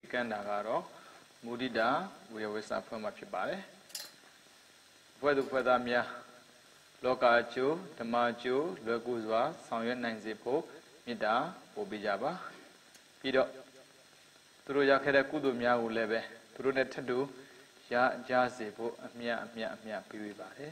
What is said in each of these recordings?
Kandagaro, Mudida, we always have from a pibare. Whether Mia, Loka Chu, the Machu, Loguzwa, Sanyan Nanzipo, Mida, Obijaba, Pido, Turuya Kudu Mia Ulebe, Turunet do, Ya Jazipo, Mia, Pibare.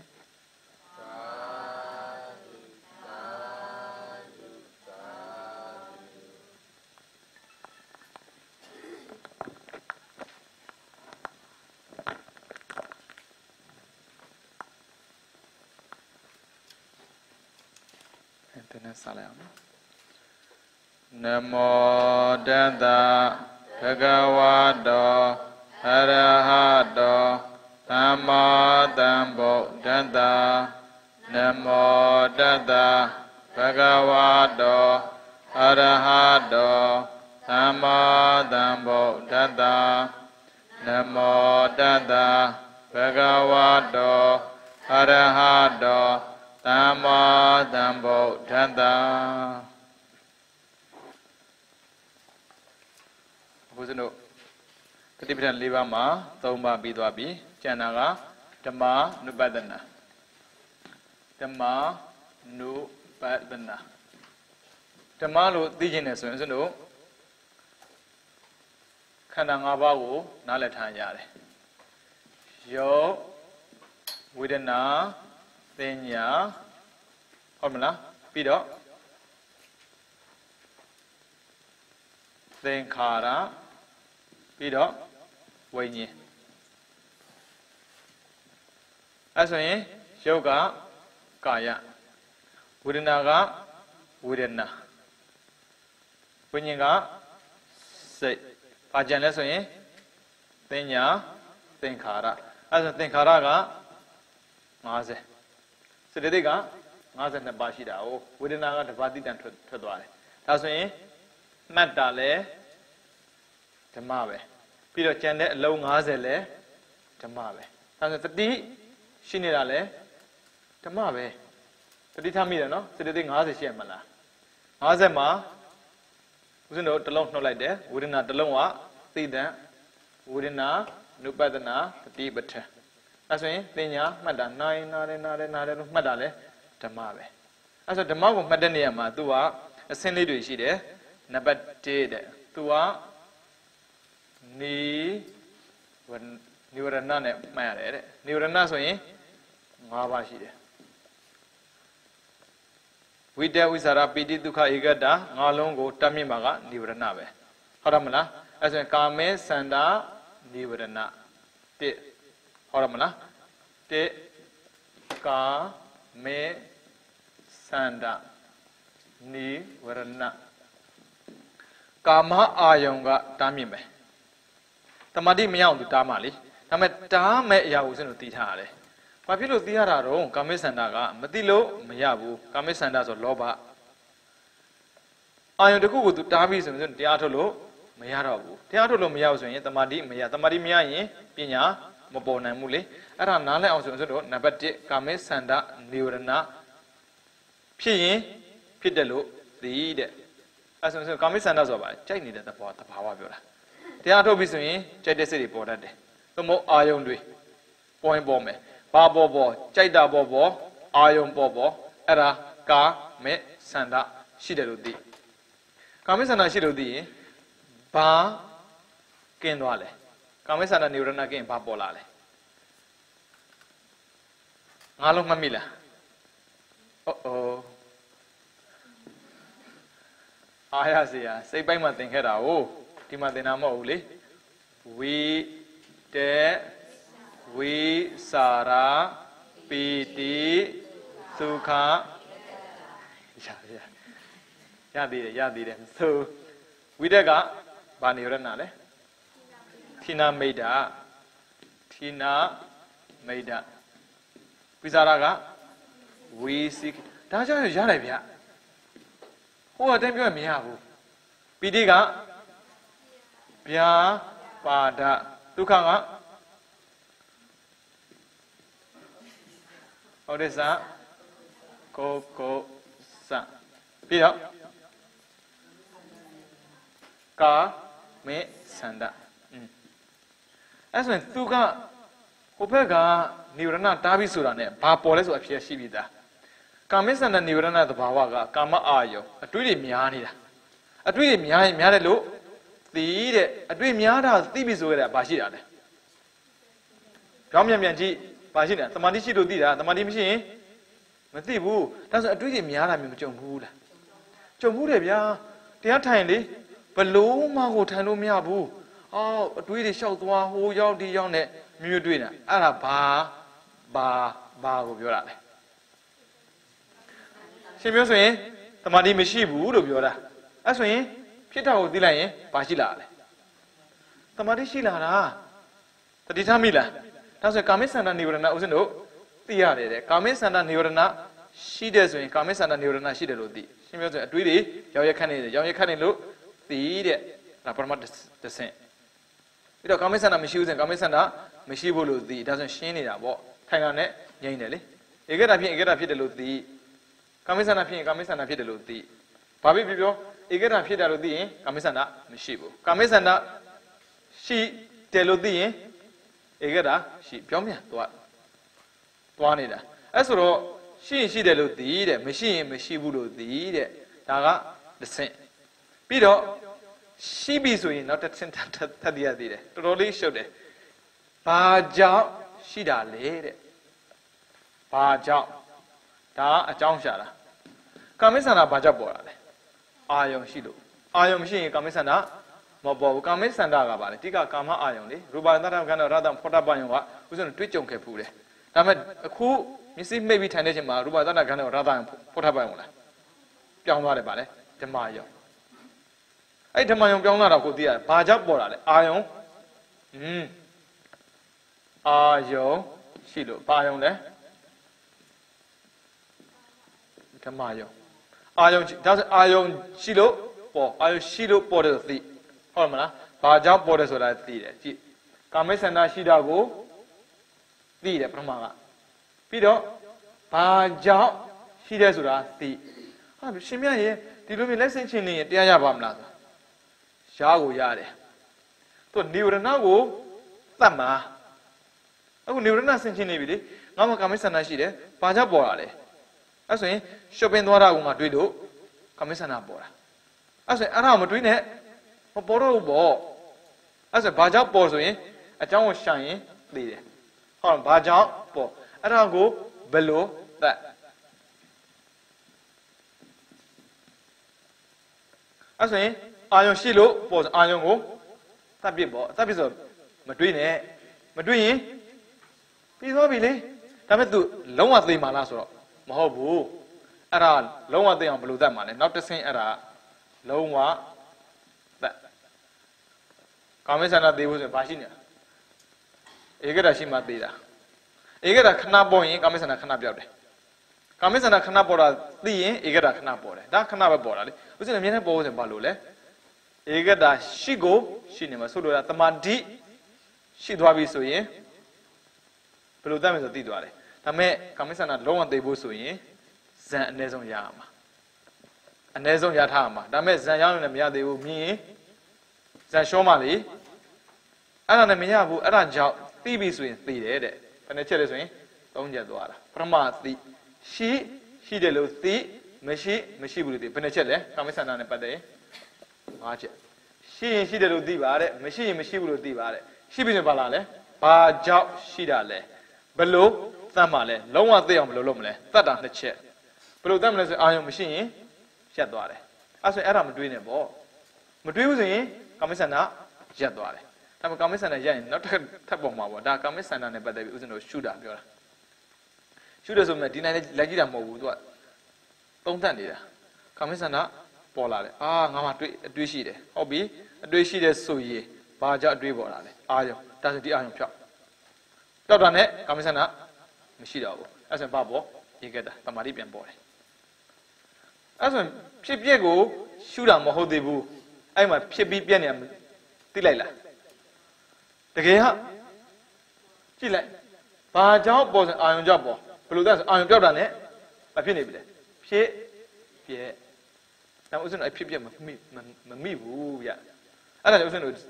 Namo Tassa Bhagavato Arahato Samma Sambuddhassa. Namo Tassa Bhagavato Arahato Samma Sambuddhassa. Namo Tassa Bhagavato Arahato Samma Sambuddhassa. Buzino Katipitan Livama, Thoma Bidwabi, Chanaga, Dhamma Nupadana. Dhamma Nupadana. Dhamma Lu Diginus, no Kanangabago, Nalatanyare. Yo Widana, Thenya, Homla, Pido, Thenkara. Pido, Wayne. As in, Yoga, Kaya, Wudinaga, Wudina. Winninga, say, Pajanese, Tenya, Thenkara. As a Thenkaraga, Maze. Sedediga, Mazen the Bashida, or Wudinaga the Badi than Tadwai. That's me, Madale. Tamabe. Pido Chande, Long Azele, Tamabe. And the D, Shinirale, Tamabe. The Ditamida, no? So the thing has a shemala. Azema, wouldn't know the long no like that, wouldn't not the long see that, wouldn't not, Nupadana, the tea butter. That's me, Linya, Madan, nine, Madale, Tamabe. As a Tamago Madaniama, Dua, a Sendy do she there, Nabat did, Dua. Ni when you were none at married, you were not so in Mavashi. We there with Sarapidi Duka Igada, Nalongo, Tamimaga, Nivranabe. Horamana, as a Kame Sanda, Nivrana. Te Horamana, Te Ka Me Sanda Nivrana Kama Ayonga Tamime. Tamadi meow to Tamali. Tamet Tame Yawusin of Titare. Papilo Tiararo, Kamisandaga, Matilo, Mayabu, Kamisandas or Loba. I am the Kugu to Tavis and Teatolo, Mayarabu. Teatolo Mayawsin, Tamadi, Maya, Tamadi Mia, Pina, Mobona Mule, Aranale also Nabati, Kamisanda, Nurana, Pin, Pidelo, the Ede. As Kamisandas of Chinese at the port of Havavura. Teatro Bismi, Chedesi reported. No more iron way. Point bomb. Babo, Chida Bobo, Iron Bobo, Era, Ka, Me, Sanda, Shiderudi. Kamisana Shirudi, Ba, Kenwale. Kamisana Nurana again, Babolale. Along Mamila. Oh. Ayasia, say by my thing, Hera, oh. Timadinamo Uli. We de we Sara Piti Sukha. Yadi. So we got Baniranale. Tina Maida. Pizaraga. We seek. Taja Jarabia. Who are them you and Miabu? Pidiga. Pia Pada Tukanga. Odessa Koko Sa. Pia Ka Me Sanda. အဲ့ဆိုရင်သူကဟိုဘက်ကနေဝရဏတားပြီးဆိုတာနဲ့ဘာပေါ်လဲဆိုအဖြစ်ရှိပြီးသားကာမိဆန္ဒနေဝရဏသဘာဝကကာမအာယုံအတွေ့တွေများနေတာအတွေ့တွေများရင်များတယ်လို့သိတဲ့အတွေ့များတာသိပြီဆိုကြတာဘာရှိတာလဲကြောင်းမြန်ကြည့်ဘာရှိနေတာတမာတိရှိလို့သိတာတမာတိမရှိရင်မသိဘူးဒါဆိုအတွေ့တွေများတာမျိုးမကြုံဘူးလားကြုံဘူးတယ်ဗျာတရားထိုင်လေဘလို့မှကိုထိုင်လို့မရဘူးအော်အတွေးတွေလျှောက်သွားဟိုရောက်ဒီရောက်နဲ့မြို့တွေ့နေတာအဲ့ဒါဘာကိုပြောတာလဲရှင်ပြောဆိုရင်တမာတိမရှိဘူးလို့ပြောတာအဲ့ဆိုရင်ဖြစ်တာကိုသိလိုက်ရင်ဘာရှိလာလဲတမာတိရှိလာတာတတိထားမိလားဒါဆိုကာမိဆန္ဒနိဝရဏဥစဉ်တို့သိရတယ်တဲ့ကာမိဆန္ဒနိဝရဏရှိတယ်ဆိုရင်ကာမိဆန္ဒနိဝရဏရှိတယ်လို့သိရှင်ပြောဆိုရင်အတွေးတွေရောက်ရက်ခတ်နေတယ်ရောက်ရက်ခတ်နေလို့သိတဲ့ဒါပရမတ်တဆင့်ပြီးတော့ကာမိဆန္ဒမရှိဘူးဆိုရင်ကာမိဆန္ဒမရှိဘူးလို့သိဒါဆိုရင်ရှင်းနေတာပေါ့ထိုင်တာနဲ့ငြိမ့်တယ်လေဧကတာဖြစ်ဧကတာဖြစ်တယ်လို့သိကာမိဆန္ဒဖြစ်ရင်ကာမိဆန္ဒဖြစ်တယ်လို့သိဘာဖြစ်ပြောဧကတာဖြစ်တယ်လို့သိရင်ကာမိဆန္ဒမရှိဘူးကာမိဆန္ဒရှိတယ်လို့သိရင်ဧကတာရှိပြောမြန်သွားနေတာအဲ့ဆိုတော့ရှိရင်ရှိတယ်လို့သိတဲ့မရှိရင်မရှိဘူးလို့သိတဲ့ဒါကတစ်ဆင့်ပြီးတော့ရှိပြီဆိုရင်နောက်တစ်ဆင့်ထပ်တရသေးတယ်တော်တော်လေးရှုပ်တယ်ဘာကြောင့်ရှိတာလဲတဲ့ဘာကြောင့်ဒါအကြောင်းရှာတာကာမိဆန္ဒဘာကြောင့်ပေါ်တာလဲအာယုံရှိလို့အာယုံမရှိရင်ကာမိဆန္ဒမပေါ်ဘူးကာမိဆန္ဒကပါလေတိကကာမအာယုံလေရူပသတ္တခန္ဓာရတ္တဖောတ္တပယုံကဥစဉ်တွေ့ကြုံခဲ့ဖူးတယ်ဒါပေမဲ့အခုမျက်စိမှိတ်ပြီးထိုင်နေချိန်မှာရူပသတ္တခန္ဓာရတ္တဖောတ္တပယုံလားပြောင်းသွားတယ်ပါလေဓမ္မယုံအဲ့ဓမ္မယုံပြောင်းလာတော့ကိုသိရတယ်ဘာကြောင့်ပေါ်တာလဲအာယုံအာယုံရှိလို့ဘာယုံလဲဓမ္မယုံအာယုံဒါဆိုအာယုံရှိလို့ပေါ်အာယုံရှိလို့ပေါ်တယ်ဆိုသိဟုတ်မလားဘာကြောင့်ပေါ်တယ်ဆိုတာသိတယ်ကြည့်ကာမိဆန္ဒရှိတာကိုသိတယ်ပထမကပြီးတော့ဘာကြောင့်ရှိတယ်ဆိုတာသိဟာရှင်မြတ်ရေဒီလိုမျိုးလက်ဆင့်ချင်းနေရင်တရားရပါမလားဆိုရှားကိုရတယ်သူနိဝရဏကိုသတ်မှာအခုနိဝရဏဆင့်ချင်းနေပြီလေငါမှကာမိဆန္ဒရှိတယ်ဘာကြောင့်ပေါ်တာလဲအဲ့ဆိုရင်ရှုပ်ပင်သွားတာကငါတွေးလို့ကာမိဆန္ဒပေါ်တာအဲ့ဆိုရင်အဲ့ဒါမတွေးနဲ့မပေါ်တော့ဘူးပေါ့အဲ့ဆိုဘာကြောင့်ပေါ်ဆိုရင်အကြောင်းကိုရှာရင်သိတယ်ဟုတ်ဘာကြောင့်ပေါ်အဲ့ဒါကိုဘယ်လိုသတ်အဲ့ဆိုရင်အာယုံရှိလို့ပေါ်အာယုံကိုသတ်ပစ်ပေါ့သတ်ပစ်ဆိုမတွေးနဲ့မတွေးရင်ပြီးသွားပြီလေဒါပေမဲ့ तू လုံးဝသိမှာလားဆိုတော့မဟုတ်ဘူးအဲ့ဒါလုံးဝသိအောင်ဘယ်လိုသတ်မှာလဲနောက်တစ်ဆင့်အဲ့ဒါလုံးဝသတ်ကာမိဆန္ဒသိဖို့ဆိုရင်ဘာရှိနေတာဧကတာရှိမှသိတာဧကတာခဏပေါ်ရင်ကာမိဆန္ဒခဏပြောက်တယ်ကာမိဆန္ဒခဏပေါ်တာသိရင်ဧကတာခဏပေါ်တယ်ဒါခဏပဲပေါ်တာလေဥစဉ်အမြဲတမ်းပေါ်ဖို့ဆိုရင်ဘာလို့လဲဧကတာရှိကိုရှိနေမှာဆိုလိုတာတမာတိရှိသွားပြီဆိုရင်ဘယ်လိုသတ်မလဲဆိုသိသွားတယ်ဒါပေမဲ့ကာမိဆန္ဒလုံးဝသိဖို့ဆိုရင်ဇန်အနည်းဆုံးရရမှာအနည်းဆုံးရထားရမှာဒါပေမဲ့ဇန်ရောက်နေမရသေးဘူးမြင်ရင်ဇန်ရှောမှလေအဲ့ဒါနဲ့မရဘူးအဲ့ဒါကြောင့်သိပြီဆိုရင်သိတယ်တဲ့ဘယ်နှချက်လဲဆိုရင်၃ချက်သွားတာပထမသိရှိတယ်လို့သိမရှိဘူးလို့သိဘယ်နှချက်လဲကာမိဆန္ဒနဲ့ပတ်သက်ရင်၅ချက်ရှိရင်ရှိတယ်လို့သိပါတဲ့မရှိရင်မရှိဘူးလို့သိပါတဲ့ရှိပြီဆိုရင်ဘာလားလဲဘာကြောင့်ရှိတာလဲဘယ်လိုသတ်မှလဲလုံးဝသိအောင်ဘယ်လိုလုပ်မလဲသတ်တာနှစ်ချက်ဘယ်လိုသတ်မလဲဆိုအာယုံမရှိရင်ရက်သွားတယ်အဲ့ဆိုရင်အဲ့ဒါမတွေးနဲ့ပေါ့မတွေးဘူးဆိုရင်ကာမိဆန္ဒရက်သွားတယ်ဒါပေမဲ့ကာမိဆန္ဒရက်ရင်နောက်ထပ်ပေါ်မှာပေါ့ဒါကာမိဆန္ဒနဲ့ပတ်သက်ပြီးဥစဉ်တို့ရှုတာပြောတာရှုတယ်ဆိုမှဒီနိုင်လိုက်ကြည့်တာမဟုတ်ဘူးသူကသုံးသပ်နေတာကာမိဆန္ဒပေါ်လာတယ်အာငါမှအတွေးရှိတယ်ဟုတ်ပြီအတွေးရှိတယ်ဆိုရင်ဘာကြောင့်အတွေးပေါ်လာလဲအာယုံဒါဆိုဒီအာယုံဖြောက်တာနဲ့ကာမိဆန္ဒမရှိတော့ဘူးအဲ့ဆိုဘာပေါ်ဧကတာတမာတိပြန်ပေါ်တယ်အဲ့ဆိုဖြစ်ပြက်ကိုရှုတာမဟုတ်သေးဘူးအဲ့မှာဖြစ်ပြီးပြက်နေသိလိုက်လားတကယ်ဟာကြည့်လိုက်ဘာကြောင့်ပေါ်ဆိုအာယုံကြောင့်ပေါ်ဘယ်လိုလဲဆိုအာယုံပြောက်တာနဲ့မဖြစ်နေပြီလေဖြစ်ပြက်ဒါဥစဉ်အဖြစ်ပြက်မမိဘူးဗျအဲ့ဒါလည်းဥစဉ်တို့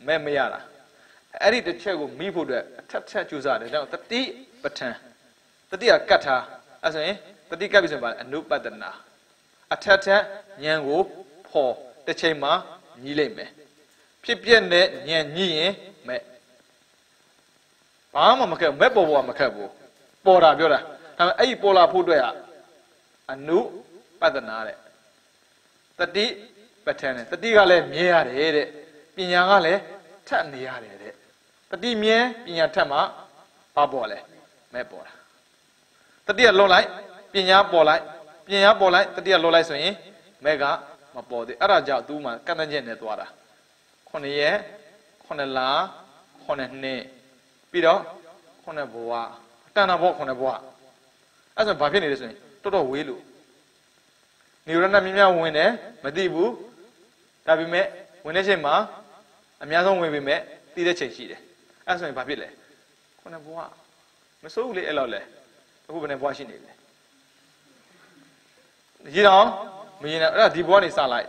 မဲ့မရတာအဲ့ဒီတစ်ချက်ကိုမိဖို့အတွက်အထက်ထက်ကြိုးစားတယ်ဒါကြောင့်တတိပဋ္ဌာန်တတိကကတ်ထားအဲ့ဆိုရင်တတိကပ်ပြီဆိုရင်ပါအနုပတနာအထက်ထက်ဉာဏ်ကိုဖော်တစ်ချိန်မှာညီးလိုက်မယ်ဖြစ်ပြက်နဲ့ဉာဏ်ညီးရင်မဲ့ဘာမှမခက်မဲ့ပေါ်ပေါ်မခက်ဘူးပေါ်တာပြောတာဒါပေမဲ့အဲ့ဒီပေါ်လာဖို့အတွက်ကအနုပတနာတဲ့တတိပဋ္ဌာန်နဲ့တတိကလည်းမြဲရတယ်တဲ့ပညာကလည်းထက်နေရတယ်တဲ့တတိမြဲပညာထက်မှဘာပေါ်လဲမဲ့ပေါ်တာတတိကလွန်လိုက်ပညာပေါ်လိုက်ပညာပေါ်လိုက်တတိကလွန်လိုက်ဆိုရင်မဲ့ကမပေါ်သေးအဲ့ဒါကြောင့်သူ့မှာကန့်တန်းချက်နဲ့သွားတာ9ရက်9လ9နှစ်ပြီးတော့9ဘဝတဏ္ဍဘော9ဘဝအဲ့ဆိုဘာဖြစ်နေလဲဆိုရင်တော်တော်ဝေးလို့နိရောဓမြင်မြဝင်တယ်မသိဘူးဒါပေမဲ့ဝင်တဲ့ချိန်မှာအများဆုံးဝင်ပေမဲ့သိတဲ့ချိန်ရှိတယ်အဲ့ဆိုရင်ဘာဖြစ်လဲ9ဘဝမစိုးဘူးလေအဲ့လောက်လဲအခုဘယ်နဲ့ဘဝရှိနေလဲရေတော့မရင်အဲ့ဒါဒီဘဝနေစလိုက်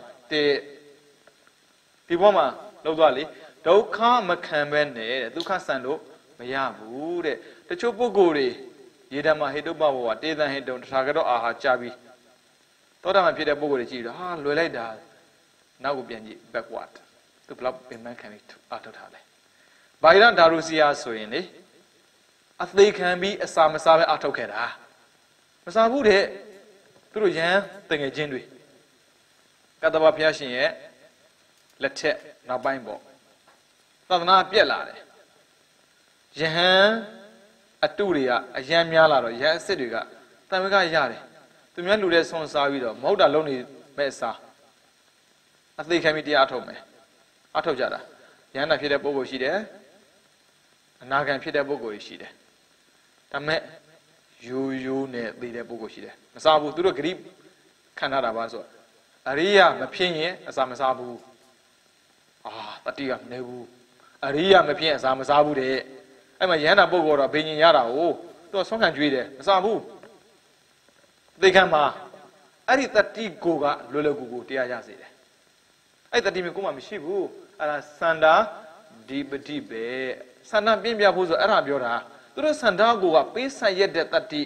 ဒီဘဝမှာလောက်သွားလေဒုက္ခမခံပဲနဲ့တဲ့ဒုက္ခဆန်လို့မရဘူးတဲ့တချို့ပုဂ္ဂိုလ်တွေရေဓမ္မဟိတုပဘဝတေသံဟိတုံတထာဂတောအာဟာကြာပြီးသောတာပန်ဖြစ်တဲ့ပုဂ္ဂိုလ်တွေကြည့်တော့ဟာလွယ်လိုက်တာနောက်ကိုပြန်ကြည့် backward သူဘလောက်ပင်ပန်းခံပြီးအထုတ်ထားလဲဗာယရဒါရုစီယာဆိုရင်လေအသေးခံပြီးအစာမစားပဲအထုတ်ခဲ့တာမစားဘူးတဲ့သူတို့ရန်တငယ်ချင်းတွေကတ္တဗဘုရားရှင်ရဲ့လက်ထက်နောက်ပိုင်းပေါ့သာသနာပြက်လာတယ်ယဟန်အတုတွေကအယံများလာတော့ယဟန်အစ်စ်တွေကတန်ဝေကရတယ်သူများလူတဲ့ဆွန်စားပြီးတော့မဟုတ်တာလုံးနေမဲ့အစားအသေးခံပြီးတရားထုတ်မယ်အထုတ်ကြတာယဟန်နာဖြစ်တဲ့ပုဂ္ဂိုလ်ရှိတယ်အနာဂံဖြစ်တဲ့ပုဂ္ဂိုလ်ရှိတယ်ဒါမဲ့ရိုးရိုးနဲ့သိတဲ့ပုဂ္ဂိုလ်ရှိတယ်မစားဘူးသူတို့ဂရိခံထားတာပါဆိုအရိယာမဖြစ်ရင်အစာမစားဘူးတတိကမနေဘူးအရိယာမဖြစ်ရင်အစာမစားဘူးတဲ့အဲ့မှာယဟန္တာပုဂ္ဂိုလ်တော့ဘိညာဉ်ရတာကိုသူကဆွမ်းခံကြွေးတယ်မစားဘူးသိခံမှာအဲ့ဒီတတိကိုကလွယ်လွယ်ကူကူတရားရစေတယ်အဲ့တတိမျိုးကိုမှမရှိဘူးအဲ့ဒါစန္ဒာဒီပတိပဲစန္ဒာပြင်းပြဖို့ဆိုအဲ့ဒါပြောတာသူတို့စန္ဒာကိုကပေးဆက်ရက်တဲ့တတိ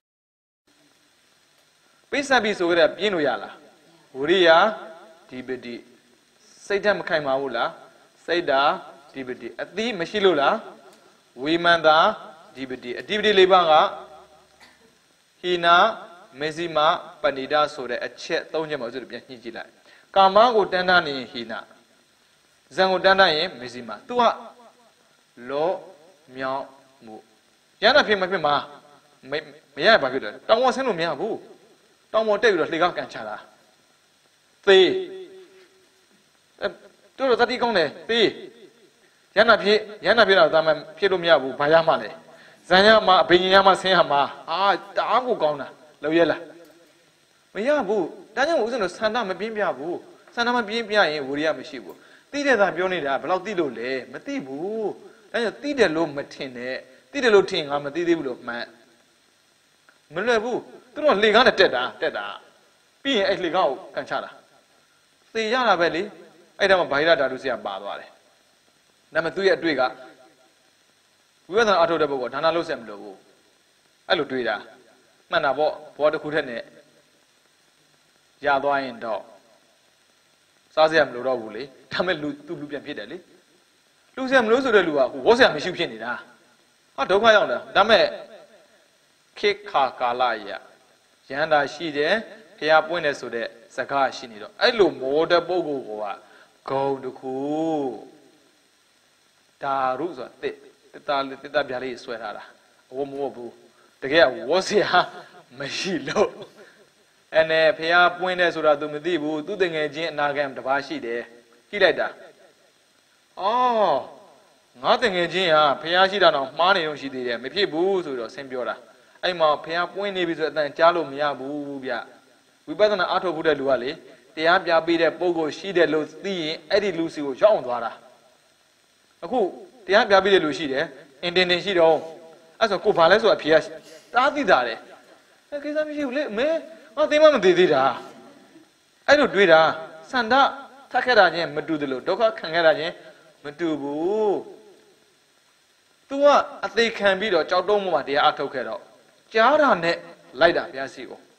ပေးဆက်ပြီးဆိုကြတဲ့ပြင်းလို့ရလားဝရိယဒီပတိစိတ်ဓာတ်မခိုင်ပါဘူးလားစိတ်ဓာတ်ဒီပတိအသီးမရှိလို့လားဝိမန္တာဒီပတိအဓိပတိ၄ပါးကဟိနာမေဇိမပဏိဒဆိုတဲ့အချက်၃ချက်မှာဆိုပြန်ညှိကြည့်လိုက်ကာမကိုတန်းတန်းနေရင်ဟိနာဇံကိုတန်းတန်းရင်မေဇိမသူကလောမြောက်မှုရဟနာဖြစ်မဖြစ်မှာမရဘာဖြစ်တယ်တောင်ပေါ်ဆင်းလို့မရဘူးတောင်ပေါ်တက်ပြီးတော့လှေကောက်ကန်ချတာသေတို့တော့တတိကောင်းတယ်သေရဟနာဖြစ်တော့တာမဖြစ်လို့မရဘူးဘာရမှလဲဇံရမှာအဘိညာဉ်ရမှာဆင်းရမှာတအားကိုကောင်းတာလောက်ရလားမရဘူးဒါကြောင့်ဦးဇင်းတို့ဆန္ဒမပြင်းပြဘူးဆန္ဒမပြင်းပြရင်ဝိရိယမရှိဘူးသိတဲ့သာပြောနေတာဘယ်လောက်သိလို့လဲမသိဘူးဒါကြောင့်သိတယ်လို့မထင်နဲ့သိတယ်လို့ထင်ငါမသိသေးဘူးလို့မှန်မလွယ်ဘူးသူတို့လှေကားနဲ့တက်တာပြီးရင်အဲ့လှေကားကိုကန်ချတာသေရတာပဲလေအဲ့ဒါမှဗာဟိရဓာတုဆရာပါသွားတယ်ဒါပေမဲ့သူ့ရဲ့အတွေ့ကဝိပဿနာအထုတ်တဲ့ပုဂ္ဂိုလ်ဒါနလို့ဆက်မလို့ဘူးအဲ့လိုတွေးတာမှန်တာပေါ့ဘောတစ်ခုထက်နဲ့ရသွားရင်တော့စားစရာမလိုတော့ဘူးလေဒါမဲ့သူလူပြန်ဖြစ်တယ်လေလူစရာမလိုဆိုတဲ့လူကဝေါ်စရာမရှိဖြစ်နေတာဒုက္ခရောက်တာဒါမဲ့ခေခါကာလရရဟန္တာရှိတယ်ဖျားပွင့်တယ်ဆိုတဲ့စကားရှိနေတော့အဲ့လိုမောတဲ့ပုဂ္ဂိုလ်ကဂုံတစ်ခုဒါရုဆိုတာတစ်တာပြားလေးဆွဲထားတာဝမဟုတ်ဘူးတကယ်ဝေါ်စရာမရှိလို့အဲ့နဲ့ဖះပွင့်တယ်ဆိုတာ तू မသိဘူးသူတငယ်ချင်းအနာဂတ်တစ်ပါးရှိတယ်ကြည့်လိုက်တာငါတငယ်ချင်းဟာဖះရှိတာတော့မှားနေတော့ရှိသေးတယ်မဖြစ်ဘူးဆိုတော့ဆင်းပြောတာအဲ့မှာဖះပွင့်နေပြီဆိုအတန်ကြားလို့မရဘူးဗျဝိပဿနာအားထုတ်ဖို့တဲ့လူကလေတရားပြပေးတဲ့ပုံကိုရှိတယ်လို့သိရင်အဲ့ဒီလူစီကိုရောက်အောင်သွားတာအခုတရားပြပေးတဲ့လူရှိတယ်အင်တင်ရှိတော့အဲ့ဆိုကိုဘာလဲဆိုအဖြေကတားသိတာတယ်အဲ့ကိစ္စမရှိဘူးလေမင်းငါသိမှမသိသေးတာအဲ့လိုတွေးတာစန္ဒထက်ခဲ့တာချင်းမတူသလိုဒုက္ခခံခဲ့တာချင်းမတူဘူး။ तू ကအသေးခံပြီးတော့ကြောက်တုံးမှာတရားအထုတ်ခဲ့တော့ကြားတာနဲ့လိုက်တာဘုရားရှိကို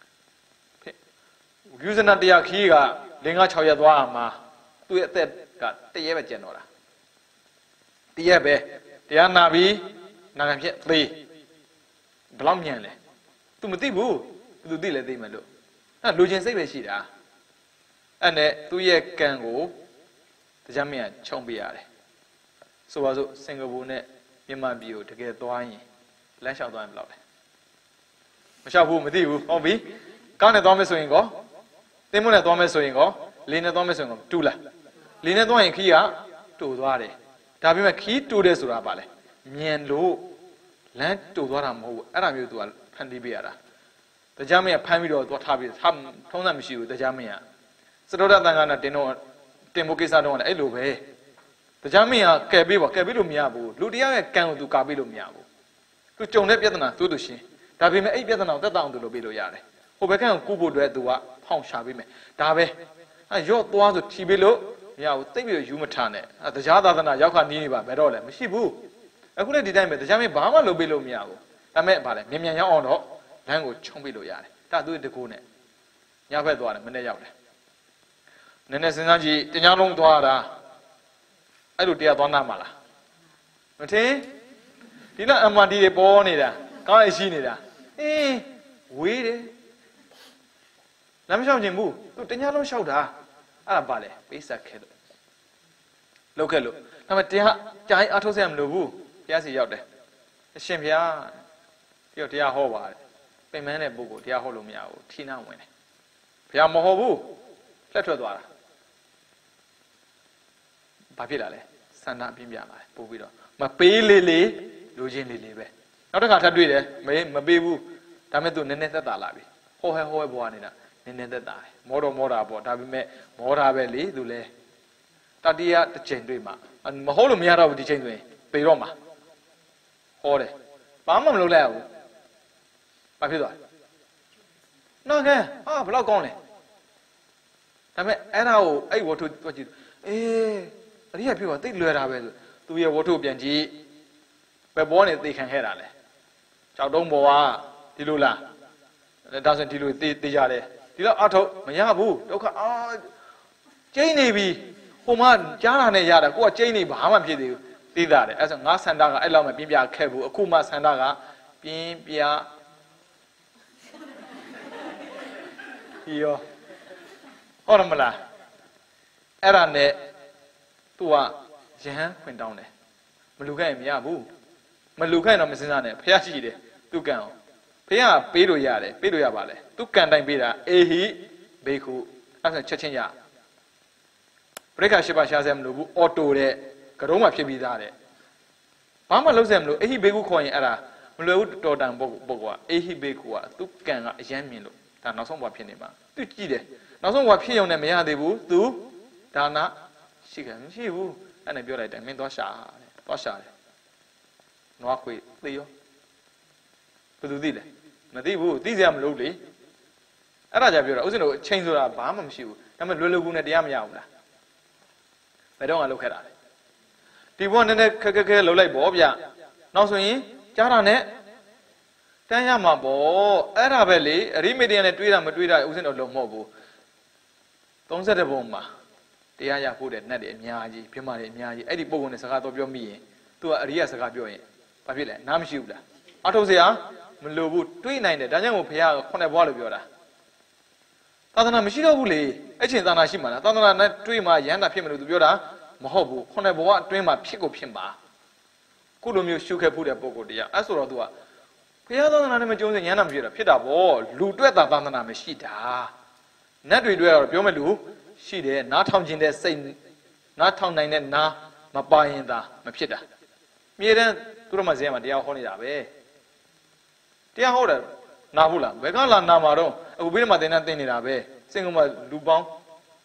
ယူဇနာတရားခီးက5-6ရက်သွားမှာသူ့ရဲ့အသက်ကတရက်ပဲကျန်တော့တာတရက်ပဲတရားနာပြီးနာခံဖြစ်သေးဘယ်လောက်မြန်လဲ तू မသိဘူး तू သိလဲသိမယ်လို့အဲ့လူချင်းစိတ်ပဲရှိတာအဲ့နဲ့သူ့ရဲ့ကံကိုတရားမင်းကခြုံပေးရတယ်ဆိုပါစို့စင်ကာပူနဲ့မြန်မာပြည်ကိုတကယ်သွားရင်လမ်းလျှောက်သွားရင်ဘယ်လောက်လဲမလျှောက်ဘူးမသိဘူးဟုတ်ပြီကားနဲ့သွားမယ်ဆိုရင်ကောသင်္ဘောနဲ့သွားမယ်ဆိုရင်ကောလေနဲ့သွားမယ်ဆိုရင်ကောတူလားလေနဲ့သွားရင်ခီးကတူသွားတယ်ဒါပေမဲ့ခီးတူတယ်ဆိုတာပါလေမြန်လို့လမ်းတူသွားတာမဟုတ်ဘူးအဲ့ဒါမျိုး तू ကဖန်တီးပေးရတာတရားမင်းကဖမ်းပြီးတော့သွားထားပြီးထုံးစံမရှိဘူးတရားမင်းကစတောဒတန်ခါနဲ့တင်ဖို့ကိစ္စတော့လည်းအဲ့လိုပဲတရားမင်းကကယ်ပေးပါကယ်ပေးလို့မရဘူးလူတရားရဲ့ကံကို तू ကာပေးလို့မရဘူး तू ကြုံတဲ့ပြဿနာသူ့ရှင်းဒါပေမဲ့အဲ့ပြဿနာကိုတက်တောင် तू လုပ်ပေးလို့ရတယ်ဟိုဘက်ကံကိုကုဖို့အတွက် तू ကဖောင်းရှာပေးမယ်ဒါပဲအဲ့ရော့သွားဆိုထီပေးလို့မရဘူးတိတ်ပြီးယူမထားနဲ့တရားသာသနာရောက်ခါနီးနေပါဘယ်တော့လဲမရှိဘူးအခုလည်းဒီတိုင်းပဲတရားမင်းဘာမှလုပ်ပေးလို့မရဘူးဒါမဲ့ဗာလဲမြန်မြန်ရောက်အောင်တော့လမ်းကိုခြုံပေးလို့ရတယ်ဒါသူ့တကူနဲ့ညဘက်သွားတယ်မနေ့ရောက်တယ်နည်းနည်းစဉ်းစားကြည့်တ냐လုံးသွားတာအဲ့လိုတရားသွားနာမှာလားမထင်ဒီလောက် MRT တွေပေါ်နေတာကားရရှိနေတာဝေးတယ်လမ်းမလျှောက်ခြင်းဘူးသူတ냐လုံးလျှောက်တာအဲ့ဒါပါလေပိဿက်ခဲ့လို့လောက်ခဲ့လို့ဒါပေမဲ့တရားကြာရင်အထုတ်ဆက်မလို့ဘူးဘုရားစီရောက်တယ်အရှင်ဘုရားပြီးတော့တရားဟောပါတယ်ပင်မတဲ့ပုဂ္ဂိုလ်တရားဟောလို့မရဘူးထိနာဝင်တယ်ဘုရားမဟောဘူးလက်ထွက်သွားတာဘာဖြစ်လာလဲစန္ဒပြင်းပြလာတယ်ပို့ပြီးတော့မပေးလေးလူချင်းလေးပဲနောက်တစ်ခါထပ်တွေ့တယ်မပေးဘူးဒါမဲ့သူနည်းနည်းသက်သာလာပြီဟောဟဲဘွားနေတာနည်းနည်းသက်သာတယ်မောတာပေါ့ဒါပေမဲ့မောတာပဲလေသူလဲတတိယတစ်ချိန်တွေ့မှာမဟုတ်လို့မရတော့ဘူးဒီချိန်ဆိုရင်ပေတော့မှာဟောတယ်ဘာမှမလုပ်လိုက်ရဘူးဘာဖြစ်သွားလဲနော်ကဲဘယ်လောက်ကောင်းလဲဒါပေမဲ့အဲ့ဒါကိုအဲ့ဝတ္ထုတွက်ကြည့်အရိယာပြောတာသိလွယ်တာပဲဆိုသူရဲ့ဝတ္ထုပြန်ကြည့်ပဲဘောနေသိခံခဲ့တာလဲကြောက်တုံးဘောကဒီလိုလားဒါဆိုဒီလိုသိကြတယ်ဒီတော့အထုတ်မရဘူးဒုက္ခကျိန်းနေပြီဟိုမှကြားတာနဲ့ရတာကိုကကျိန်းနေဘာမှဖြစ်သေးဘူးသိတာတယ်အဲ့ဆိုငါဆန္ဒကအဲ့လောက်မှပြင်းပြခဲ့ဘူးအခုမှဆန္ဒကပြင်းပြရောဟုတ်တယ်မလားအဲ့ဒါနဲ့သူကယဟန်ခွင်တောင်းတယ်မလူခဲ့ရင်မရဘူးမလူခဲ့ရင်တော့မစဉ်းစားနဲ့ဖះရှိတယ်သူကံအောင်ဖះပေးလို့ရတယ်ပေးလို့ရပါလေသူကံတိုင်းပေးတာအေဟိဘေခုအဲ့ဒါချက်ချင်းရပရိက္ခရှိပါရှားစဲမလို့ဘူးအော်တိုတဲ့ကတုံးမှဖြစ်ပြီးသားတဲ့ဘာမှလုံးစဲမလို့အေဟိဘေခုခေါ်ရင်အဲ့ဒါမလွယ်ဘူးတော်တန်ပုဂ္ဂိုလ်ကအေဟိဘေခုကသူကံကအယမ်းမြင်လို့ဒါနောက်ဆုံးဘဝဖြစ်နေမှာသူကြည့်တယ်နောက်ဆုံးဘဝဖြစ်ရုံနဲ့မရသေးဘူးသူဒါနရှိခံမရှိဘူးအဲ့နဲ့ပြောလိုက်တယ်မင်းသွားရှာတယ်သွားရှာတယ်နွားခွေသိရောဘယ်သူသိလဲမသိဘူးသိစရာမလိုလေအဲ့ဒါကြပြောတာဥစဉ်တို့အချိန်ဆိုတာဘာမှမရှိဘူးဒါပေမဲ့လွယ်လွယ်ကူနဲ့တရားမရဘူးလားဘယ်တော့မှလုပ်ခဲ့တာလဲဒီဘဝနည်းနည်းခက်ခက်လှုပ်လိုက်ပေါ့ဗျနောက်ဆိုရင်ကြားတာနဲ့တန်းရမှာပေါ့အဲ့ဒါပဲလေအရိမေတ္တရနဲ့တွေးတာမတွေးတာဥစဉ်တို့လုံးမဟုတ်ဘူး31ဘုံမှာတရားရဖို့တဲ့နတ်တွေအများကြီးပြမတွေအများကြီးအဲ့ဒီပုံနဲ့စကားတော့ပြောမိရင်သူကအရိယစကားပြောရင်ဘာဖြစ်လဲနားမရှိဘူးလားအထုတ်စရာမလိုဘူးတွေးနိုင်တယ်ဒါကြောင့်မို့ဘုရားက9ဘွားလို့ပြောတာသာသနာမရှိတော့ဘူးလေအဲ့ချိန်သာသနာရှိမှာလားသာသနာနဲ့တွေးမှရဟန္တာဖြစ်မယ်လို့သူပြောတာမဟုတ်ဘူး9ဘွားအတွင်းမှာဖြစ်ကိုဖြစ်မှာခုလိုမျိုးရှုခဲ့ဖို့တဲ့ပုံကိုတရားအဲ့ဆိုတော့သူကဘုရားသာသနာနဲ့မကြုံစင်ရဟန္တာမရှိတာဖြစ်တာဗောလူတွက်တာသာသနာမရှိတာနတ်တွေတွေ့တော့ပြောမယ်လူရှိတယ်နားထောင်ခြင်းတဲ့စိတ်နားထောင်နိုင်တဲ့နားမပါရင်သာမဖြစ်တာမြေတန်းသူတို့မှဇင်းမှာတရားဟောနေတာပဲတရားဟောတယ်နားဟုတ်လားဘယ်ကလာနာမှာတော့အခုဘေးမှာသင်တန်းသင်နေတာပဲစင်ကုန်မှာလူပေါင်း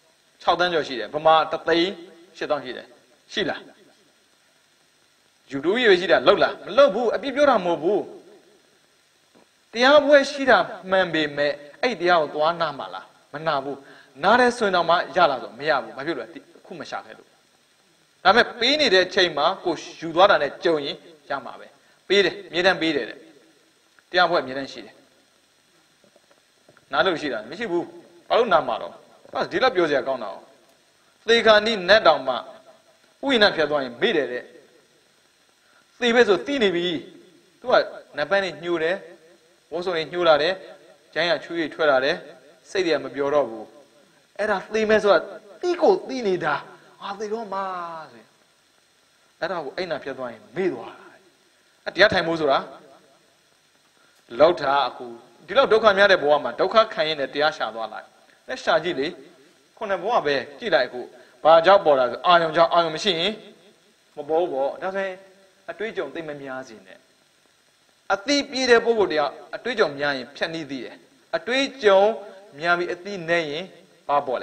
6တန်းကျော်ရှိတယ်ဗမာ3သိန်း8တောင်းရှိတယ်ရှိလားယူတူရေးရှိတာလောက်လားမလောက်ဘူးအပြစ်ပြောတာမဟုတ်ဘူးတရားပွဲရှိတာမှန်ပေမဲ့အဲ့တရားကိုသွားနာမှာလားမနာဘူးနားတဲ့ဆိုရင်တော့မှရလာဆိုမရဘူးဘာဖြစ်လို့လဲအခုမရှာခဲ့လို့ဒါပေမဲ့ပေးနေတဲ့ချိန်မှာကိုယူသွားတာနဲ့ကြုံရင်ရမှာပဲပေးတယ်အမြဲတမ်းပေးတယ်တဲ့တရားဘွဲ့အမြဲတမ်းရှိတယ်နားလို့ရှိတာမရှိဘူးဘာလို့နားမှာတော့ဒီလောက်ပြောစရာကောင်းတာ哦သေခါနီးနတ်တောင်မှဥယျာဉ်ဖြတ်သွားရင်မေ့တယ်တဲ့သေပဲဆိုသိနေပြီသူကနတ်ပန်းနေညှိုးတယ်ဝုန်းစုံနေညှိုးလာတယ်ကျန်းရချွေးထွက်လာတယ်စိတ်တွေကမပြောတော့ဘူးအဲ့ဒါသေမဲဆိုတာတိကိုသိနေတာသေတော့မှာဆိုအဲ့ဒါကိုအိမ်နာဖြတ်သွားရင်မေ့သွားတာတရားထိုင်ဖို့ဆိုတာလောက်တာအခုဒီလောက်ဒုက္ခများတဲ့ဘဝမှာဒုက္ခခံရင်လည်းတရားရှာသွားလိုက်လက်ရှာကြည့်လေခုနဘဝပဲကြည့်လိုက်အခုဘာကြောင့်ပေါ်တာဆိုအာယုံကြောင့်အာယုံမရှိရင်မပေါ်ဘူးပေါ့ဒါဆိုရင်အတွေးကြုံသိမများစေနဲ့အသိပြည့်တဲ့ပုဂ္ဂိုလ်တရားအတွေးကြုံများရင်ဖြတ်နှီးသေးတယ်အတွေးကြုံများပြီးအသိနဲ့ရင်ဘာပေါ်လဲ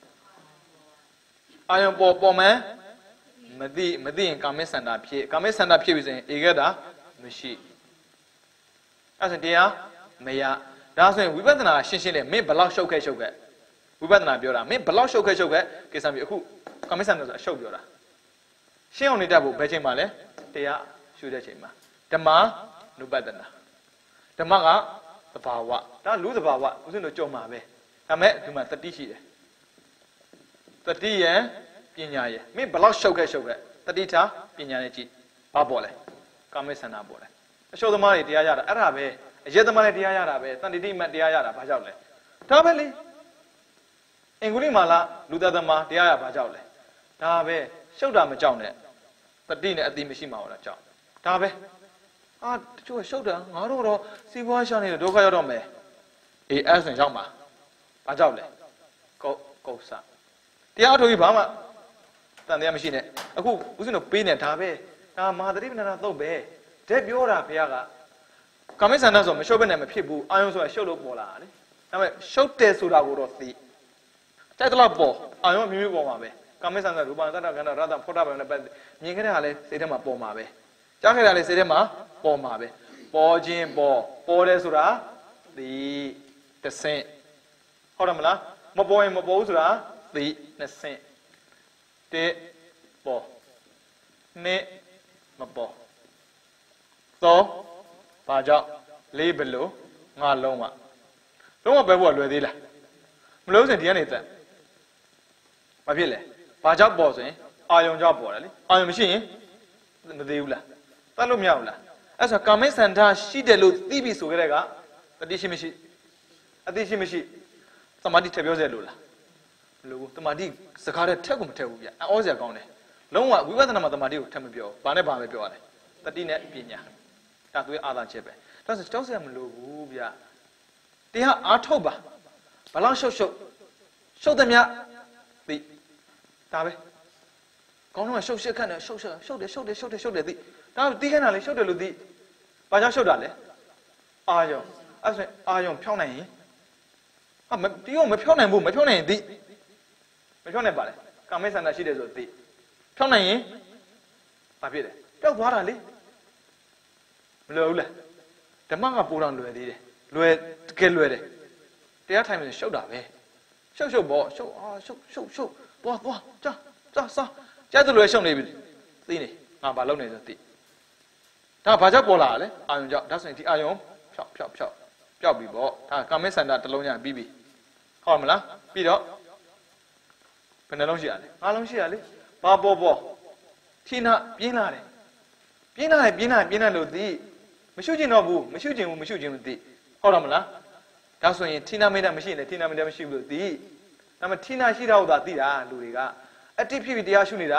အာယုံပေါ်မှန်းမသိရင်ကာမေစန္ဒဖြစ်ကာမေစန္ဒဖြစ်ပြီဆိုရင်ဧကတာမရှိအဲ့ဒါတရားမရဒါဆိုရင်ဝိပဿနာရှင်းရှင်းလေးမင်းဘလောက်ရှုပ်ခဲ့ဝိပဿနာပြောတာမင်းဘလောက်ရှုပ်ခဲ့ကိစ္စမျိုးအခုကာမေစန္ဒဆိုတာရှုပ်ပြောတာရှင်းအောင်နေတတ်ဖို့ဘယ်ချိန်မှလဲတရားရှုတဲ့ချိန်မှာဓမ္မနုပဒနာဓမ္မကသဘာဝဒါလူသဘာဝဦးဇင်းတို့ကြုံမှာပဲဒါမဲ့ဒီမှာတတိရှိတယ်တတိယပညာရမင်းဘလောက်ရှုပ်ခဲ့တတိထားပညာနဲ့ကြည့်ဘာပေါ်လဲကာမေစန္ဒပေါ်လဲအရှုပ်သမားတွေတရားရတာအဲ့ဒါပဲအရက်သမားတွေတရားရတာပဲတန်တိတိမတ်တရားရတာဘာကြောင့်လဲဒါပဲလေအင်္ဂုလိမာလာလူသက်သမားတရားရဘာကြောင့်လဲဒါပဲရှုပ်တာမကြောက်နဲ့တတိနဲ့အတိမရှိမှာတော့ကြောက်ဒါပဲတချို့ရှုပ်တာငါတို့တော့စီးပွားရှာနေတဲ့ဒုက္ခရောက်တော့မယ်အေးအဲ့ဆိုရင်ရောက်မှာဘာကြောက်လဲကုတ်ဆတရားအထုတ်ပြီးဘာမှတန်တရားမရှိနဲ့အခုဦးဇင်းတို့ပေးနေဒါပဲဒါမဟာသတိပ္ပဏာသုတ်ပဲတဲ့ပြောတာဘုရားကကာမိစန္ဒဆိုမရှုပ်ဘဲနဲ့မဖြစ်ဘူးအာယုံဆိုတာရှုပ်လို့ပေါ်လာတာလေဒါပေမဲ့ရှုပ်တယ်ဆိုတာကိုတော့သိတိုက်တော့ပေါ်အာယုံမျိုးပေါ်မှာပဲကာမိစန္ဒရူပံသတ္တကန္တရတ္တဖောတ္တဗံနဲ့ပတ်မြင်ခဲ့တာလည်းစိတ်ထဲမှာပေါ်မှာပဲကြားခဲ့တာလည်းစိတ်ထဲမှာပေါ်မှာပဲပေါ်ခြင်းပေါ်တယ်ဆိုတာဒီတစ်ဆင့်ဟုတ်တယ်မလားမပေါ်ရင်မပေါ်ဘူးဆိုတာဒီနှစ်ဆင့်တစ်ပေါ်နှစ်မပေါ်သုံးဘာကြောင့်လေးဘလို့ငါလုံးဝပဲဖို့လွယ်သေးလားမလို့ဆိုရင်ဒီကနေတက်မဖြစ်လေဘာကြောင့်ပေါ်ဆိုရင်အာယုံကြောင့်ပေါ်တယ်လေအာယုံမရှိရင်မသေးဘူးလားတတ်လို့မရဘူးလားအဲ့ဆိုကာမိစန္ဒရှိတယ်လို့သိပြီဆိုကြတဲ့ကတတိရှိမရှိအတိရှိမရှိသမာဓိထပ်ပြောစေလို့လားမလို့ဘူးသမာဓိစကားတဲ့ထက်ကိုမထက်ဘူးဗျအောစရာကောင်းတယ်လုံးဝဝိပဿနာမှာသမာဓိကိုထပ်မပြောဘာနဲ့ဘာပဲပြောရတယ်တတိနဲ့ပညာဒါသူရဲ့အာသာချက်ပဲဒါဆိုကြောက်စရာမလိုဘူးဗျတရားအားထုတ်ပါဘလောက်ရှုပ်သည်များသိဒါပဲကောင်းတော့ရှုပ်ရှက်ခန့်တယ်ရှုပ်တယ်သိဒါသိခန့်တာလေရှုပ်တယ်လို့သိဘာကြောင့်ရှုပ်တာလဲအာယုံအဲ့ဆိုအာယုံဖြောင်းနိုင်ရင်ဒီကိုမဖြောင်းနိုင်ဘူးမဖြောင်းနိုင်ရင်သိမဖြောင်းနိုင်ပါလေကာမိစန္ဒရှိတယ်ဆိုသိဖြောင်းနိုင်ရင်ဘာဖြစ်လဲပျောက်သွားတာလေမလွယ်ဘူးလားဓမ္မကပိုးတော့လွယ်သေးတယ်တကယ်လွယ်တယ်တရားထိုင်မယ်ရှုပ်တာပဲရှုပ်ပေါ့ရှုပ်သွားကြာစားကြားသူလွယ်ရှုပ်နေပြီသိနေငါဘာလုပ်နေဆိုသိဒါဘာကြောင့်ပေါ်လာလဲအာယုံကြောင့်ဒါဆိုရင်ဒီအာယုံဖြောက်ပျောက်ပြီပေါ့ဒါကာမိစန္ဒတစ်လုံးညပြီးပြီဟုတ်မလားပြီးတော့ဘယ်နှလုံးရှိရလဲ၅လုံးရှိရလေဘာပေါ်ထိနာပြင်းလာတယ်ပြင်းလာလို့သိမရှုကျင်တော့ဘူးမရှုကျင်လို့သိဟုတ်တယ်မလားဒါဆိုရင်ထိနာမိတ်မရှိရင်လည်းထိနာမိတ်မရှိဘူးလို့သိဒါမှထိနာရှိတာဟုတ်တာသိတာလူတွေကအတိဖြစ်ပြီးတရားရှုနေတာ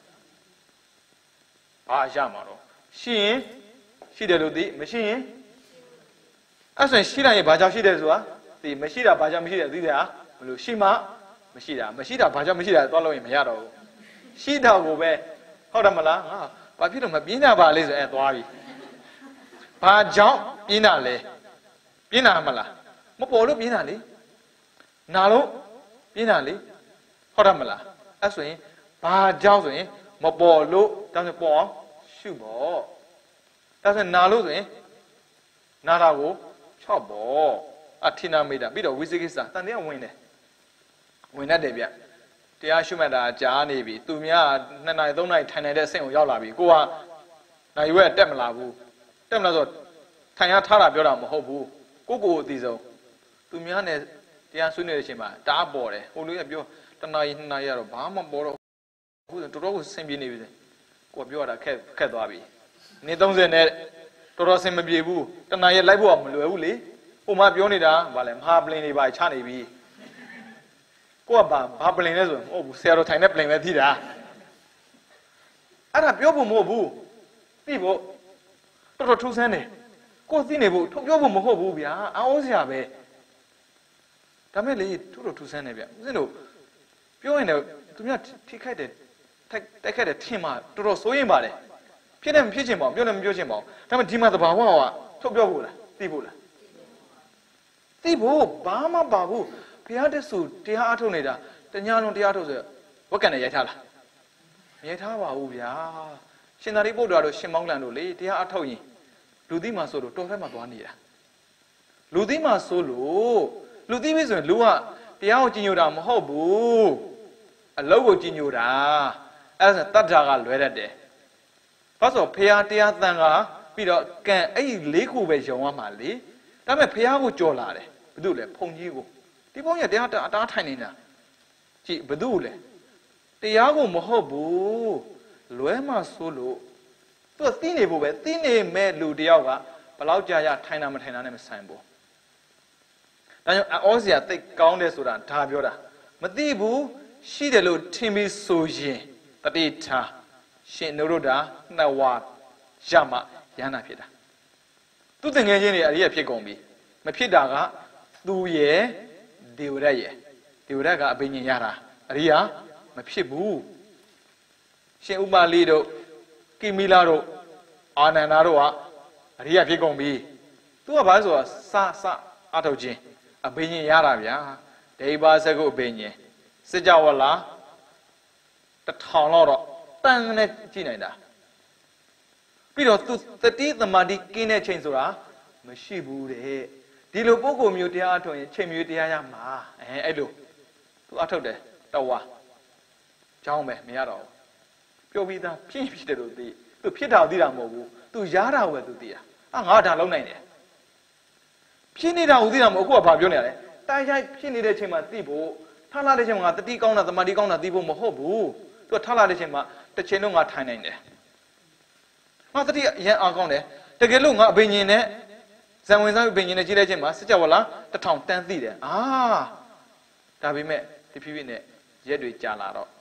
ဘာရမှာတော့ရှိရင်ရှိတယ်လို့သိမရှိရင်အဲ့ဆိုရင်ရှိလိုက်ရင်ဘာကြောင့်ရှိတယ်ဆိုတာသိမရှိတာဘာကြောင့်မရှိတယ်သိတာဘလို့ရှိမှမရှိတာဘာကြောင့်မရှိတာသွားလို့ရင်မရတော့ဘူးရှိတာကိုပဲဟုတ်တယ်မလားငါဘာဖြစ်လို့မပြင်းတာပါလဲဆိုသွားပြီဘာကြောင့်ပြင်းတာလဲပြင်းတာမလားမပေါ်လို့ပြင်းတာလေနာလို့ပြင်းတာလေဟုတ်တယ်မလားအဲ့ဆိုရင်ဘာကြောင့်ဆိုရင်မပေါ်လို့တောင်းစပေါ်အောင်ရှုပေါ့ဒါဆိုနာလို့ဆိုရင်နာတာကို6ပေါ့အထိနာမိတာပြီးတော့ဝိသေကိစ္စတန်တရားဝင်တတ်တယ်ဗျတရားရှုမှတ်တာကြားနေပြီသူများ2နာရီ3နာရီထိုင်နေတဲ့အဆင့်ကိုရောက်လာပြီကိုကနိုင်ရွက်တက်မလာဘူးတက်မလာဆိုထိုင်ရထားတာပြောတာမဟုတ်ဘူးကိုအသိဆုံးသူများနဲ့တရားဆွေးနွေးတဲ့အချိန်မှာတားပေါ်တယ်ဟိုလူကပြော1နာရီ2နာရီကတော့ဘာမှပေါ်တော့အခုတော်တော်ကိုဆင်ပြေနေပြီကိုပြောတာခက်သွားပြီနေ့30နဲ့တော်တော်ဆင်မပြေဘူး1နာရီလိုက်ဖို့ကမလွယ်ဘူးလေဟိုမှာပြောနေတာဗာလဲမဟာပလင်တွေပါချနေပြီကိုကဘာပလင်လဲဆိုမဟုတ်ဘူးဆရာတော်ထိုင်တဲ့ပလင်ပဲသိတာအဲ့ဒါပြောဖို့မဟုတ်ဘူးသိဖို့တော်တော်ထူးဆန်းတယ်ကိုသိနေဖို့ထုတ်ပြောဖို့မဟုတ်ဘူးဗျာအောင်းစရာပဲဒါမဲ့လေတော်တော်ထူးဆန်းတယ်ဗျဦးဇင်းတို့ပြောရင်တော့သူများထိခိုက်တယ်တိုက်ခိုက်တယ်ထင်မှတော်တော်စိုးရင်ပါတယ်ဖြစ်တယ်မဖြစ်ချင်ပါဘူးပြောတယ်မပြောချင်ပါဘူးဒါပေမဲ့ဒီမှာသဘာဝကထုတ်ပြောဖို့လားသိဖို့လားသိဖို့ဘာမှပါဘူးဘုရားတဆူတရားအထုတ်နေတာတညာလုံးတရားထုတ်ဆိုဝက်ကန်နဲ့ရိုက်ထားလားမရိုက်ထားပါဘူးဗျာရှင်သာရိပုတ္တရာတို့ရှင်မောင်းလန်တို့လေတရားအထုတ်ရင်လူသိမှဆိုလို့တော်ဖက်မှသွားနေတာလူသိမှဆိုလို့လူသိပြီဆိုရင်လူကတရားကိုကြည်ညိုတာမဟုတ်ဘူးအလုပ်ကိုကြည်ညိုတာအဲ့ဒါတတ္ထာကလွဲတတ်တယ်ဘာလို့ဖះတရားတန်ကပြီးတော့ကံအဲ့ဒီ၄ခုပဲယုံရမှာလေဒါပေမဲ့ဖះကိုကြော်လာတယ်ဘယ်သူလဲဖုန်ကြီးကိုဒီဘုန်းကြီးတရားအတားထိုင်နေတာကြည့်ဘယ်သူလဲတရားကိုမဟုတ်ဘူးလွဲမှဆိုလို့သူသိနေဖို့ပဲသိနေမဲ့လူတယောက်ကဘယ်လောက်ကြာရထိုင်တာမထိုင်တာနဲ့မဆိုင်ဘူးဒါကြောင့်အောစရာသိကောင်းတယ်ဆိုတာဒါပြောတာမသိဘူးရှိတယ်လို့ထင်ပြီးဆိုရင်တတိထားရှင်နုရုဒ္ဓနှစ်ဝါရမှရဟန္တာဖြစ်တာသူတငယ်ချင်းတွေအရိယဖြစ်ကုန်ပြီမဖြစ်တာကသူရဲ့ဒေဝရတ်ရဲ့ဒေဝရတ်ကအဘိညာဉ်ရတာအရိယမဖြစ်ဘူးရှင်ဥပါလိတို့ကိမိလာတို့အာနန္ဒာတို့ကအရိယဖြစ်ကုန်ပြီသူကဘာလို့ဆိုစအထုတ်ခြင်းအဘိညာဉ်ရတာဗျာဒိဗ္ဗစကုအဘိညာဉ်စစ်ကြဝဠာ1000လောက်တော့တန်နဲ့ကြည့်နိုင်တာပြီးတော့သူတတိသမာဓိကင်းတဲ့ချိန်ဆိုတာမရှိဘူးတဲ့ဒီလိုပုဂ္ဂိုလ်မျိုးတရားအထုတ်ရင်ချိန်မျိုးတရားရမှာအဲ့လိုသူအထုတ်တယ်တော်ဝါကြောင်းပဲမရတော့ဘူးပြောပြီးသားဖြစ်တယ်လို့သိသူဖြစ်တာသိတာမဟုတ်ဘူးသူရတာပဲသူသိတာငါဒါလုံးနိုင်တယ်ဖြစ်နေတာကိုသိတာမဟုတ်အခုကဘာပြောနေရလဲတိုင်းတိုင်းဖြစ်နေတဲ့ချိန်မှာသိဖို့ထားလာတဲ့ချိန်မှာငါတတိကောင်းတာသမာဓိကောင်းတာသိဖို့မဟုတ်ဘူးသူကထားလာတဲ့ချိန်မှာတစ်ချိန်လုံးငါထိုင်နိုင်တယ်ငါတတိအရင်အားကောင်းတယ်တကယ်လို့ငါအဘိညာဉ်နဲ့ဇံဝင်စားအဘိညာဉ်နဲ့ကြည့်လိုက်ချိန်မှာစကြဝဠာ1000တန်းသိတယ်ဒါပေမဲ့တဖြည်းဖြည်းနဲ့ရက်တွေကြာလာတော့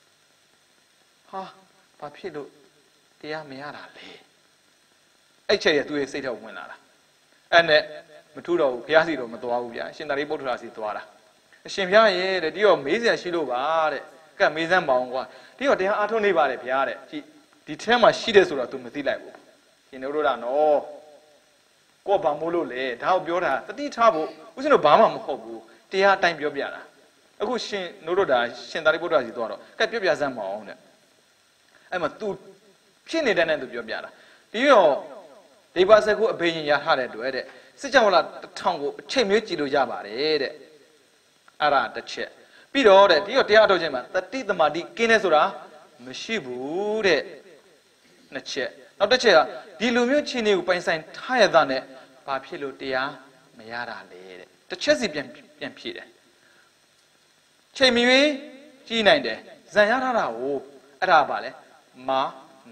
ဘာဖြစ်လို့တရားမရတာလဲအဲ့ချက်ရသူ့ရဲ့စိတ်ထဲဝင်လာတာအဲ့နဲ့မထူးတော့ဘူးဘုရားစီတော့မသွားဘူးဗျာရှင်သာရိပုတ္တရာစီသွားတာအရှင်ဘုရားရဲ့တဲ့ဒီတော့မေးစရာရှိလို့ပါတဲ့ကဲမေးစမ်းပါအောင်ကွာဒီတော့တရားအားထုတ်နေပါတယ်ဘုရားတဲ့ကြည့်ဒီထဲမှာရှိတယ်ဆိုတော့ तू မသိလိုက်ဘူးရှင်တို့တာနော်ကိုကဘာမို့လို့လဲဒါကိုပြောတာတတိထားဖို့ဦးဇင်းတို့ဘာမှမဟုတ်ဘူးတရားအတိုင်းပြောပြတာအခုရှင်တို့တာရှင်သာရိပုတ္တရာစီသွားတော့ကဲပြောပြစမ်းပါအောင်တဲ့အဲ့မှာ तू ဖြစ်နေတဲ့နဲ့ तू ပြောပြတာပြီးတော့ဒိဗ္ဗစကုအဘိညာဉ်ရထားတဲ့တွေ့တဲ့စစ်ကြောင့်လား1000ကိုအချိန်မျိုးကြည်လို့ရပါတယ်တဲ့အဲ့ဒါတစ်ချက်ပြီးတော့တဲ့ဒီတော့တရားအထုတ်ခြင်းမှာတတိသမာဓိကင်းနေဆိုတာမရှိဘူးတဲ့နှစ်ချက်နောက်တစ်ချက်ကဒီလိုမျိုးချင်းတွေကိုပိုင်ဆိုင်ထားရတဲ့နဲ့ဘာဖြစ်လို့တရားမရတာလဲတဲ့တစ်ချက်စီပြန်ဖြည့်တယ်ချိန်မီကြည့်နိုင်တယ်ဇံရထားတာကိုအဲ့ဒါပါလေမာန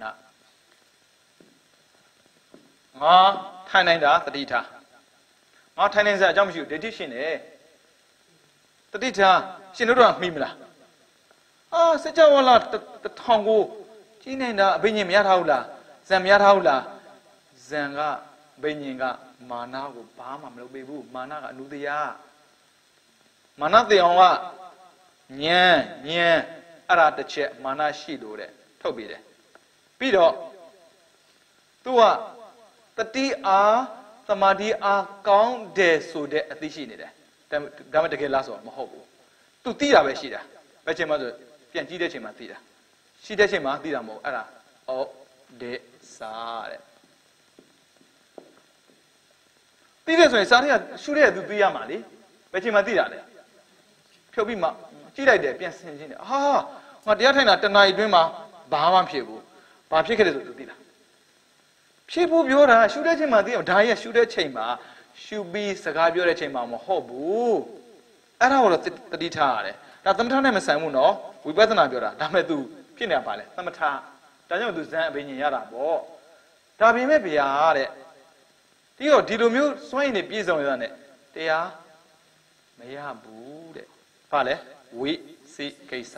ငါထိုင်နိုင်တာတတိထားငါထိုင်နိုင်စရာအကြောင်းမရှိဘူးဒိဋ္ဌိရှင်တယ်တတိထားရှင်တို့ကမှီမလားစကြဝဠာ1000ကိုကြီးနေတာအဘိညာဉ်မရထားဘူးလားဇံမရထားဘူးလားဇံကဘိညာဉ်ကမာနကိုဘာမှမလုပ်ပေးဘူးမာနကအနုတရာမာနတေအောင်ကညံအဲ့ဒါတစ်ချက်မာနရှိလို့တဲ့ထုတ်ပေးတယ်ပြီးတော့သူကတတိအားသမာဓိအားကောင်းတယ်ဆိုတဲ့အသိရှိနေတယ်ဒါမှတကယ်လားဆိုတော့မဟုတ်ဘူးသူသိတာပဲရှိတာဘယ်ချိန်မှဆိုပြန်ကြည့်တဲ့ချိန်မှာသိတာရှိတဲ့ချိန်မှာသိတာမဟုတ်အဲ့ဒါဒေစာတဲ့သိတယ်ဆိုရင်စာတွေကရှုတဲ့သူသိရမှာလေဘယ်ချိန်မှသိတာလဲဖြုတ်ပြီးမှကြည့်လိုက်တယ်ပြန်ဆင်ချင်းတယ်ဟာငါတရားထိုင်တာတနားရီအတွင်းမှာဘာမှဖြစ်ဘူးဘာဖြစ်ခဲ့တယ်ဆိုသူသိလားဖြစ်ဖို့ပြောတာရှုတဲ့ချိန်မှာသိအောင်ဒါရဲ့ရှုတဲ့ချိန်မှာရှုပြီးစကားပြောတဲ့ချိန်မှာမဟုတ်ဘူးအဲ့ဒါကိုတော့တတိထားရတယ်ဒါသမထနဲ့မဆိုင်ဘူးနော်ဝိပဿနာပြောတာဒါမဲ့ तू ဖြစ်နေတာပါလေသမထဒါကြောင့် तू ဇန်အဘိညာဉ်ရတာပေါ့ဒါပေမဲ့ဗျာတဲ့ဒီတော့ဒီလိုမျိုးစွန့်ရင်နေပြည့်စုံရတဲ့တရားမရဘူးတဲ့ဘာလဲဝိသိကိစ္စ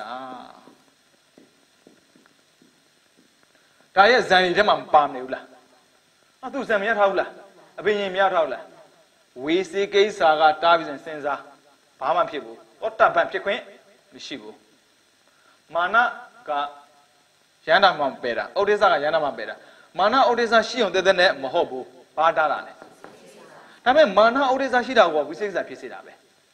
ဒါရဲ့ဇန်ကြီးထဲမှာမပါနေဘူးလားအဲ့သူဇန်မရထားဘူးလားအဘိညာဉ်မရထားဘူးလားဝိသိကိစ္စကတားပြီးစဉ်းစားဘာမှဖြစ်ဘူးသောတပန်ဖြစ်ခွင့်မရှိဘူးမာနကရဟန္တာမှာပယ်တာဥဒိစ္စကရဟန္တာမှာပယ်တာမာနဥဒိစ္စရှိအောင်တသက်နဲ့မဟုတ်ဘူးဘာတားတာလဲဒါပေမဲ့မာနဥဒိစ္စရှိတာကဝိသိကိစ္စဖြစ်စေတာပဲ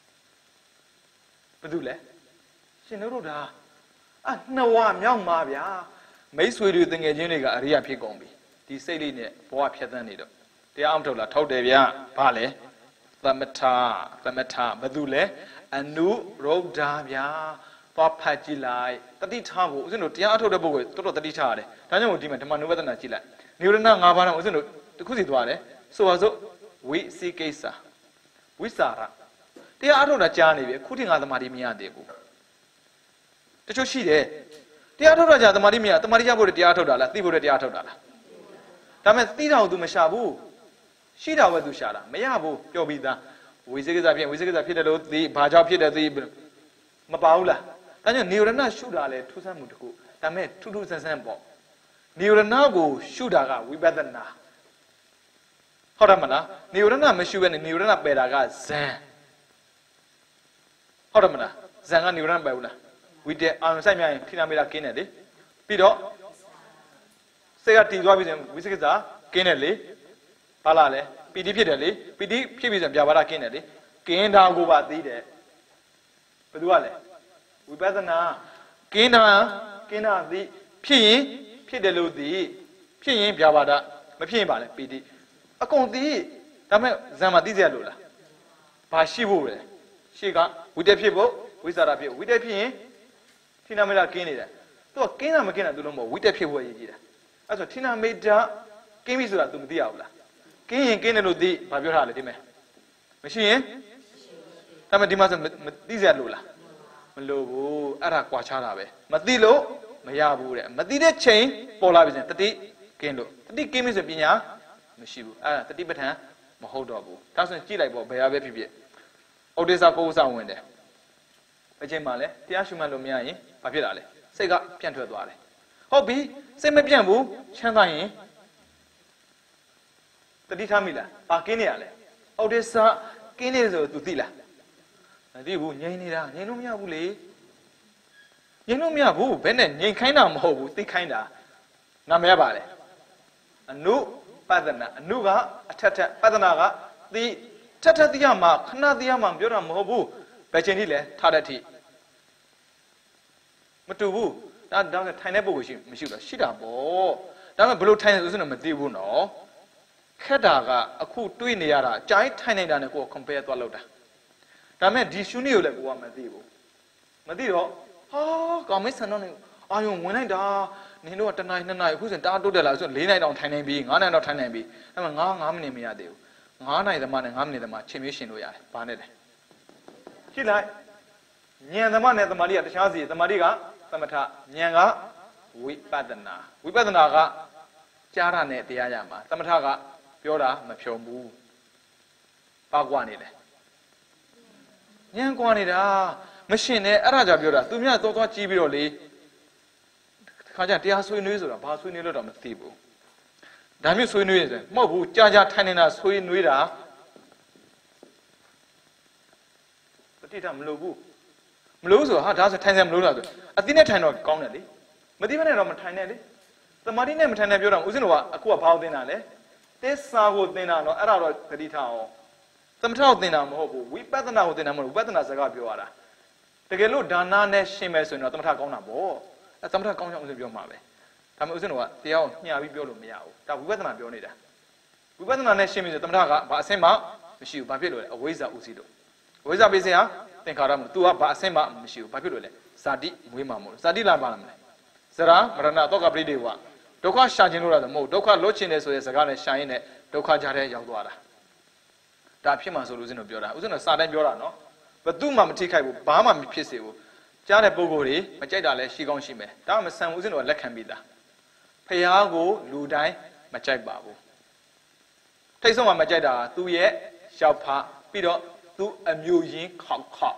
ဘာလို့လဲရှင်တို့ဒါနှစ်ဝမြောက်မှာဗျာမိတ်ဆွေတွေတငယ်ချင်းတွေကအရိယာဖြစ်ကုန်ပြီဒီစိတ်လေးနဲ့ဘဝဖြတ်သန်းနေတော့တရားအောင်ထုတ်လားထုတ်တယ်ဗျာဘာလဲသမထဘာလို့လဲအနုရုဒ္ဓဗျာသွားဖတ်ကြည့်လိုက်တတိထားဖို့ဦးဇင်းတို့တရားအထုတ်တဲ့ပုဂ္ဂိုလ်တော်တော်တတိထားရတယ်ဒါကြောင့်မို့ဒီမှာဓမ္မနုပဒနာကြည့်လိုက်နိဝရဏ၅ပါးတော့ဦးဇင်းတို့တစ်ခုစီသွားတယ်ဆိုပါစို့ဝိသိကိစ္စဝိစာရတရားအထုတ်တာကြားနေပြီခုထိငါသမာဓိမရသေးဘူးတချို့ရှိတယ်တရားထုတ်တာကြာသမာဓိမရသမာဓိရဖို့တရားထုတ်တာလားသိဖို့တရားထုတ်တာလားဒါပေမဲ့သိတာကို तू မရှာဘူးရှိတာပဲ तू ရှာတာမရဘူးပြောပြီးသားဝိသိကိစ္စဖြစ်ဝိသိကိစ္စဖြစ်တယ်လို့သိဘာကြောင့်ဖြစ်တယ်သိမပါဘူးလားဒါကြောင့်နိဝရဏရှုတာလဲထူးဆန်းမှုတစ်ခုဒါပေမဲ့ထူးထူးဆန်းဆန်းပေါ့နိဝရဏကိုရှုတာကဝိပဿနာဟုတ်တယ်မလားနိဝရဏမရှုဘဲနဲ့နိဝရဏပယ်တာကဇန်ဟုတ်တယ်မလားဇန်ကနိဝရဏပယ်ဘူးလားဝိတ္တအာရုံစိုက်မြရင်ထိနာမေတာကင်းတယ်လေပြီးတော့စိတ်ကတည်သွားပြီဆိုရင်ဝိသိကိစ္စကင်းတယ်လေဘာလားလဲပီတိဖြစ်တယ်လေပီတိဖြစ်ပြီဆိုရင်ပြာပါဒကင်းတယ်လေကင်းတာကိုပါသိတယ်ဘယ်သူကလဲဝိပဿနာကင်းတာသိဖြစ်ရင်ဖြစ်တယ်လို့သိဖြစ်ရင်ပြာပါဒမဖြစ်ရင်ပါလဲပီတိအကုန်သိဒါပေမဲ့ဇံမှာသိစရာလို့လားဘာရှိဖို့လဲရှေ့ကဝိတ္တဖြစ်ဖို့ဝိသရာဖြစ်ဝိတ္တဖြစ်ရင်ထိနာမေတာကင်းနေတယ်သူကကင်းတာမကင်းတာသူလုံးမဟုတ်ဝိတ္တဖြစ်ဖို့ရည်ကြီးတာအဲ့ဆိုထိနာမေတာကင်းပြီဆိုတာ तू မသိရဘူးလားကင်းရင်ကင်းတယ်လို့သိဘာပြောထားလဲဒီမဲ့မရှိရင်ဒါပေမဲ့ဒီမှာဆိုမသိစရာလို့လားမလို့ဘူးအဲ့ဒါကွာခြားတာပဲမသိလို့မရဘူးတဲ့မသိတဲ့ချိန်ပေါ်လာပြီဆိုရင်တတိကင်းလို့တတိကင်းပြီဆိုပညာမရှိဘူးအဲ့ဒါတတိပဋ္ဌာန်မဟုတ်တော့ဘူးဒါဆိုရင်ကြည့်လိုက်ပေါ့ဘယ်ဟာပဲဖြစ်ဖြစ်ဩဒိသပု္ပ္ပစဝင်တယ်အချိန်မှလဲတရားရှုမှတ်လို့မရရင်ဘာဖြစ်လာလဲစိတ်ကပြန့်ထွက်သွားတယ်ဟုတ်ပြီစိတ်မပြန့်ဘူးချမ်းသာရင်တတိထားမိလားဘာကင်းနေရလဲဩဒိသကင်းနေဆို तू သိလားမသိဘူးငြိမ်နေတာငြိမ်လို့မရဘူးလေငြိမ်လို့မရဘူးဘယ်နဲ့ငြိမ်ခိုင်းတာမဟုတ်ဘူးသိခိုင်းတာနာမည်ပါလေအနုပဒနာအနုကအထက်ထက်ပဒနာကသိထက်ထက်သိရမှာခဏသိရမှာပြောတာမဟုတ်ဘူးဘယ်ချိန်ထိလဲထားတဲ့ထိမတူဘူးဒါထိုင်တဲ့ပုဂ္ဂိုလ်ရှိမရှိတော့ရှိတာပေါ့ဒါပေမဲ့ဘယ်လိုထိုင်လဲဆိုတော့မသိဘူးနော်ခက်တာကအခုတွေးနေရတာကြိုင်းထိုင်နေတာနဲ့ကိုယ် compare သွားလောက်တာဒါပေမဲ့ဒီရှုနည်းကိုလည်းကိုကမသိဘူးမသိတော့ဟာကောင်မဆန်တော့နေအာယုံဝင်လိုက်တာနင်တို့ကတနိုင်နှစ်နိုင်အခုစင်တားတိုးတယ်လားဆို4နိုင်တောင်ထိုင်နိုင်ပြီ9နိုင်တောင်ထိုင်နိုင်ပြီဒါပေမဲ့9မိနစ်မရသေးဘူး9နိုင်သမားနဲ့9မိနစ်သမားချိန်မျိုးရှင်လို့ရတယ်ဘာနဲ့လဲကြည့်လိုက်ဉာဏ်သမားနဲ့သမာဓိကတခြားစီသမာဓိကသမထဉာဏ်ကဝိပဿနာကကြားတာနဲ့တရားရမှာသမထကပြောတာမဖြုံဘူးပါကွာနေတယ်ဉာဏ်ကွာနေတာမရှင်နဲ့အဲ့ဒါကြောင့်ပြောတာသူများသွားကြည့်ပြီးတော့လေခါကျတရားဆွေးနွေးဆိုတာဘာဆွေးနွေးလို့တော့မသိဘူးဒါမျိုးဆွေးနွေးရဆိုမဟုတ်ဘူးကြာထိုင်နေတာဆွေးနွေးတာတတိထမလို့ဘူးဆိုဟာဒါဆိုထိုင်စရာမလိုလားဆိုအသိနဲ့ထိုင်တော့ကောင်းတယ်လေမသိမနဲ့တော့မထိုင်နဲ့လေသမာဓိနဲ့မထိုင်နဲ့ပြောတာဦးဇင်းတို့ကအခုကဘာလို့သင်တာလဲသစ္စာကိုသင်တာတော့အဲ့ဒါတော့တတိထအောင်သမထကိုသင်တာမဟုတ်ဘူးဝိပဿနာကိုသင်တာမဟုတ်ဘူးဝိပဿနာစကားပြောရတာတကယ်လို့ဒါနနဲ့ရှင်းမယ်ဆိုရင်တော့သမထကောင်းတာပေါ့အဲသမထကောင်းချောင်းဦးဇင်းပြောမှာပဲဒါပေမဲ့ဦးဇင်းတို့ကတရားကိုညှာပြီးပြောလို့မရဘူးဒါဝိပဿနာပြောနေတာဝိပဿနာနဲ့ရှင်းပြီဆိုသမထကဘာအဆင့်မှမရှိဘူးဘာဖြစ်လို့လဲအဝိဇ္ဇာဥစည်းလို့အဝိဇ္ဇာပေးစရာသင်္ခါရမလို့ तू ကဘာအဆင့်မှမရှိဘူးဘာဖြစ်လို့လဲဇာတိမွေးမှာမို့ဇာတိလာပါလားမလဲဇရာမရဏတောကပရိဒေဝဒုက္ခရှာခြင်းလို့ရတာမဟုတ်ဒုက္ခလွတ်ခြင်းတယ်ဆိုတဲ့စကားနဲ့ရှာရင်းနဲ့ဒုက္ခကြားတဲ့ရောက်သွားတာဒါဖြစ်မှာဆိုလို့ဦးဇင်းတို့ပြောတာဦးဇင်းတို့စာတိုင်းပြောတာနော်ဘသူမှမထိခိုက်ဘူးဘာမှမဖြစ်စေဘူးကြားတဲ့ပုံကိုယ်တွေမကြိုက်တာလဲရှိကောင်းရှိမယ်ဒါမှမဆန်ဦးဇင်းတို့ကလက်ခံပြီးသားဖျားကိုလူတိုင်းမကြိုက်ပါဘူးထိတ်ဆုံးမှမကြိုက်တာသူ့ရဲ့ရောက်ဖပြီးတော့သူအမျိုးရင်းခောက်ခောက်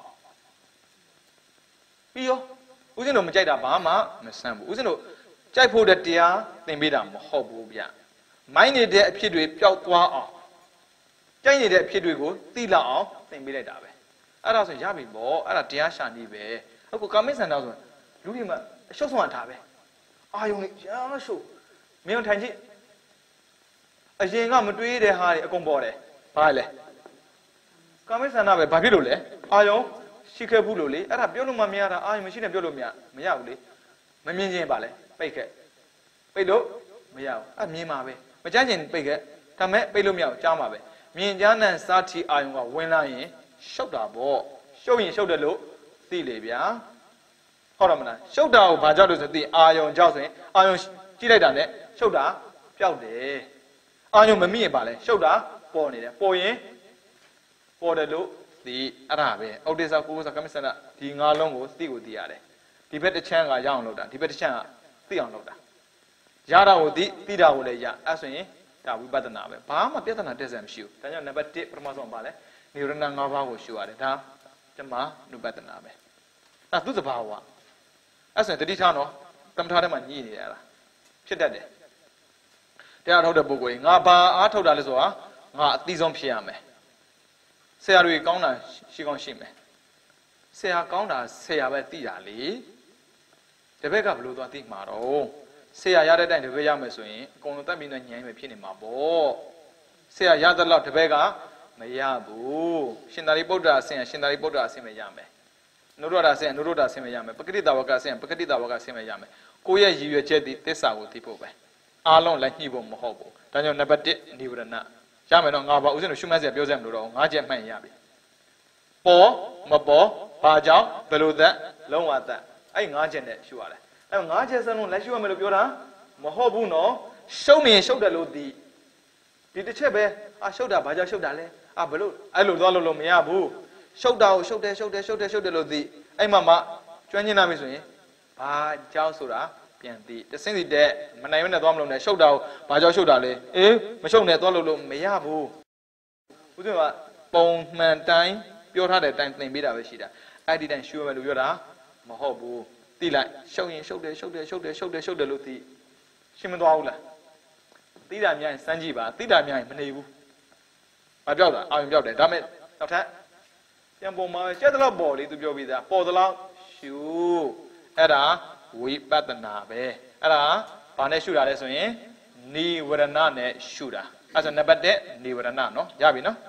ပြီးရောဦးဇင်းတို့မကြိုက်တာဘာမှမဆန်ဘူးဦးဇင်းတို့ကြိုက်ဖို့တဲ့တရားသင်ပေးတာမဟုတ်ဘူးဗျမိုင်းနေတဲ့အဖြစ်တွေပျောက်သွားအောင်ကြိုက်နေတဲ့အဖြစ်တွေကိုသိလောက်အောင်သင်ပေးလိုက်တာပဲအဲ့ဒါဆိုရပြီပေါ့အဲ့ဒါတရားရှာနေပဲအခုကာမိတ်ဆန္ဒဆိုလူတွေမှာအရှုပ်ဆုံးတာပဲအာယုံလေးရာရှုပ်မင်းထိုင်ကြည့်အရင်ကမတွေးတဲ့ဟာတွေအကုန်ပေါ်တယ်ဘာလဲကာမိတ်ဆန္ဒပဲဘာဖြစ်လို့လဲအာယုံရှိခဲ့ဘူးလို့လေအဲ့ဒါပြောလို့မရတာအာယုံမရှိနဲ့ပြောလို့မရဘူးလေမမြင်ချင်းပါလဲပိတ်ခဲ့ပိတ်လို့မရဘူးအဲ့မြင်မှာပဲမကြမ်းချင်ပိတ်ခဲ့ဒါမဲ့ပိတ်လို့မရဘူးကြားမှာပဲမြင်ကြားနဲ့စားတီအာယုံကဝင်လာရင်ရှုပ်တာပေါ့ရှုပ်ရင်ရှုပ်တယ်လို့သိလေဗျာဟုတ်တယ်မလားရှုပ်တာကိုဘာကြောက်လို့ဆိုသိအာယုံကြောက်ဆိုရင်အာယုံကြည့်လိုက်တာနဲ့ရှုပ်တာပျောက်တယ်အာယုံမမိရင်ပါလဲရှုပ်တာပေါ်နေတယ်ပေါ်ရင်ပေါ်တယ်လို့သိအဲ့ဒါပဲဩဒိသကုသကမိစ္ဆနာဒီငါးလုံးကိုသိကိုသိရတယ်ဒီဘက်တစ်ချမ်းကရအောင်လုပ်တာဒီဘက်တစ်ချမ်းကသိအောင်လုပ်တာရတာကိုသိတာကိုလည်းရအဲ့ဆိုရင်ဒါဝိပဿနာပဲဘာမှပြဿနာတက်စရာမရှိဘူးဒါကြောင့်နံပါတ်1ပထမဆုံးပါလဲနိရောဓ၅ပါးကိုရှုရတယ်ဒါဓမ္မနုပဿနာပဲအဲ့သူသဘာဝအဲ့ဆိုရင်တတိထားနော်တမထားထဲမှာညှိနေရတာဖြစ်တတ်တယ်တရားထုတ်တဲ့ပုဂ္ဂိုလ်ကြီးငါဘာအားထုတ်တာလဲဆိုတာငါအသိဆုံးဖြစ်ရမယ်ဆရာတွေကောင်းတာရှိကောင်းရှိမယ်ဆရာကောင်းတာဆရာပဲသိတာလေတပည့်ကဘယ်လိုသွားသိမှာတော့ဆရာရတဲ့တိုင်တပည့်ရမယ်ဆိုရင်အကုန်လုံးတတ်ပြီးတော့ညံပဲဖြစ်နေမှာပေါ့ဆရာရတဲ့လောက်တပည့်ကမရဘူးရှင်သာရိပုတ္တရာအဆင့်ရှင်သာရိပုတ္တရာအဆင့်ပဲရမယ်နုရဒအဆင့်နုရဒအဆင့်ပဲရမယ်ပကတိတဝကအဆင့်ပကတိတဝကအဆင့်ပဲရမယ်ကိုယ့်ရဲ့ရည်ရွယ်ချက်ဒီသစ္စာကိုသိဖို့ပဲအားလုံးလည်းညှိဖို့မဟုတ်ဘူးဒါကြောင့်နံပါတ်1နိဗ္ဗာန်ရမယ်တော့ငါဘာဦးဇင်းတို့ရှုမှတ်စရာပြောစရာမလိုတော့ငါးချက်မှတ်ရင်ရပြီပေါ်မပေါ်ဘာကြောင့်ဘယ်လိုသက်လုံးဝသက်အဲ့ငါးချက်နဲ့ရှုရတယ်အဲ့ငါးချက်စလုံးလက်ရှုရမယ်လို့ပြောတာမဟုတ်ဘူးနော်ရှုံနေရှုပ်တယ်လို့ဒီတစ်ချက်ပဲရှုပ်တာဘာကြောင့်ရှုပ်တာလဲဘယ်လိုအဲ့လိုသွားလို့မရဘူးရှုပ်တာကိုရှုပ်တယ်လို့ဒီအဲ့မှကျွမ်းကျင်လာပြီဆိုရင်ဘာကြောင့်ဆိုတာပြန်သိတဆင်းစီတဲ့မနိုင်မနဲ့သွားမလို့နဲ့ရှုပ်တာကိုဘာကြောင့်ရှုပ်တာလဲမရှုပ်နဲ့သွားလို့မရဘူးဦးဇင်းကပုံမှန်တိုင်းပြောထားတဲ့အတိုင်းသင်ပေးတာပဲရှိတာအဲ့ဒီတိုင်းရှုရမယ်လို့ပြောတာမဟုတ်ဘူးသိလိုက်ရှုပ်ရင်ရှုပ်တယ်လို့သိရှင်းမသွားဘူးလားသိတာများရင်စမ်းကြည့်ပါသိတာများရင်မနေဘူးမပြောက်တာအာရုံပြောက်တယ်ဒါမဲ့နောက်ထပ်ပြန်ပုံမှာကျက်တလောက်ပေါ်လေသူပြောပြီးသားပေါ်တလောက်ရှုအဲ့ဒါဝိပဿနာပဲအဲ့ဒါဘာနဲ့ရှုတာလဲဆိုရင်နိဝရဏနဲ့ရှုတာအဲ့ဆိုနံပါတ်1နိဝရဏနော်ရပြီနော်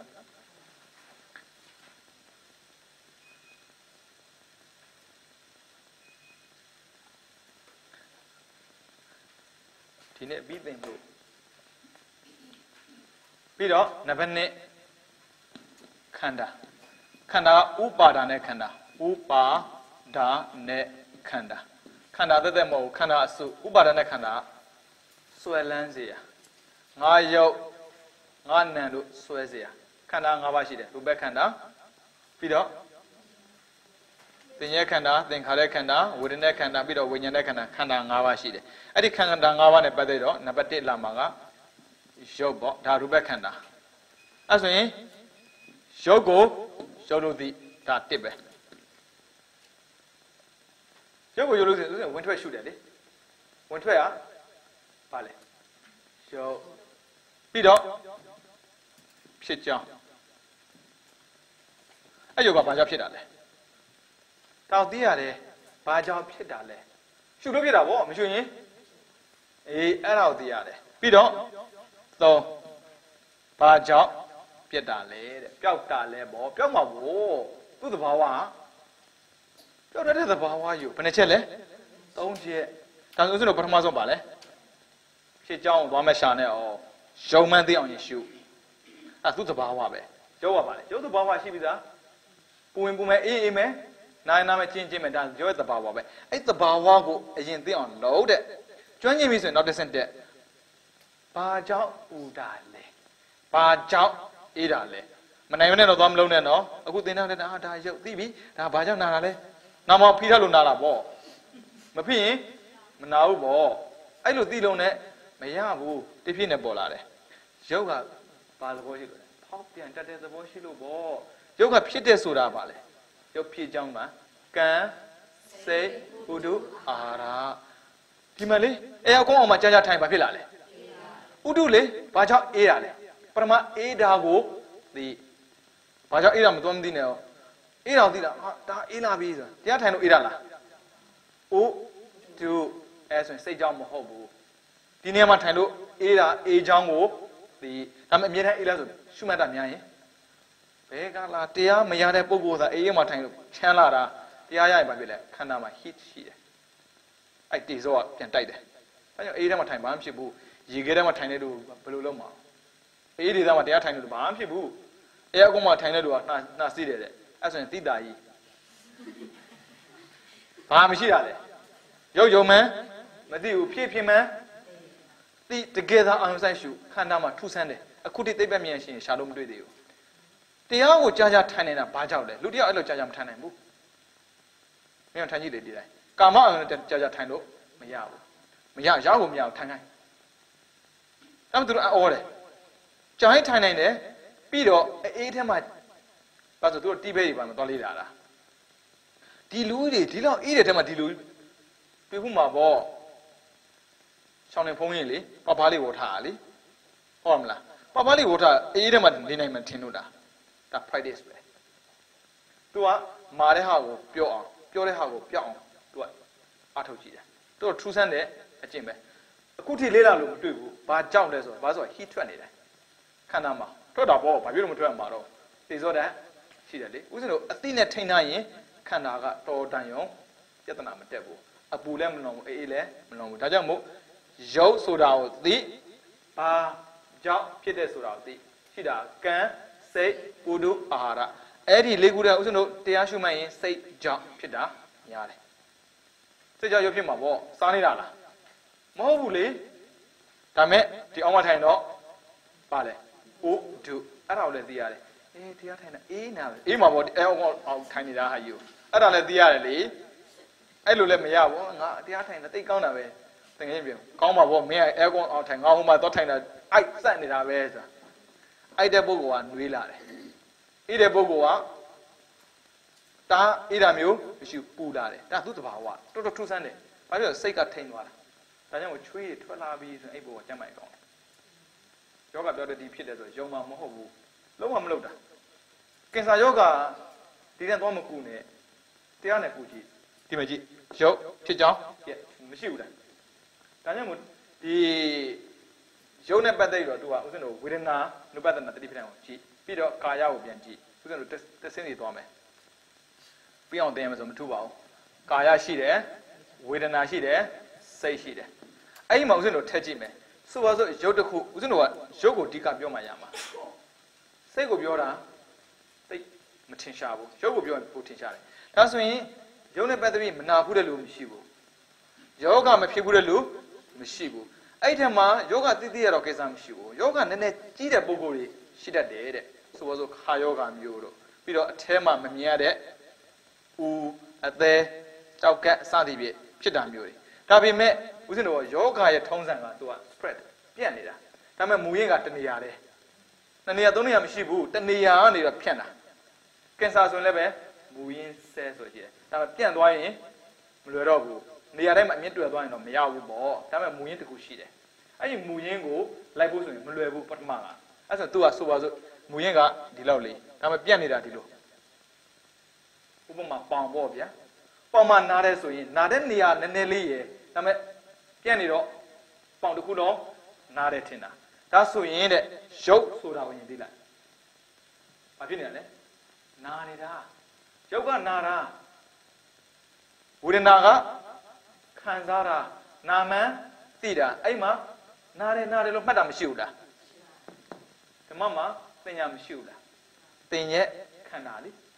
ဒီနေ့ပြီးသိမ့်လို့ပြီးတော့နံပါတ်2ခန္ဓာဥပါဒာနဲ့ခန္ဓာဥပါဒါနဲ့ခန္ဓာခန္ဓာသက်မဟုတ်ခန္ဓာအစုဥပါဒနဲ့ခန္ဓာဆွဲလန်းစေရငါယုတ်ငါနံတို့ဆွဲစေရခန္ဓာ၅ပါးရှိတယ်ရူပခန္ဓာပြီးတော့သင်္ညေခန္ဓာသင်္ခါရခန္ဓာဝေဒနာခန္ဓာပြီးတော့ဝိညာဉ်ခန္ဓာခန္ဓာ၅ပါးရှိတယ်အဲ့ဒီခန္ဓာ၅ပါးနဲ့ပတ်သက်တော့နံပါတ်1လာမှာကရုပ်ပေါ့ဒါရူပခန္ဓာအဲ့ဆိုရင်ရုပ်ကိုရုပ်လို့သိဒါ1ပဲရုပ်ကိုရုပ်လို့သိဝင်ထွက်ရှုတယ်လေဝင်ထွက်ပါလေရုပ်ပြီးတော့ဖြစ်ကြောင်းအဲ့ရုပ်ကဘာကြောင့်ဖြစ်တာလဲတောက်သိရတယ်ဘာကြောင့်ဖြစ်တာလဲရှုလို့ဖြစ်တာဗောမရှုရင်အဲ့ဒါကိုသိရတယ်ပြီးတော့3ဘာကြောင့်ပြက်တာလဲတဲ့ပျောက်တာလဲဗောပျောက်မှာဗောသူ့သဘာဝပျောက်တဲ့သဘာဝယူဘယ်နှချက်လဲ3ချက်ဒါဆိုရင်ပထမဆုံးပါလဲဖြစ်ကြောင်းကိုသွားမဲ့ရှာနေအောင်ရုံမှန်းသိအောင်ရှုသူ့သဘာဝပဲရုပ်ကပါလေရုပ်သဘာဝရှိပြီသားပူဝင်ပူမဲ့အေးအေးမဲ့နာနာမဲ့ချင်းချင်းမဲ့ဒါရောတဲ့တဘာဝပဲအဲ့တဘာဝကိုအရင်သိအောင်လုပ်တဲ့ကျွမ်းကျင်ပြီဆိုရင်နောက်တစ်ဆင့်တက်ဘာကြောင့်ပူတာလဲဘာကြောင့်အေးတာလဲမနိုင်မနဲ့တော့သွားမလုံးနဲ့နော်အခုသင်ထားတဲ့ဒါရုပ်သိပြီဒါဘာကြောင့်နာတာလဲနာမဖိထားလို့နာတာပေါ့မဖိရင်မနာဘူးပေါ့အဲ့လိုသိလုံးနဲ့မရဘူးတဖြည်းနဲ့ပေါ်လာတယ်ရုပ်ကဘာသဘောရှိလို့လဲဖောက်ပြန်တတ်တဲ့သဘောရှိလို့ပေါ့ရုပ်ကဖြစ်တဲ့ဆိုတာပါလေရုပ်ဖြစ်ကြောင်းကကံစိတ်ဥဒုအာရဒီမှာလေအဲအကောင်အောင်မှာကြာကြာထိုင်ပါဖြစ်လာလေဥဒုလေဘာကြောင့်အေးတာလဲပရမအေးတာကိုဒီဘာကြောင့်အေးတာမသွမ်းမသိနဲ့ရောအေးတော်သိတာဟာဒါအေးလာပြီဆိုတာတရားထိုင်လို့အေးတာလားဥဒုအဲဆိုရင်စိတ်ကြောင့်မဟုတ်ဘူးဒီနေရာမှာထိုင်လို့အေးတာအေးချောင်းကိုဒီဒါမှအမြဲတမ်းအေးလားဆိုရှုမှတ်တာများရင်ဘယ်ကလာတရားမရတဲ့ပုဂ္ဂိုလ်သာအေးရမှထိုင်လို့ချမ်းလာတာတရားရရင်ဘာဖြစ်လဲခန္ဓာမှာ heat ရှိတယ်အဲ့တေဇောကပြန်တိုက်တယ်အဲကြောင့်အေးထဲမှာထိုင်ဘာမှဖြစ်ဘူးရေခဲထဲမှာထိုင်တဲ့လူဘယ်လိုလုပ်မှာအေးဒေသမှာတရားထိုင်လို့ဘာမှဖြစ်ဘူးအဲအကောင်မှာထိုင်တဲ့လူကနှာစီးတယ်တဲ့အဲ့ဆိုရင်တိတာကြီးဘာမှရှိတာလဲရုပ်ယုံမှန်းမသိဘူးဖြစ်မှန်းဒီတကယ်သာအာရုံစိုက်ရှုခန္ဓာမှာထူဆန်းတယ်အခုတိသိပ္ပံဉာဏ်ရှင်ရှာလို့မတွေ့သေးဘူးတရားကိုကြာကြာထိုင်နေတာဘာကြောင့်လဲလူတရားအဲ့လိုကြာကြာမထိုင်နိုင်ဘူးမင်းထိုင်ကြည့်လေဒီတိုင်းကာမအာရုံနဲ့ကြာကြာထိုင်လို့မရဘူးမရရောက်ကိုမရအောင်ထိုင်ခိုင်းအဲ့ဒါသူတို့အော်တယ်ကြာရင်ထိုင်နိုင်တယ်ပြီးတော့အေးထဲမှာဘာဆိုသူတို့တိဘဲတွေပါမသွားလေးတာလားဒီလူတွေဒီလောက်အေးတဲ့ထဲမှာဒီလူတွေ့ဖို့မှာပေါ့ရှောင်းနေဖုံးရင်လေပပားလေးဝေါ်ထားလေဟုတ်မလားပပားလေးဝေါ်ထားအေးထဲမှာနေနိုင်မှထင်လို့တာဒါ practice ပဲသူကမာတဲ့ဟာကိုပြောအောင်ပြောတဲ့ဟာကိုပြောက်အောင်သူကအထုတ်ကြည့်တယ်သူကထူးဆန်းတဲ့အကျင့်ပဲအခုထိလေးလာလို့မတွေ့ဘူးဘာကြောက်လဲဆိုတော့ဘာဆိုတော့ heat ထွက်နေတယ်ခန္ဓာမှာထွက်တာပေါ့ဘာဖြစ်လို့မထွက်မှာတော့သေစောတန်ရှိတယ်လေဥစဉ်တို့အသိနဲ့ထိန်းထားရင်ခန္ဓာကတော်တန်ရုံပြဿနာမတက်ဘူးအပူလည်းမလွန်ဘူးအေးလည်းမလွန်ဘူးဒါကြောင့်မို့ရုပ်ဆိုတာကိုသိဘာကြောင့်ဖြစ်တဲ့ဆိုတာကိုသိရှိတာကံစိတ်ဥဒုအာဟာရအဲ့ဒီလေးခုတည်းဥစဉ်တို့တရားရှုမှတ်ရင်စိတ်ကြောင့်ဖြစ်တာများတယ်စိတ်ကြောင့်ရုပ်ဖြစ်မှာပေါ့စားနေတာလားမဟုတ်ဘူးလေဒါမဲ့ဒီအောင်မထိုင်တော့ပါလေဥဒုအဲ့ဒါကိုလည်းသိရတယ်အေးတရားထိုင်တာအေးနာပဲအေးမှာပေါ့အဲအောင်ထိုင်နေတာဟာယူအဲ့ဒါလည်းသိရတယ်လေအဲ့လိုလည်းမရဘူးငါတရားထိုင်တာတိတ်ကောင်းတာပဲတကယ်ပြင်ကောင်းပါပေါ့မင်းအဲကွန်အောင်ထိုင်ငါဟိုမှာတော့ထိုင်တာအိုက်စက်နေတာပဲဆိုတာအိုက်တဲ့ပုဂ္ဂိုလ်ကနှွေးလာတယ်အေးတဲ့ပုဂ္ဂိုလ်ကတာအေးတာမျိုးမရှိပူလာတယ်ဒါသူ့တဘာဝတော်တော်ထူးဆန်းတယ်ဘာဖြစ်လို့စိတ်ကထိန်သွားတာဒါကြောင့်ချွေးထွက်လာပြီးဆိုရင်အဲ့ပုဂ္ဂိုလ်ကကြမ်းမိုက်ကောင်းတယ်ယောဂပြောတဲ့ဒီဖြစ်တယ်ဆိုယုံမှာမဟုတ်ဘူးလုံးဝမလုပ်တာကင်ဆာယောဂဒီတဲ့သွားမကူနဲ့တရားနဲ့ကူကြည့်ဒီမှာကြည့်ရုပ်ဖြစ်ကြောင်းမရှိဘူးလားဒါကြောင့်မို့ဒီရုပ်နဲ့ပတ်သက်ပြီးတော့သူကဥစဉ်တို့ဝေဒနာနုပဒနာတတိပ္ပံကိုကြည့်ပြီးတော့ကာယကိုပြန်ကြည့်ဥစဉ်တို့တစ်ဆင်းစီသွားမယ်ပြီးအောင်သင်ရမယ်ဆိုမထူပါဘူးကာယရှိတယ်ဝေဒနာရှိတယ်စိတ်ရှိတယ်အဲ့ဒီမှာဥစဉ်တို့ထည့်ကြည့်မယ်ဆိုပါစို့ရုပ်တစ်ခုဥစဉ်တို့ကရုပ်ကိုအဓိကပြောမှရမှာစိတ်ကိုပြောတာသိမထင်ရှားဘူးရုပ်ကိုပြောရင်ပိုထင်ရှားတယ်ဒါဆိုရင်ရုပ်နဲ့ပတ်သက်ပြီးမနာဘူးတဲ့လူမရှိဘူးယောဂမဖြစ်ဘူးတဲ့လူမရှိဘူးအဲ့ထက်မှာယောဂတိတိရတော့ကိစ္စမရှိဘူးယောဂနည်းနည်းကြီးတဲ့ပုဂ္ဂိုလ်တွေရှိတတ်တယ်တဲ့ဆိုပါစို့ခါယောဂမျိုးတို့ပြီးတော့အထဲမှာမမြင်ရတဲ့ဦးအသေးကြောက်ကက်စသည်ဖြင့်ဖြစ်တာမျိုးတွေဒါပေမဲ့ဦးဇင်းတို့ယောဂရဲ့ထုံးစံကသူက spread ပြန့်နေတာဒါပေမဲ့မူရင်းကတနေရာလေနှစ်နေရာသုံးနေရာမရှိဘူးတနေရာကနေတော့ဖြန့်တာကင်ဆာဆိုရင်လည်းပဲမူရင်းဆဲဆိုကြည့်တယ်ဒါပေမဲ့ပြန့်သွားရင်မလွယ်တော့ဘူးနေရာတိုင်းမှာအမြင့်တွေ့သွားရင်တော့မရဘူးပေါ့ဒါပေမဲ့မူရင်းတစ်ခုရှိတယ်အဲ့ဒီမူရင်းကိုလိုက်ဖို့ဆိုရင်မလွယ်ဘူးပထမကအဲ့ဆိုသူကဆိုပါစို့မူရင်းကဒီလောက်လေးဒါပေမဲ့ပြန့်နေတာဒီလိုဥပမာပေါင်ပေါ့ဗျာပေါင်မှနားတဲ့ဆိုရင်နားတဲ့နေရာနည်းနည်းလေးရယ်ဒါပေမဲ့ပြန့်နေတော့ပေါင်တစ်ခုတော့နားတယ်ထင်တာဒါဆိုရင်တဲ့ရုပ်ဆိုတာကိုရင်သိလိုက်ဘာဖြစ်နေလဲနာနေတာရုပ်ကနာတာဝေဒနာကခံစားတာနာမှန်သိတာအဲ့မှာနာတယ်လို့မှတ်တာမရှိဘူးလားဓမ္မမှာသင်ညာမရှိဘူးလားသင်ရဲ့ခန္ဓာလေ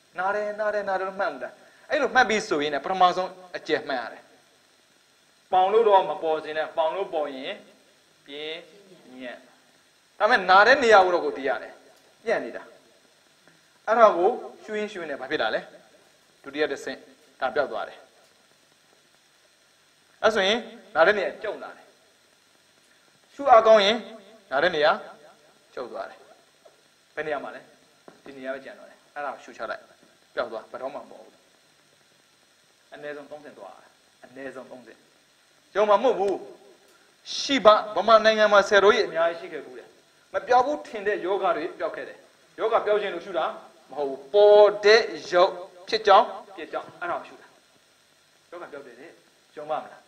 နားတယ်မှတ်မှုလားအဲ့လိုမှတ်ပြီးဆိုရင်လည်းပထမဆုံးအကျယ်မှတ်ရတယ်ပေါင်လို့တော့မပေါ်စင်နဲ့ပေါင်လို့ပေါ်ရင်ပြင်းညံ့ဒါပေမဲ့နာတဲ့နေရာကိုတော့ကိုသိရတယ်ပြန့်နေတာအဲ့တော့ကိုရွှင်းနဲ့ဘာဖြစ်တာလဲဒုတိယတစ်ဆင့်ဒါပြောက်သွားတယ်အဲ့ဆိုရင်နာတဲ့နေရာကျုံလာတယ်ရှုအားကောင်းရင်နာတဲ့နေရာကျုပ်သွားတယ်ဘယ်နေရာမှာလဲဒီနေရာပဲကျန်တော့တယ်အဲ့ဒါကိုရှုချလိုက်ပြောက်သွားဘယ်တော့မှမပေါ်ဘူးအနည်းဆုံး30သွားအနည်းဆုံး30ရုံမှာမဟုတ်ဘူးရှိပါဗမာနိုင်ငံမှာဆယ်တော်ကြီးအများကြီးရှိခဲ့ဘူးလေမပြောက်ဘူးထင်တဲ့ယောဂတွေပျောက်ခဲ့တယ်ယောဂပျောက်ခြင်းလို့ရှုတာမဟုတ်ဘူးပေါ်တဲ့ရုပ်ဖြစ်ကြောင်းပြစ်ကြောင်းအဲ့ဒါကိုရှုတာယောဂပျောက်တယ်လေကျုံပါမလား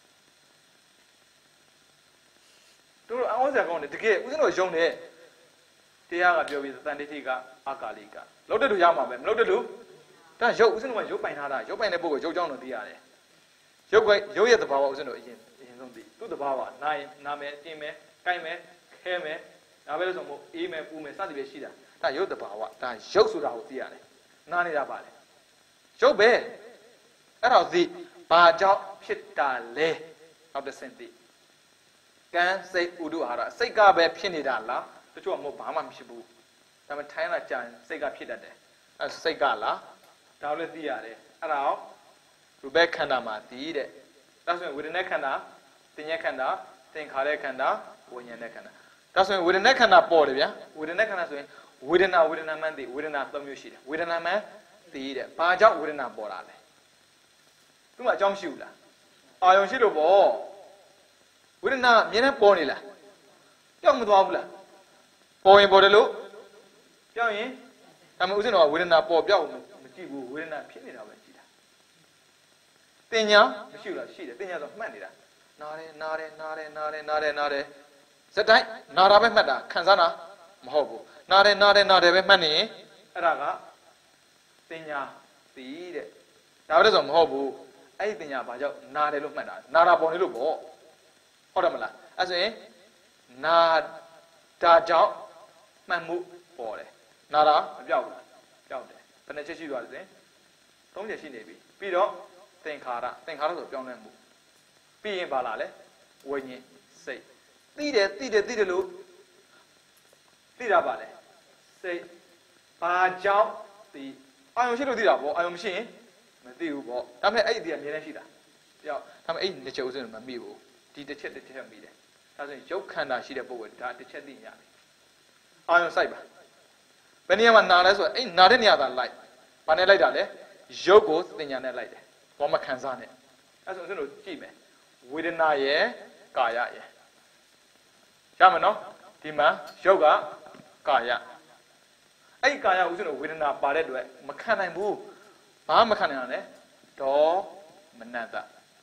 တို့အအောင်စရာကောင်းတယ်တကယ်ဦးဇင်းတို့ယုံတယ်တရားကပြောပြီးသန္တိတိကအကာလိကလောက်တဲ့လူရမှာပဲမလောက်တဲ့လူဒါရုပ်ဦးဇင်းတို့ကရုပ်ပိုင်ထားတာရုပ်ပိုင်တဲ့ပုဂ္ဂိုလ်ရုပ်ကြောင်းလို့သိရတယ်ရုပ်ရဲ့သဘာဝဦးဇင်းတို့အရင်ဆုံးသိသူ့သဘာဝနာမယ်တင်မယ်ကိုက်မယ်ခဲမယ်ဒါပဲလို့ဆိုမို့အေးမယ်ပူမယ်စသည်ပဲရှိတာဒါရုပ်သဘာဝဒါရုပ်ဆိုတာကိုသိရတယ်နားနေတာပါလေရုပ်ပဲအဲ့တော့သိဘာကြောင့်ဖြစ်တာလဲနောက်တစ်ဆင့်သိကံစိတ်ဥဒုအာဟာရစိတ်ကပဲဖြစ်နေတာလားတချို့ကမဟုတ်ဘာမှမဖြစ်ဘူးဒါပေမဲ့ထိုင်းလာကြာရင်စိတ်ကဖြစ်တတ်တယ်အဲစိတ်ကလားဒါလည်းသိရတယ်အဲ့ဒါရောရူပခန္ဓာမှာသိတဲ့ဒါဆိုရင်ဝေဒနာခန္ဓာတင်ညက်ခန္ဓာသင်္ခါရခန္ဓာဝိညာဉ်နဲ့ခန္ဓာဒါဆိုရင်ဝေဒနာခန္ဓာပေါ်တယ်ဗျာဝေဒနာခန္ဓာဆိုရင်ဝေဒနာမှန်သိဝေဒနာ၃မျိုးရှိတယ်ဝေဒနာမှန်သိတဲ့ဘာကြောင့်ဝေဒနာပေါ်တာလဲသူ့မှာအကြောင်းရှိဘူးလားအာယုံရှိလို့ပေါ့ဝေဒနာအမြဲတမ်းပေါ်နေလားပြောင်းမသွားဘူးလားပေါ်ရင်ပေါ်တယ်လို့ပြောင်းရင်ဒါမှမဟုတ်ဦးဇင်းတော်ကဝေဒနာပေါ်ပြောင်းမကြည့်ဘူးဝေဒနာဖြစ်နေတာပဲကြည့်တာတင်ညာမရှိဘူးလားရှိတယ်တင်ညာဆိုမှတ်နေတာနာတယ်စက်တိုင်းနာတာပဲမှတ်တာခံစားတာမဟုတ်ဘူးနာတယ်ပဲမှတ်နေရင်အဲ့ဒါကတင်ညာသိတဲ့ဒါပဲဆိုမဟုတ်ဘူးအဲ့ဒီတင်ညာဘာကြောင့်နာတယ်လို့မှတ်တာနာတာပေါ်နေလို့ပေါ့ဟုတ်တယ်မလားအဲ့ဆိုရင်နာတာကြောင့်မှတ်မှုပေါ်တယ်နာတာမပြောက်ဘူးပျောက်တယ်ဘယ်နှချက်ရှိသွားလဲဆိုရင်3ချက်ရှိနေပြီပြီးတော့သင်္ခါရဆိုပြောင်းလဲမှုပြီးရင်ဘာလာလဲဝိညာဉ်စိတ်သိတယ်လို့သိတာပါလေစိတ်ဘာကြောင့်ဒီအာယုံရှိလို့သိတာပေါ့အာယုံမရှိရင်မသိဘူးပေါ့ဒါပေမဲ့အဲ့ဒီအမြဲတမ်းရှိတာပြောက်ဒါပေမဲ့အဲ့ဒီတစ်ချက်ဥစဉ်မမိဘူးဒီတစ်ချက်မိတယ်ဒါဆိုရင်ရုပ်ခန္ဓာရှိတဲ့ပုဂ္ဂိုလ်ဒါတစ်ချက်သိညာတယ်အာယုံစိုက်ပါဘယ်နေရာမှာနာလဲဆိုတော့အဲ့နာတဲ့နေရာသာလိုက်ဘာနဲ့လိုက်တာလဲရုပ်ကိုသင်ညာနဲ့လိုက်တယ်ဘောမခံစားနဲ့အဲ့ဆိုဦးဇင်းတို့ကြည့်မယ်ဝေဒနာရဲ့ကာယရဲ့ရမယ်နော်ဒီမှာရုပ်ကကာယအဲ့ဒီကာယဦးဇင်းတို့ဝေဒနာပါတဲ့အတွက်မခံနိုင်ဘူးဘာမခံနိုင်တာလဲဒေါမနတ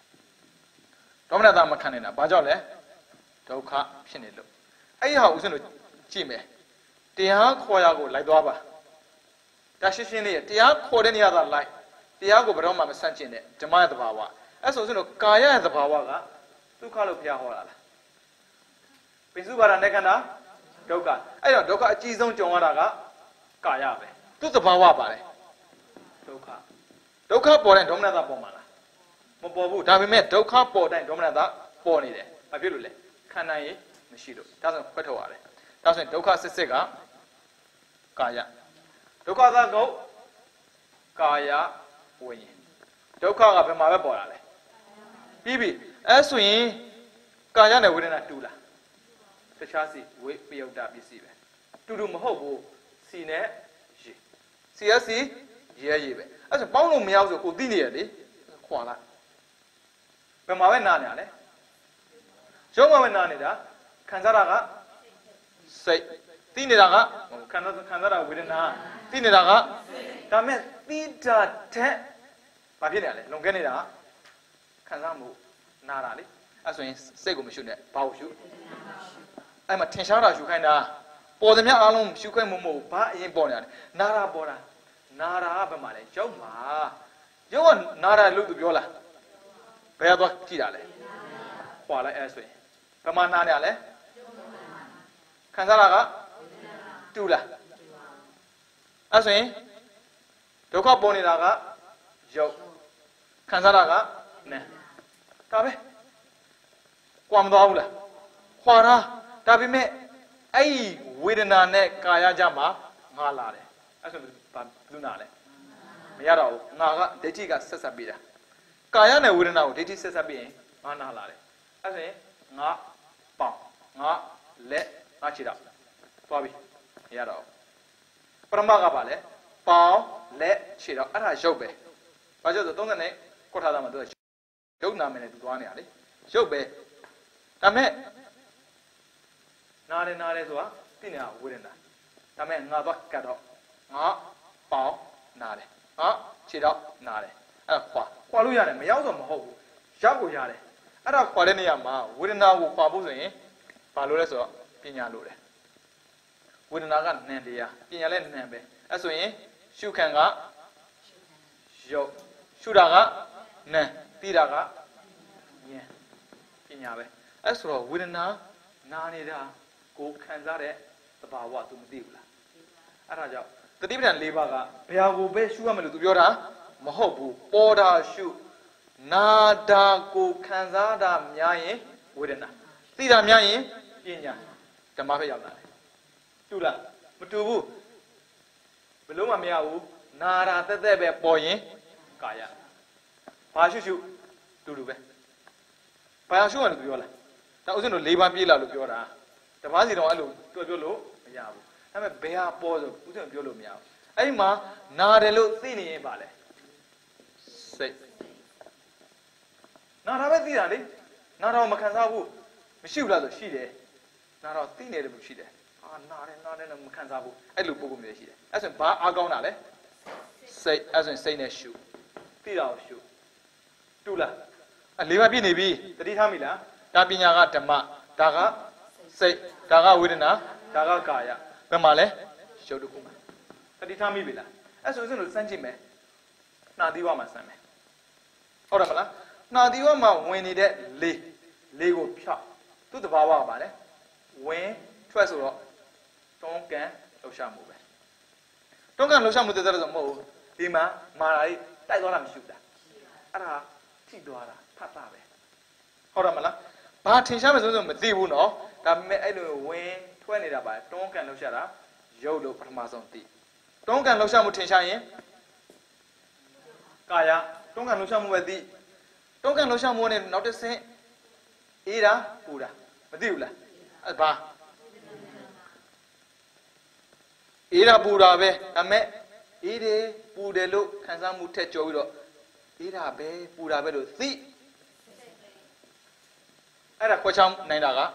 မခံနိုင်တာဘာကြောင့်လဲဒုက္ခဖြစ်နေလို့အဲ့ဒီဟာဦးဇင်းတို့ကြည့်မယ်တရားခေါ်ရကိုလိုက်သွားပါဒါရှင်းလေးတရားခေါ်တဲ့နေရာသာလိုက်တရားကိုဘယ်တော့မှမဆန့်ကျင်တဲ့ဓမ္မရဲ့သဘာဝအဲ့ဆိုဦးဇင်းတို့ကာယရဲ့သဘာဝကဒုက္ခလို့ဘုရားဟောတာလားပိစုပါဒနဲ့ခန္ဓာဒုက္ခအဲ့တော့ဒုက္ခအကြီးဆုံးကြုံရတာကကာယပဲသူ့သဘာဝပါလေဒုက္ခပေါ်တဲ့ဒေါမနတပေါ်မှာလားမပေါ်ဘူးဒါပေမဲ့ဒုက္ခပေါ်တဲ့ဒေါမနတပေါ်နေတယ်ဘာဖြစ်လို့လဲခန္ဓာရဲ့မရှိလို့ဒါဆိုခွဲထုတ်ရတယ်ဒါဆိုရင်ဒုက္ခစစ်ကကာယဒုက္ခသကုတ်ကာယဝိညာဉ်ဒုက္ခကဘယ်မှာပဲပေါ်လာလဲပြီးပြီအဲဆိုရင်ကာယနဲ့ဝေဒနာတူလားတခြားစီဝိပယုတ်တာပစ္စည်းပဲတူမဟုတ်ဘူးစီနဲ့ရေစီရစီရေပဲအဲဆိုပေါင်းလို့မရဘူးဆိုကိုသိနေရလေခွာလိုက်ဘယ်မှာပဲနားနေရလဲရုံးမှာပဲနားနေတာခံစားတာကစိတ်သိနေတာကခံစားတာဝေဒနာသိနေတာကဒါမဲ့သိတာတဲ့ဘာဖြစ်နေရလဲလွန်ခဲ့နေတာခံစားမှုနာတာလေအဲဆိုရင်စိတ်ကိုမရှုနဲ့ဘာကိုရှုအဲ့မှာထင်ရှားတာရှုခိုင်းတာပေါ်သမျှအားလုံးရှုခိုင်းမှုမဟုတ်ဘာအရင်ပေါ်နေရလဲနာတာပေါ်တာနာတာကဘယ်မှာလဲရုပ်မှာရုပ်ကနာတာလို့သူပြောလားဘယ်သွားကြည့်တာလဲခွာလိုက်အဲဆိုရင်ဘယ်မှာနာနေရလဲခံစားတာကတူလားအဲ့ဆိုရင်ဒဒုက္ခပေါ်နေတာကရုပ်ခံစားတာကနာဒါပဲကွာမသွားဘူးလားခွာတာဒါပေမဲ့အဲ့ဒီဝေဒနာနဲ့ကာယကြမှာငါလာတယ်အဲ့ဆိုဘာလူနာလဲမရတော့ဘူးငါကဒိဋ္ဌိကဆက်ဆက်ပေးတာကာယနဲ့ဝေဒနာကိုဒိဋ္ဌိဆက်ဆက်ပေးရင်ငါနာလာတယ်အဲ့ဆိုရင်ငါပေါင်ငါလက်ငါခြေတော့သွားပြီမရတော့ပရမကပါလဲပေါင်လက်ခြေတော့အဲ့ဒါရုပ်ပဲဘာကြောင့်ဆို30နဲ့ကွက်ထားတာမှသူကရုပ်နာမည်နဲ့သူသွားနေတာလေရုပ်ပဲဒါမဲ့နားတယ်ဆိုတာသိနေတာဝေဒနာဒါမဲ့ငါတော့ကတ်တော့ငါပေါင်နာတယ်ငါခြေတော့နာတယ်အဲ့ဒါခွာလို့ရတယ်မရောက်တော့မဟုတ်ဘူးရောက်ကိုရတယ်အဲ့ဒါခွာတဲ့နေရာမှာဝေဒနာကိုခွာဖို့ဆိုရင်ဘာလို့လဲဆိုတော့ပညာလို့တယ်ဝေဒနာကနံတရားပညာလည်းနံပဲအဲ့ဆိုရင်ရှုခံကရုပ်ရှုတာကနံသိတာကဉာဏ်ပညာပဲအဲ့ဆိုတော့ဝေဒနာနာနေတာကိုခံစားတဲ့သဘာဝ तू မသိဘူးလားအဲ့ဒါကြောင့်တတိပဌာန်၄ပါးကဘယ်ဟာကိုပဲရှုရမယ်လို့ तू ပြောတာမဟုတ်ဘူးပေါ်တာရှုနာတာကိုခံစားတာများရင်ဝေဒနာသိတာများရင်ပညာဓမ္မပဲရောက်လာတယ်တူလားမတူဘူးဘယ်လုံးမှမရဘူးနာတာတက်တက်ပဲပေါ်ရင်ကာယဘာရှုတူပဲဘာရှုရလို့ပြောလားဒါဥစဉ်တို့၄ပါးပြေးလာလို့ပြောတာတပားစီတော့အဲ့လိုပြောလို့မရဘူးဒါပေမဲ့ဘယ်ဟာပေါ်ဆိုဥစဉ်ပြောလို့မရဘူးအဲ့ဒီမှာနာတယ်လို့သိနေရင်ပါလေစိတ်နာတာပဲသိတာလေနာတော့မခံစားဘူးမရှိဘူးလားဆိုရှိတယ်နာတော့သိနေတယ်လို့ရှိတယ်နာတယ်တော့မခံစားဘူးအဲ့လိုပုံပုံမျိုးရှိတယ်အဲ့ဆိုရင်ဘာအားကောင်းတာလဲစိတ်အဲ့ဆိုရင်စိတ်နဲ့ရှုသိတာကိုရှုတူလား၄ပါးပြည့်နေပြီတတိထားမိလားဒါပညာကဓမ္မဒါကစိတ်ဒါကဝေဒနာဒါကကာယဘယ်မှာလဲရုပ်တစ်ခုမှာတတိထားမိပြီလားအဲ့ဆိုရင်တို့စမ်းကြည့်မယ်နှာသီးဝမှာစမ်းမယ်ဟုတ်တယ်မလားနှာသီးဝမှာဝင်နေတဲ့လေးကိုဖြောက်သူ့တဘာဝကပါလေဝင်ထွက်ဆိုတော့တွန်းကန်လှုပ်ရှားမှုပဲတွန်းကန်လှုပ်ရှားမှုတည်းဆိုမဟုတ်ဘူးဒီမှာမာတာကြီးတိုက်သွားတာမရှိဘူးလားအဲ့ဒါထိသွားတာဖတ်တာပဲဟုတ်တယ်မလားဘာထင်ရှားမယ်ဆိုမသိဘူးနော်ဒါပေမဲ့အဲ့လိုဝင်ထွက်နေတာပါတွန်းကန်လှုပ်ရှားတာရုပ်လို့ပထမဆုံးသိတွန်းကန်လှုပ်ရှားမှုထင်ရှားရင်ကာယတွန်းကန်လှုပ်ရှားမှုပဲသိတွန်းကန်လှုပ်ရှားမှုနဲ့နောက်တစ်ဆင့်အေးတာပူတာမသိဘူးလားအဲ့ဘာအေးတာပူတာပဲဒါမဲ့အေးတယ်ပူတယ်လို့ခံစားမှုထက်ကျော်ပြီးတော့အေးတာပဲပူတာပဲလို့သိအဲ့ဒါခွဲချောင်းနိုင်တာက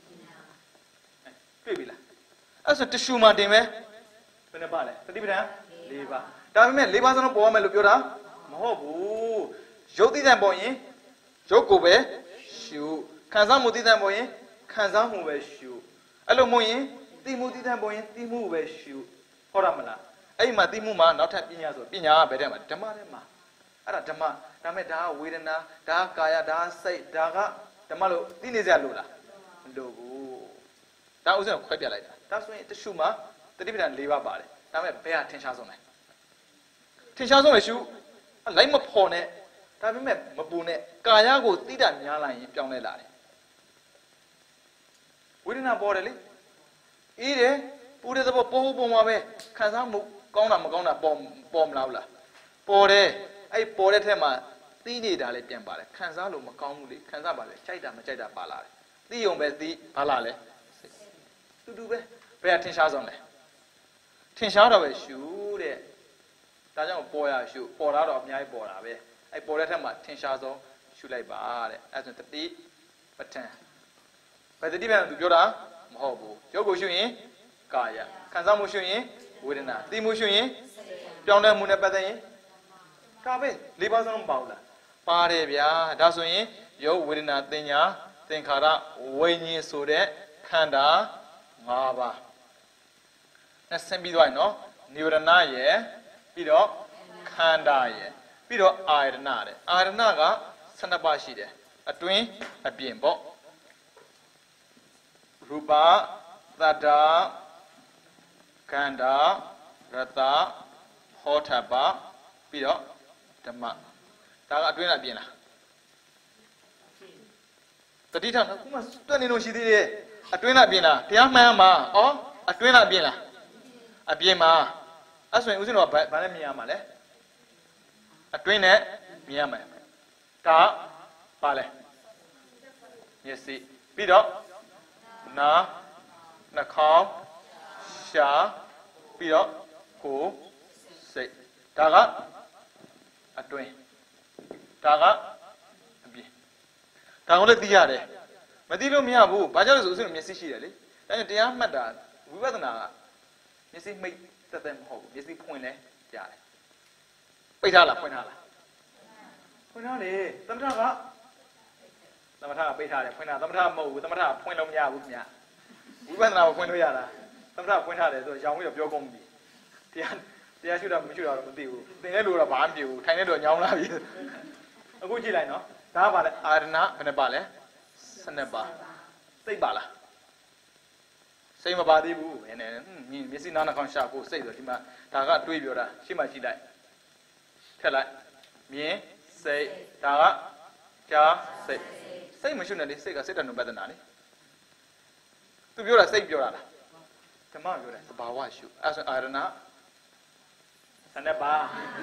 တွေ့ပြီလားအဲ့ဆိုတ िश ူမှာတင်မယ်ဘယ်နှပါလဲတတိပဌာန်၄ပါးဒါပေမဲ့၄ပါးစလုံးပေါ်ရမယ်လို့ပြောတာမဟုတ်ဘူးရုပ်သိတဲ့ပေါ်ရင်ရုပ်ကိုပဲရှုခံစားမှုသိတဲ့ပေါ်ရင်ခံစားမှုပဲရှုအဲ့လိုမဟုတ်ရင်သိမှုသိတဲ့ပေါ်ရင်သိမှုပဲရှုဟုတ်တယ်မလားအဲ့ဒီမှာသိမှုမှာနောက်ထပ်ပညာဆိုပညာကဘယ်ထဲမှာဓမ္မထဲမှာအဲ့ဒါဓမ္မဒါမဲ့ဒါကဝေဒနာဒါကကာယဒါကစိတ်ဒါကဓမ္မလို့သိနေကြလို့လားမလို့ဘူးဒါဥစ္စာကိုခွဲပြလိုက်တာဒါဆိုရင်တ िश ူမှာတတိပဌာန်၄ပါးပါတယ်ဒါမဲ့ဘယ်ဟာထင်ရှားဆုံးလဲထင်ရှားဆုံးလေရှုလိုက်မဖော်နဲ့ဒါပေမဲ့မပူနဲ့ကာယကိုသိတာများလာရင်ပြောင်းလဲလာတယ်ဝေဒနာပေါ်တယ်လေအေးတယ်ပူတဲ့သဘောပုံမှာပဲခံစားမှုကောင်းတာမကောင်းတာပေါ်မလားဘူးလားပေါ်တယ်အဲ့ပေါ်တဲ့ထက်မှာသိနေတာလည်းပြန်ပါတယ်ခံစားလို့မကောင်းဘူးလေခံစားပါလေကြိုက်တာမကြိုက်တာပါလာတယ်သိုံပဲသိဘာလာလဲတူပဲဘယ်ကထင်ရှားဆုံးလဲထင်ရှားတော့ပဲရှုတဲ့ဒါကြောင့်ပေါ်ရရှုပေါ်တာတော့အများကြီးပေါ်တာပဲအဲ့ပေါ်တဲ့ထက်မှာထင်ရှားဆုံးရှုလိုက်ပါတဲ့အဲ့ဆိုတတိပဋ္ဌာန်ဘယ်တတိပဋ္ဌာန်သူပြောတာမဟုတ်ဘူးရုပ်ကိုရှုရင်ကာယခံစားမှုရှုရင်ဝေဒနာသိမှုရှုရင်ပြောင်းလဲမှုနဲ့ပတ်သက်ရင်ဒါပဲ၄ပါးစလုံးမပါဘူးလားပါတယ်ဗျာဒါဆိုရင်ရုပ်ဝေဒနာသင်ညာသင်္ခါရဝိညာဉ်ဆိုတဲ့ခန္ဓာ၅ပါးနဲ့ဆင်းပြီးသွားရင်နော်နိဝရဏရယ်ပြီးတော့ခန္ဓာရယ်ပြီးတော့အာရဏတဲ့အာရဏက12ပါးရှိတယ်အတွင်းအပြင်ပေါ့ရူပသတ္တခန္ဓာရတဟောထပပြီးတော့ဓမ္မဒါကအတွင်းလားပြင်လားတတိထနော်ခုမှတွက်နေလို့ရှိသေးတယ်အတွင်းလားပြင်လားတရားမှန်မှာဩအတွင်းလားပြင်လားအပြင်မှာအဲ့ဆိုရင်ဦးဇင်းတော်ကဘာနဲ့မြင်ရမှာလဲအတွင်းနဲ့မြင်ရမယ်ဒါပါလဲမျက်စိပြီးတော့နားနှာခေါင်းရှားပြီးတော့ကိုယ်စိတ်ဒါကအတွင်းဒါကအပြင်ဒါကိုလည်းသိရတယ်မသိလို့မရဘူးဘာကြောင့်လဲဆိုဦးဇင်းတို့မျက်စိရှိတယ်လေဒါကြောင့်တရားမှတ်တာဝိပဿနာကမျက်စိမိတ်တက်တက်မဟုတ်ဘူးမျက်စိဖွင့်လဲရတယ်ပိတ်ထားလားဖွင့်ထားလားဖွင့်ထားတယ်သမထကပိတ်ထားတယ်ဖွင့်ထားသမထမဟုတ်ဘူးသမထဖွင့်လို့မရဘူးခင်ဗျဝိပဿနာကိုဖွင့်လို့ရတာသမထဖွင့်ထားတယ်ဆိုတော့ရောင်ပြီးတော့ပြောကုန်ပြီတရားရှုတာမရှုတာတော့မသိဘူးသင်တဲ့လူတော့ဘာမှမပြေဘူးထိုင်တဲ့လူညောင်းလာပြီအခုကြည့်လိုက်နော်ဒါကဘာလဲအာရဏဘယ်နှပါလဲ12ပါစိတ်ပါလားစိတ်မပါသေးဘူးနည်းမျက်စိနားနှာခေါင်းရှာကိုစိတ်ဆိုဒီမှာဒါကတွေးပြောတာရှေ့မှာကြည့်လိုက်ထက်လိုက်မြင်စိတ်ဒါကကြားစိတ်မရှုနဲ့လေစိတ်ကစိတ်တဏှုပဒနာလေသူပြောတာစိတ်ပြောတာလားဓမ္မပြောတယ်သဘာဝရှုအဲ့ဆိုအာရဏ12ပါ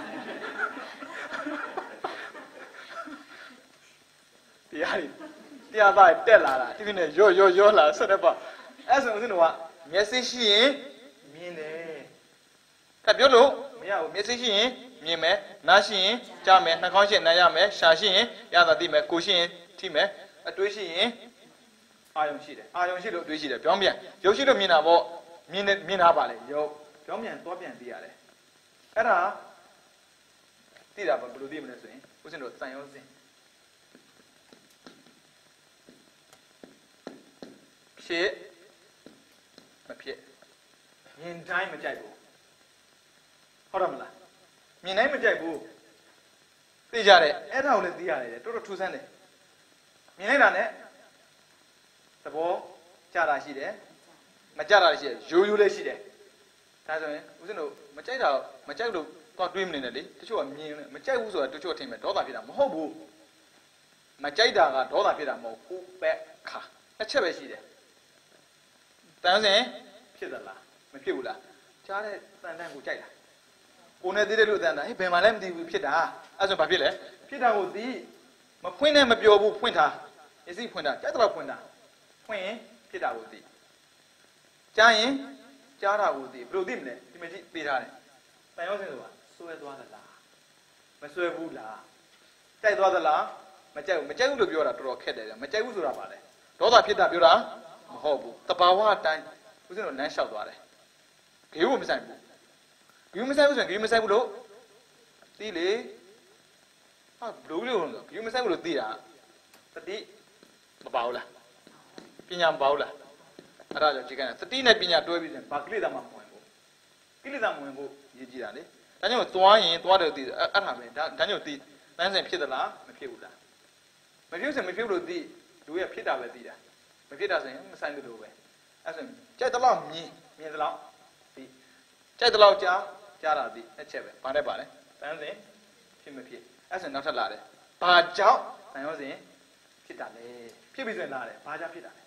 တရားသားတက်လာတာဒီနေ့ရောလာ12ပါအဲ့ဆိုဦးဇင်းတို့ကမျက်စိရှိရင်မြင်တယ်။ဒါပြောလို့မရဘူးမျက်စိရှိရင်မြင်မယ်နားရှိရင်ကြားမယ်နှာခေါင်းရှိရင်နားရမယ်ရှာရှိရင်ရတာသိမယ်ကိုယ်ရှိရင်ထိမယ်အတွေးရှိရင်အာယုံရှိတယ်အာယုံရှိလို့အတွေးရှိတယ်ပြောင်းပြန်ရုပ်ရှိလို့မြင်တာပေါ့မြင်တာပါလေရုပ်ပြောင်းပြန်သွားပြန်သိရတယ်အဲ့ဒါသိတာဘယ်လိုသိမလဲဆိုရင်ဦးဇင်းတို့စံရောစဉ်ဖြစ်မဖြစ်မြင်တိုင်းမကြိုက်ဘူးဟုတ်တယ်မလားမြင်တိုင်းမကြိုက်ဘူးသိကြတယ်အဲ့ဒါကိုလည်းသိရတယ်တော်တော်ထူးဆန်းတယ်မြင်လိုက်တာနဲ့သဘောကြတာရှိတယ်မကြတာရှိတယ်ရိုးလေးရှိတယ်ဒါဆိုရင်ဦးဇင်းတို့မကြိုက်လို့တော့တွေးမနေနဲ့လေတချို့ကမြင်မကြိုက်ဘူးဆိုတာတချို့ထင်မယ်ဒေါသဖြစ်တာမဟုတ်ဘူးမကြိုက်တာကဒေါသဖြစ်တာမဟုတ်ဘူးပက်ခါတစ်ချက်ပဲရှိတယ်တန်းစင်ဖြစ်သလားမဖြစ်ဘူးလားကြားတဲ့တန်တန်းကိုကြိုက်တာကိုနဲ့သေးတယ်လို့တန်တာဟေးဘယ်မှာလဲမသိဘူးဖြစ်တာအဲ့ဆိုဘာဖြစ်လဲဖြစ်တာကိုသိမဖွင့်နဲ့မပြောဘူးဖွင့်ထားမျက်စိဖွင့်တာကြိုက်တော့ဖွင့်တာဖွင့်ရင်ဖြစ်တာကိုသိကြားရင်ကြားတာကိုသိဘယ်လိုသိမလဲဒီမကြည့်ပေးထားတယ်တန်ရောစင်ဆိုတာဆွဲသွားသလားမဆွဲဘူးလားကြိုက်သွားသလားမကြိုက်ဘူးလို့ပြောတာတော်တော်ခက်တယ်မကြိုက်ဘူးဆိုတာပါလေဒေါသဖြစ်တာပြောတာမဟုတ်ဘူးတဘာဝအတိုင်းဦးဇင်းတို့လမ်းလျှောက်သွားတယ်ဂေးဘူးမဆိုင်ဘူးဂေးမဆိုင်ဘူးဆိုရင်ဂေးမဆိုင်ဘူးလို့သိလေဟာဘလို့လို့ဂေးမဆိုင်ဘူးလို့သိတာတတိမပါဘူးလားပညာမပါဘူးလားအဲ့ဒါကြောင့်ဒီကနေ့တတိနဲ့ပညာတွဲပြီးရင်ဘာကိလေသာမှမဝင်ဘူးကိလေသာမဝင်ဘူးရည်ကြည့်တာလေဒါကြောင့်သွားရင်သွားတယ်သိအဲ့ဒါပဲဒါကြောင့်သိတန်းစင်ဖြစ်သလားမဖြစ်ဘူးလားမဖြစ်စင်မဖြစ်လို့သိလူရဲ့ဖြစ်တာပဲသိတာမဖြစ်တာဆိုရင်မဆိုင်လို့ပဲအဲ့ဆိုကြိုက်တဲ့လောက်မြင်တဲ့လောက်ဒီကြိုက်တဲ့လောက်ကြားတာဒီတစ်ချက်ပဲဘာနဲ့ပါလဲတန်းစင်ဖြစ်မဖြစ်အဲ့ဆိုနောက်ထပ်လာတယ်ဘာကြောင့်တန်ရောစင်ဖြစ်တာလဲဖြစ်ပြီဆိုရင်လာတယ်ဘာကြောင့်ဖြစ်တာလဲ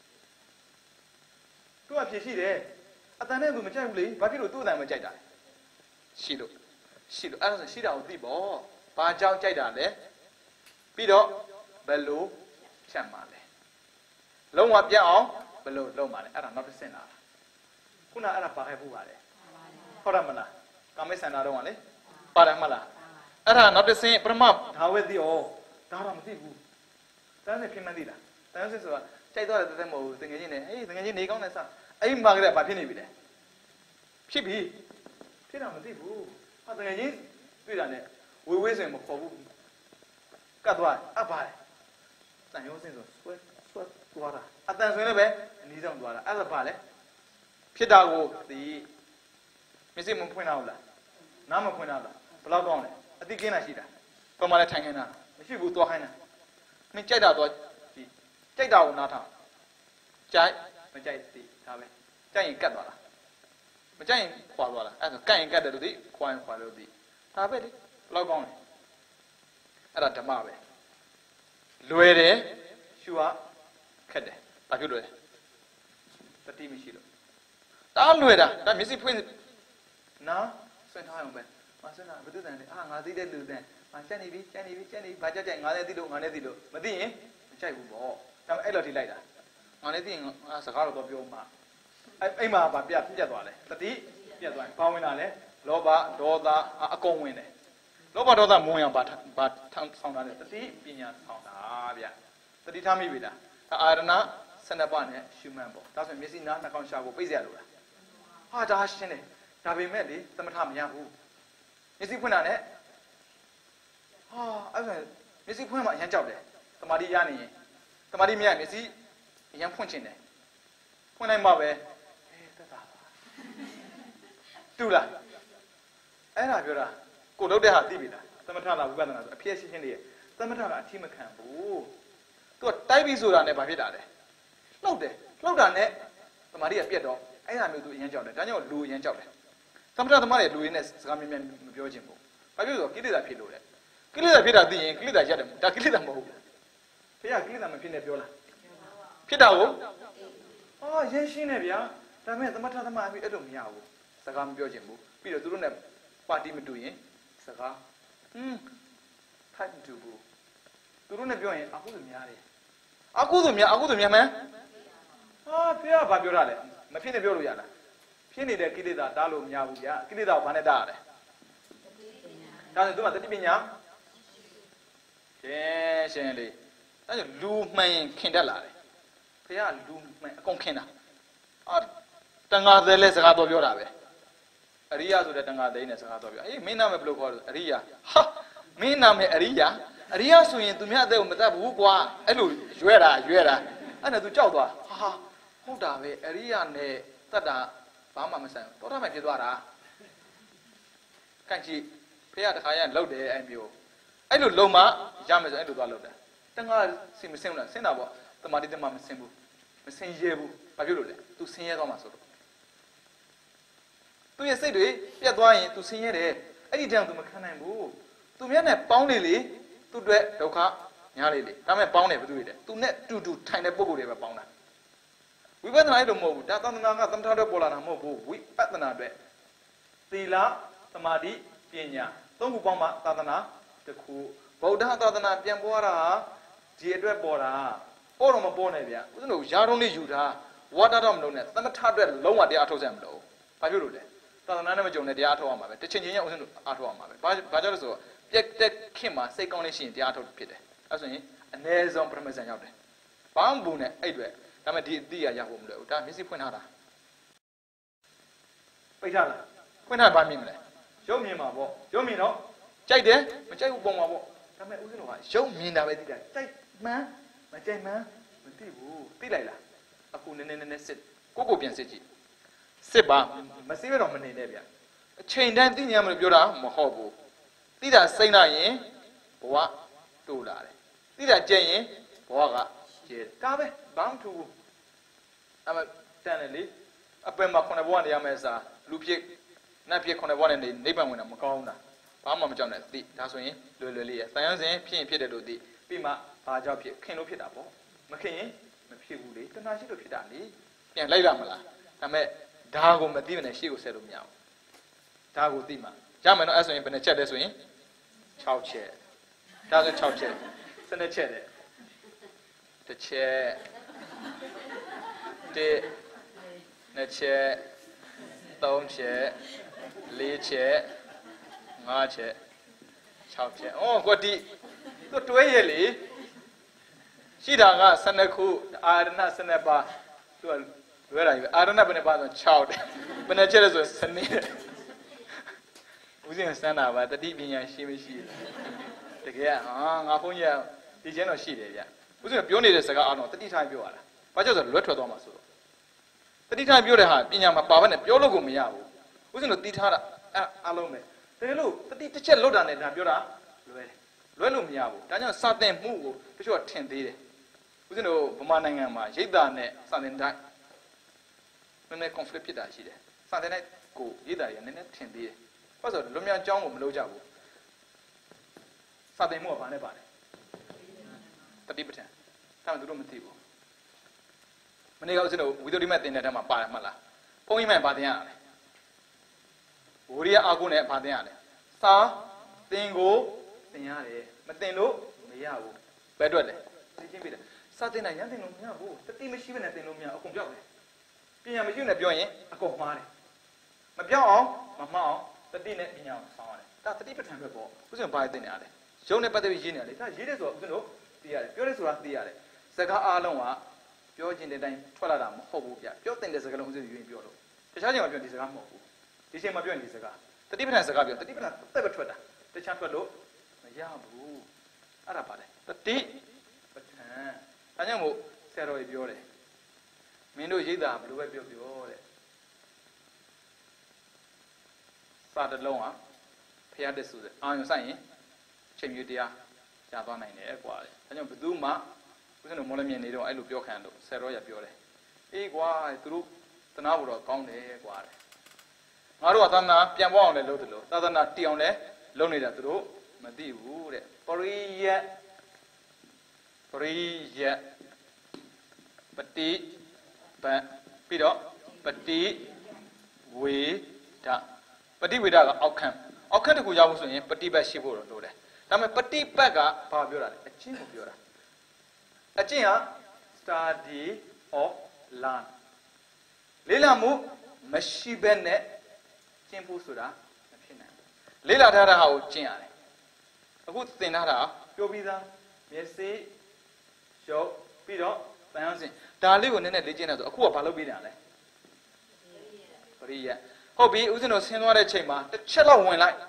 သူကဖြစ်ရှိတယ်အတန်နဲ့သူမကြိုက်ဘူးလေဘာဖြစ်လို့သူ့အတန်မကြိုက်တာလဲရှိလို့အဲ့ဒါဆိုရှိတာကိုသိပေါ့ဘာကြောင့်ကြိုက်တာလဲပြီးတော့ဘယ်လိုဖြတ်မှာလဲလုံးဝပြတ်အောင်ဘယ်လိုလုပ်မှာလဲအဲ့ဒါနောက်တစ်ဆင့်လာတာခုနအဲ့ဒါပါခဲ့ဖို့ပါလေဟုတ်တယ်မလားကာမိတ်စန္ဒာတော့ကလေပါတယ်မလားအဲ့ဒါနောက်တစ်ဆင့်ပရမဒါဝဲသိဩဒါတော့မသိဘူးတန်းစင်ဖြစ်မှန်းသိလားတန်းစင်ဆိုတာကြိုက်တော့တဲ့တဲ့မဟုတ်ဘူးတငယ်ချင်းနဲ့ဟေးတငယ်ချင်းနေကောင်းတဲ့စအဲ့ဒီမှာကလေးဘာဖြစ်နေပြီလဲဖြစ်ပြီဖြစ်တာမသိဘူးဟာတငယ်ချင်းတွေ့တာနဲ့ဝေးဆိုရင်မခေါ်ဘူးကတ်သွားအပ်ပါတယ်တန်ရုံးစင်ဆိုဆွဲသွားတာအတန်ဆိုရင်လည်းပဲအနည်းဆုံးသွားတာအဲ့ဒါဘာလဲဖြစ်တာကိုဒီမျက်စိမဖွင့်တာဟုတ်လားနားမဖွင့်တာလားဘယ်လောက်ကောင်းလဲအတိကင်းတာရှိတာပုံမှန်လည်းထိုင်ခိုင်းတာမရှိဘူးသွားခိုင်းတာမင်းကြိုက်တာတော့ဒီကြိုက်တာကိုနားထောင်ကြိုက်မကြိုက်သေးဒါပဲကြိုက်ရင်ကတ်သွားလားမကြိုက်ရင်ခွာသွားလားအဲ့ဒါကတ်ရင်ကတ်တယ်လို့သိခွာရင်ခွာလို့သိဒါပဲလေလောက်ကောင်းတယ်အဲ့ဒါဓမ္မပဲလွယ်တယ်ရှုဟာခက်တယ်ဘာဖြစ်လို့လဲတတိမရှိလို့တားလွယ်တာဒါမျက်စိဖွင့်နားဆွင့်ထားအောင်ပဲမဆွင့်တာဘယ်သူတန်လဲငါသိတဲ့လူတန်ငါချက်နေပြီဘာကြက်ငါလည်းသိလို့မသိရင်မကြိုက်ဘူးပေါ့ဒါပေမဲ့အဲ့လိုထိလိုက်တာငါလည်းသိရင်ငါစကားတော့ပြောမှအဲ့မှာဗာပြတ်သွားတယ်တတိပြတ်သွားရင်ဘာဝင်လာလဲလောဘဒေါသအကုန်ဝင်တယ်လောဘဒေါသမဝင်အောင်ဗာဆောင်တာလေတတိပညာဆောင်တာဗျတတိထားမိပြီလားအာရဏ12ပါးနဲ့ရှုမှန်ပေါ့ဒါဆိုရင်မျက်စိနားနှာခေါင်းရှားကိုပိတ်เสียလို့လားဟာဒါရှင်းတယ်ဒါပေမဲ့လေသမထမရဘူးမျက်စိဖွင့်တာနဲ့အဲ့ဒါမျက်စိဖွင့်မှအရင်ကြောက်တယ်တမာတိရနေရင်တမာတိမရမျက်စိအရင်ဖွင့်ချင်တယ်ဖွင့်လိုက်မှပဲသက်သာပါတူလားအဲ့ဒါပြောတာကိုလုပ်တဲ့ဟာသိပြီလားသမထလားဝိပဿနာဆိုအဖြစ်ရှင်းရှင်းလေးသမထကအထိမခံဘူးသူကတိုက်ပြီဆိုတာနဲ့ဘာဖြစ်တာလဲလှုပ်တယ်လှုပ်တာနဲ့တမာတိကပြက်တော့အဲ့ဒါမျိုးသူအရင်ကြောက်တယ်ဒါကြောင့်လူအရင်ကြောက်တယ်သမထသမားတွေလူရင်းနဲ့စကားမြင်မပြောချင်ဘူးဘာဖြစ်လို့ကိလေသာဖြစ်လို့လဲကိလေသာဖြစ်တာသိရင်ကိလေသာရတယ်ဒါကိလေသာမဟုတ်ဘူးဖေကကိလေသာမဖြစ်နဲ့ပြောလားဖြစ်တာကိုရင်းရှင်းနေဗျာဒါပေမဲ့သမထသမားပြီးအဲ့လိုမရဘူးစကားမပြောချင်ဘူးပြီးတော့သူတို့နဲ့ပါတီမတူရင်စကားထိုက်မတူဘူးသူတို့နဲ့ပြောရင်အကုသိုလ်များတယ်အကုသိုလ်များမှန်းဖေကဘာပြောတာလဲမဖြစ်နဲ့ပြောလို့ရလားဖြစ်နေတဲ့ကိလေသာတားလို့မရဘူးဗျာကိလေသာကိုဘာနဲ့တားရလဲဒါဆိုသူကတတိပညာရှင်းလေးဒါကြောင့်လူမှန်ရင်ခင်တတ်လာတယ်ဖေကလူမှန်အကုန်ခင်တာတန်ဃာသေးလဲစကားတော်ပြောတာပဲအရိယာဆိုတဲ့တန်ဃာသေးနဲ့စကားတော်ပြောမင်းနာမည်ဘယ်လိုခေါ်လဲအရိယာမင်းနာမည်အရိယာဆိုရင်သူများအသက်ကိုမတတ်ဘူးကွာအဲ့လိုရွဲတာအဲ့နဲ့သူကြောက်သွားဟုတ်တာပဲအရိယာနဲ့တတ်တာဘာမှမဆိုင်ဘူးတောထမှဖြစ်သွားတာကန့်ကြည့်ဖေကတခါရလောက်တယ်အဲ့မျိုးအဲ့လိုလုံးမရမယ်ဆိုအဲ့လိုသွားလောက်တယ်တန်ခါစင်မစင်ဘူးလားစင်တာပေါ့တမာတိတမမစင်ဘူးမစင်ရဲဘူးဘာဖြစ်လို့လဲ तू ဆင်းရဲသွားမှာဆိုတော့သူရဲ့စိတ်တွေပြတ်သွားရင် तू ဆင်းရဲတယ်အဲ့ဒီတန်း तू မခံနိုင်ဘူး तू မျက်နဲ့ပေါင်းနေလေသူ့အတွက်ဒုက္ခညားလေဒါမဲ့ပေါင်းတယ်ဘယ်သူတွေလဲ तू နဲ့တူထိုင်တဲ့ပုံကိုယ်တွေပဲပေါင်းတာဝိပဿနာအဲ့လိုမဟုတ်ဘူးဒါသန္တနာကသမထတော့ပေါ်လာတာမဟုတ်ဘူးဝိပဿနာအတွက်သီလသမာဓိပညာသုံးခုပေါင်းမှသာသနာတစ်ခုဗုဒ္ဓသာသနာပြန်ပွားတာဒီအတွက်ပေါ်တာပေါ်တော့မပေါ်နဲ့ဗျဦးဇင်းတို့ယာတုံးလေးယူတာဝါတာတော့မလုံးနဲ့သမထအတွက်လုံးဝတရားအထုတ်စရာမလိုဘာဖြစ်လို့လဲသာသနာနဲ့မကြုံနဲ့တရားအထုတ်ရမှာပဲတစ်ချိန်ချင်းချင်းဦးဇင်းတို့အထုတ်ရမှာပဲဘာကြောင့်လဲဆိုတော့ပြက်တက်ခင်မှာစိတ်ကောင်းလေးရှိရင်တရားအထုတ်ဖြစ်တယ်အဲဆိုရင်အ ਨੇ ဆုံးပရမဇန်ရောက်တယ်ဘာမှမဘူးနဲ့အဲ့အတွက်ဒါပေမဲ့ဒီအတိအရဖို့မလွယ်ဘူးဒါမျက်စိဖွင့်ထားတာပိတ်ထားလားဖွင့်ထားဘာမြင်မလဲရုပ်မြင်မှာပေါ့ရုပ်မြင်တော့ကြိုက်တယ်မကြိုက်ဘူးပုံမှာပေါ့ဒါပေမဲ့ဦးဇင်းတို့ကရုပ်မြင်တာပဲသိတာကြိုက်မှန်းမကြိုက်မှန်းမသိဘူးသိလိုက်လားအခုနည်းစစ်ကိုပြန်စစ်ကြည့်စစ်ပါမစစ်ရတော့မနေနဲ့ဗျအချိန်တန်းသိဉာဏ်မလို့ပြောတာမဟုတ်ဘူးသိတာစိတ်နာရင်ဘဝတိုးလာတယ်သိတာကြက်ရင်ဘဝကကျဲဒါပဲဘာမှမထူဘူးအဲ့မဲ့တန်တယ်လေအပင်မှာ9ဘဝနေရမယ်စားလူဖြစ်နတ်ဖြစ်9ဘဝနဲ့နေနိဗ္ဗာန်ဝင်တာမကောင်းတာဘာမှမကြောက်နဲ့သိဒါဆိုရင်လွယ်လေးရတန်ရုံးစဉ်ဖြစ်ရင်ဖြစ်တယ်လို့သိပြီးမှဘာကြောင့်ဖြစ်ခင်လို့ဖြစ်တာပေါ့မခင်ရင်မဖြစ်ဘူးလေတဏှာရှိလို့ဖြစ်တာလေပြန်လိုက်ရမလားဒါမဲ့ဒါကိုမသိမနဲ့ရှေ့ကိုဆက်လို့မရဘူးဒါကိုသိမှရမယ်နော်အဲ့ဆိုရင်ဘယ်နှချက်လဲဆိုရင်6ချက်ဒါဆို6ချက်12ချက်တဲ့တစ်ချက်နှစ်ချက်3ချက်4ချက်5ချက်6ချက်ကွတီသူတွဲရဲ့လေရှိတာက12ခုအာရဏ12ပါးသူကလွဲတာကြီးပဲအာရဏဘယ်နှပါးဆို6တဲ့ဘယ်နှချက်လဲဆိုစနေဦးဇင်းစမ်းတာပါတတိပညာရှိမရှိတကယ်ငါဘုန်းကြီးဒီကျင်းတော့ရှိတယ်ဗျဦးဇင်းပြောနေတဲ့စကားအောင်တော့တတိထားပြောရတာဘာကြောင့်ဆိုလွဲထွက်သွားမှာဆိုတော့တတိထားပြောတဲ့ဟာပညာမှာပါဘဲနဲ့ပြောလို့ကိုမရဘူးဦးဇင်းတို့တီးထားတာအားလုံးပဲတကယ်လို့တတိတစ်ချက်လွတ်တာနဲ့ဒါပြောတာလွဲလို့မရဘူးဒါကြောင့်စာသင်မှုကိုတချို့ကထင်သေးတယ်ဦးဇင်းတို့ဗမာနိုင်ငံမှာရိတ်တာနဲ့စာသင်တိုင်းနည်းနည်း conflict ဖြစ်တာရှိတယ်စာသင်တိုင်းကိုရိတ်တာတွေကနည်းနည်းထင်သေးတယ်ဘာလို့ဆိုလွန်မြောက်ကျောင်းကိုမလုပ်ကြဘူးစာသင်မှုကဘာနဲ့ပါတယ်တတိပဋ္ဌာန်ဒါမှသူတို့မသိဘူးမနေ့ကဦးဇင်းတို့ဝိသုဒ္ဓိမတ်သင်တဲ့ထဲမှာပါတယ်မှတ်လားဘုန်းကြီးမှန်ဘာသင်ရလဲဝိရိယအာကုနဲ့ဘာသင်ရလဲစာသင်ကိုသင်ရတယ်မသင်လို့မရဘူးဘယ်အတွက်လဲသိချင်းပြတယ်စာသင်နိုင်ရသင်လို့မရဘူးတတိမရှိဘဲနဲ့သင်လို့မရအကုန်ပြောက်တယ်ပညာမရှိနဲ့ပြောရင်အကုန်မှားတယ်မပြောက်အောင်မမှားအောင်တတိနဲ့ပညာကိုဆောင်းရတယ်ဒါတတိပဋ္ဌာန်ပဲပေါ့ဦးဇင်းဘာသင်နေရလဲရုပ်နဲ့ပတ်သက်ပြီးရေးနေရတယ်ဒါရေးတယ်ဆိုတော့ဦးဇင်းတို့သိရတယ်ပြောတယ်ဆိုတာသိရတယ်စကားအားလုံးကပြောခြင်းတဲ့အတိုင်းထွက်လာတာမဟုတ်ဘူးဗျပြောတဲ့စကားလုံးဦးဇင်းယူရင်ပြောလို့တခြားချိန်မှာပြောဒီစကားမဟုတ်ဘူးဒီချိန်မှာပြောရင်ဒီစကားတတိပဋ္ဌာန်စကားပြောတတိပဋ္ဌာန်သက်ပဲထွက်တာတခြားထွက်လို့မရဘူးအဲ့ဒါပါတယ်တတိပဋ္ဌာန်ဒါကြောင့်မို့ဆရာတော်ကြီးပြောတယ်မင်းတို့ရိတ်တာဘယ်လိုပဲပြောပြောတဲ့စာတစ်လုံးကဖျားတက်ဆိုတဲ့အာရုံဆိုင်ရင်ချိန်မြတရားရသွားနိုင်တယ်ကွာတဲ့ဒါကြောင့်ဘယ်သူမှဦးဇင်းတို့မော်လမြိုင်နေတော့အဲ့လိုပြောခံလို့ဆရာတော်ရပြောတယ်အေးကွာသူတို့သနာဖို့တော့ကောင်းတယ်ကွာတဲ့ငါတို့ကသာသနာပြန်ပေါ်အောင်လည်းလုပ်တယ်လို့သာသနာတည်အောင်လည်းလုပ်နေတာသူတို့မသိဘူးတဲ့ပရိယတ်ပတိပံပြီးတော့ပတိဝေဒပတိဝေဒကအောက်ခန့်တခုရောက်ဖို့ဆိုရင်ပฏิပတ်ရှိဖို့တော့လိုတယ်ဒါပေမဲ့ပฏิပတ်ကဘာပြောတာလဲအကျင့်ကိုပြောတာအကျင့်ဟာ study of learn လေ့လာမှုမရှိဘဲနဲ့ကျင့်ဖို့ဆိုတာမဖြစ်နိုင်ဘူးလေ့လာထားတာဟာကိုကျင့်ရတယ်အခုသင်ထားတာပြောပြီးသားမျက်စိရုပ်ပြီးတော့ပန်းစင်ဒါလေးကိုနည်းနည်းလေ့ကျင့်တယ်ဆိုအခုကဘာလုပ်ပြီးတာလဲပရိယတ်ဟုတ်ပြီဦးဇင်းတို့ဆင်းသွားတဲ့ချိန်မှာတစ်ချက်လောက်ဝင်လိုက်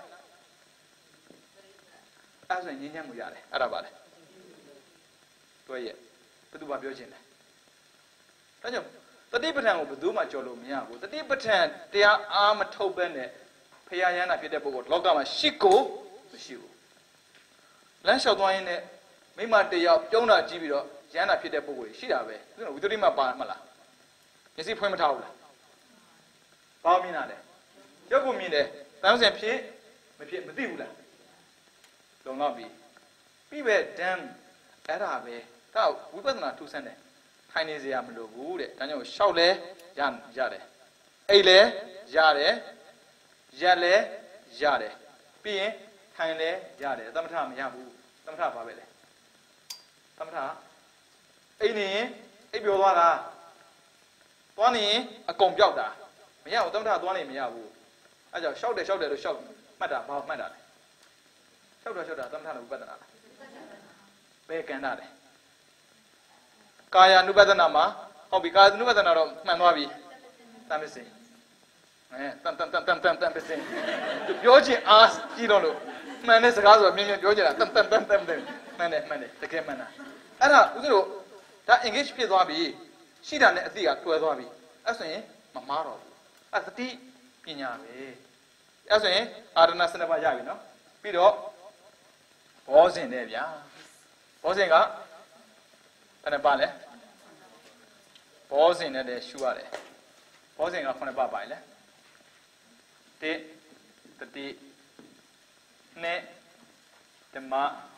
အဲ့ဆိုရင်ငြင်းချမ်းမှုရတယ်အဲ့ဒါပါလေတွဲရဲ့ဘယ်သူမှပြောချင်တယ်ဒါကြောင့်တတိပဋ္ဌာန်ကိုဘယ်သူမှကြော်လို့မရဘူးတတိပဋ္ဌာန်တရားအားမထုတ်ဘဲနဲ့ဖရာယန္တာဖြစ်တဲ့ပုဂ္ဂိုလ်လောကမှာရှိကိုမရှိဘူးလမ်းလျှောက်သွားရင်းနဲ့မိမတယောက်ပြုံးတာကြည့်ပြီးတော့ယန္တာဖြစ်တဲ့ပုဂ္ဂိုလ်ရှိတာပဲဦးဇင်းတို့ဝိသုဒ္ဓိမပါမလားမျက်စိဖွင့်မထားဘူးလားဘာမြင်တာလဲရုပ်ကိုမြင်တယ်တန်းစင်ဖြစ်မဖြစ်မသိဘူးလားလုံလောက်ပြီပြီးပဲဒမ်အဲ့ဒါပဲဒါဝိပဿနာထူးဆန်းတယ်ထိုင်နေစရာမလိုဘူးတဲ့ဒါကြောင့်ရှောက်လဲရတယ်အိတ်လဲရတယ်ရက်လဲရတယ်ပြီးရင်ထိုင်လဲရတယ်သမထမရဘူးသမထဘာပဲလဲသမထအိတ်နေရင်အိတ်ပြောသွားတာသွားနေရင်အကုန်ပြောက်တာမရဘူးသမထသွားနေမရဘူးအဲကြောင့်ရှောက်တယ်လို့ရှောက်မှတ်တာဘာမှတ်တာလဲရှောက်တာသမထနဲ့ဝိပဿနာဘယ်ကံတာလဲကာယ ानु ပဒနာမှာဟုတ်ပြီကာယ ानु ပဒနာတော့မှန်သွားပြီတမ်းပစင်တမ်းပစင်သူပြောချင်အားကြည့်တော့လို့မှန်တဲ့စကားဆိုတော့မြင်ပြောချင်တာတမ်းမှန်တယ်တကယ်မှန်တာအဲ့ဒါဦးဇင်းတို့ဒါ engage ဖြစ်သွားပြီရှိတာနဲ့အသိကတွဲသွားပြီအဲ့ဆိုရင်မမားတော့ဘူးအဲ့သတိပညာပဲအဲ့ဆိုရင်အာရဏစနပါရပြီနော်ပြီးတော့ဘောဇင်တဲ့ဗျာဘောဇင်ကဘယ်နှပါလဲဘောဇင်နဲ့တည်းရှုရတယ်ဘောဇင်က9ပါပါလေ1တတိ2ဓမ္မ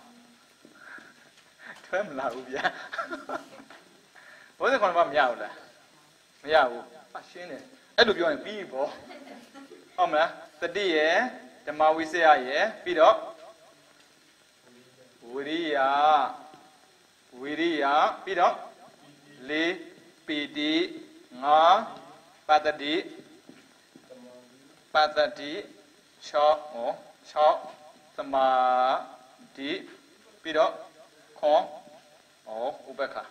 ထွဲမလာဘူးဗျာဘောဇင်9ပါမရဘူးလားမရဘူးအရှင်းတယ်အဲ့လိုပြောရင်ပြီးပေါ့ဟုတ်မလားတတိရယ်ဓမ္မဝိစယရယ်ပြီးတော့ဝိရိယပြီးတော့4ပီတိ5ပတ္တိ6သမာဓိပြီးတော့ခွန်ဥပက္ခ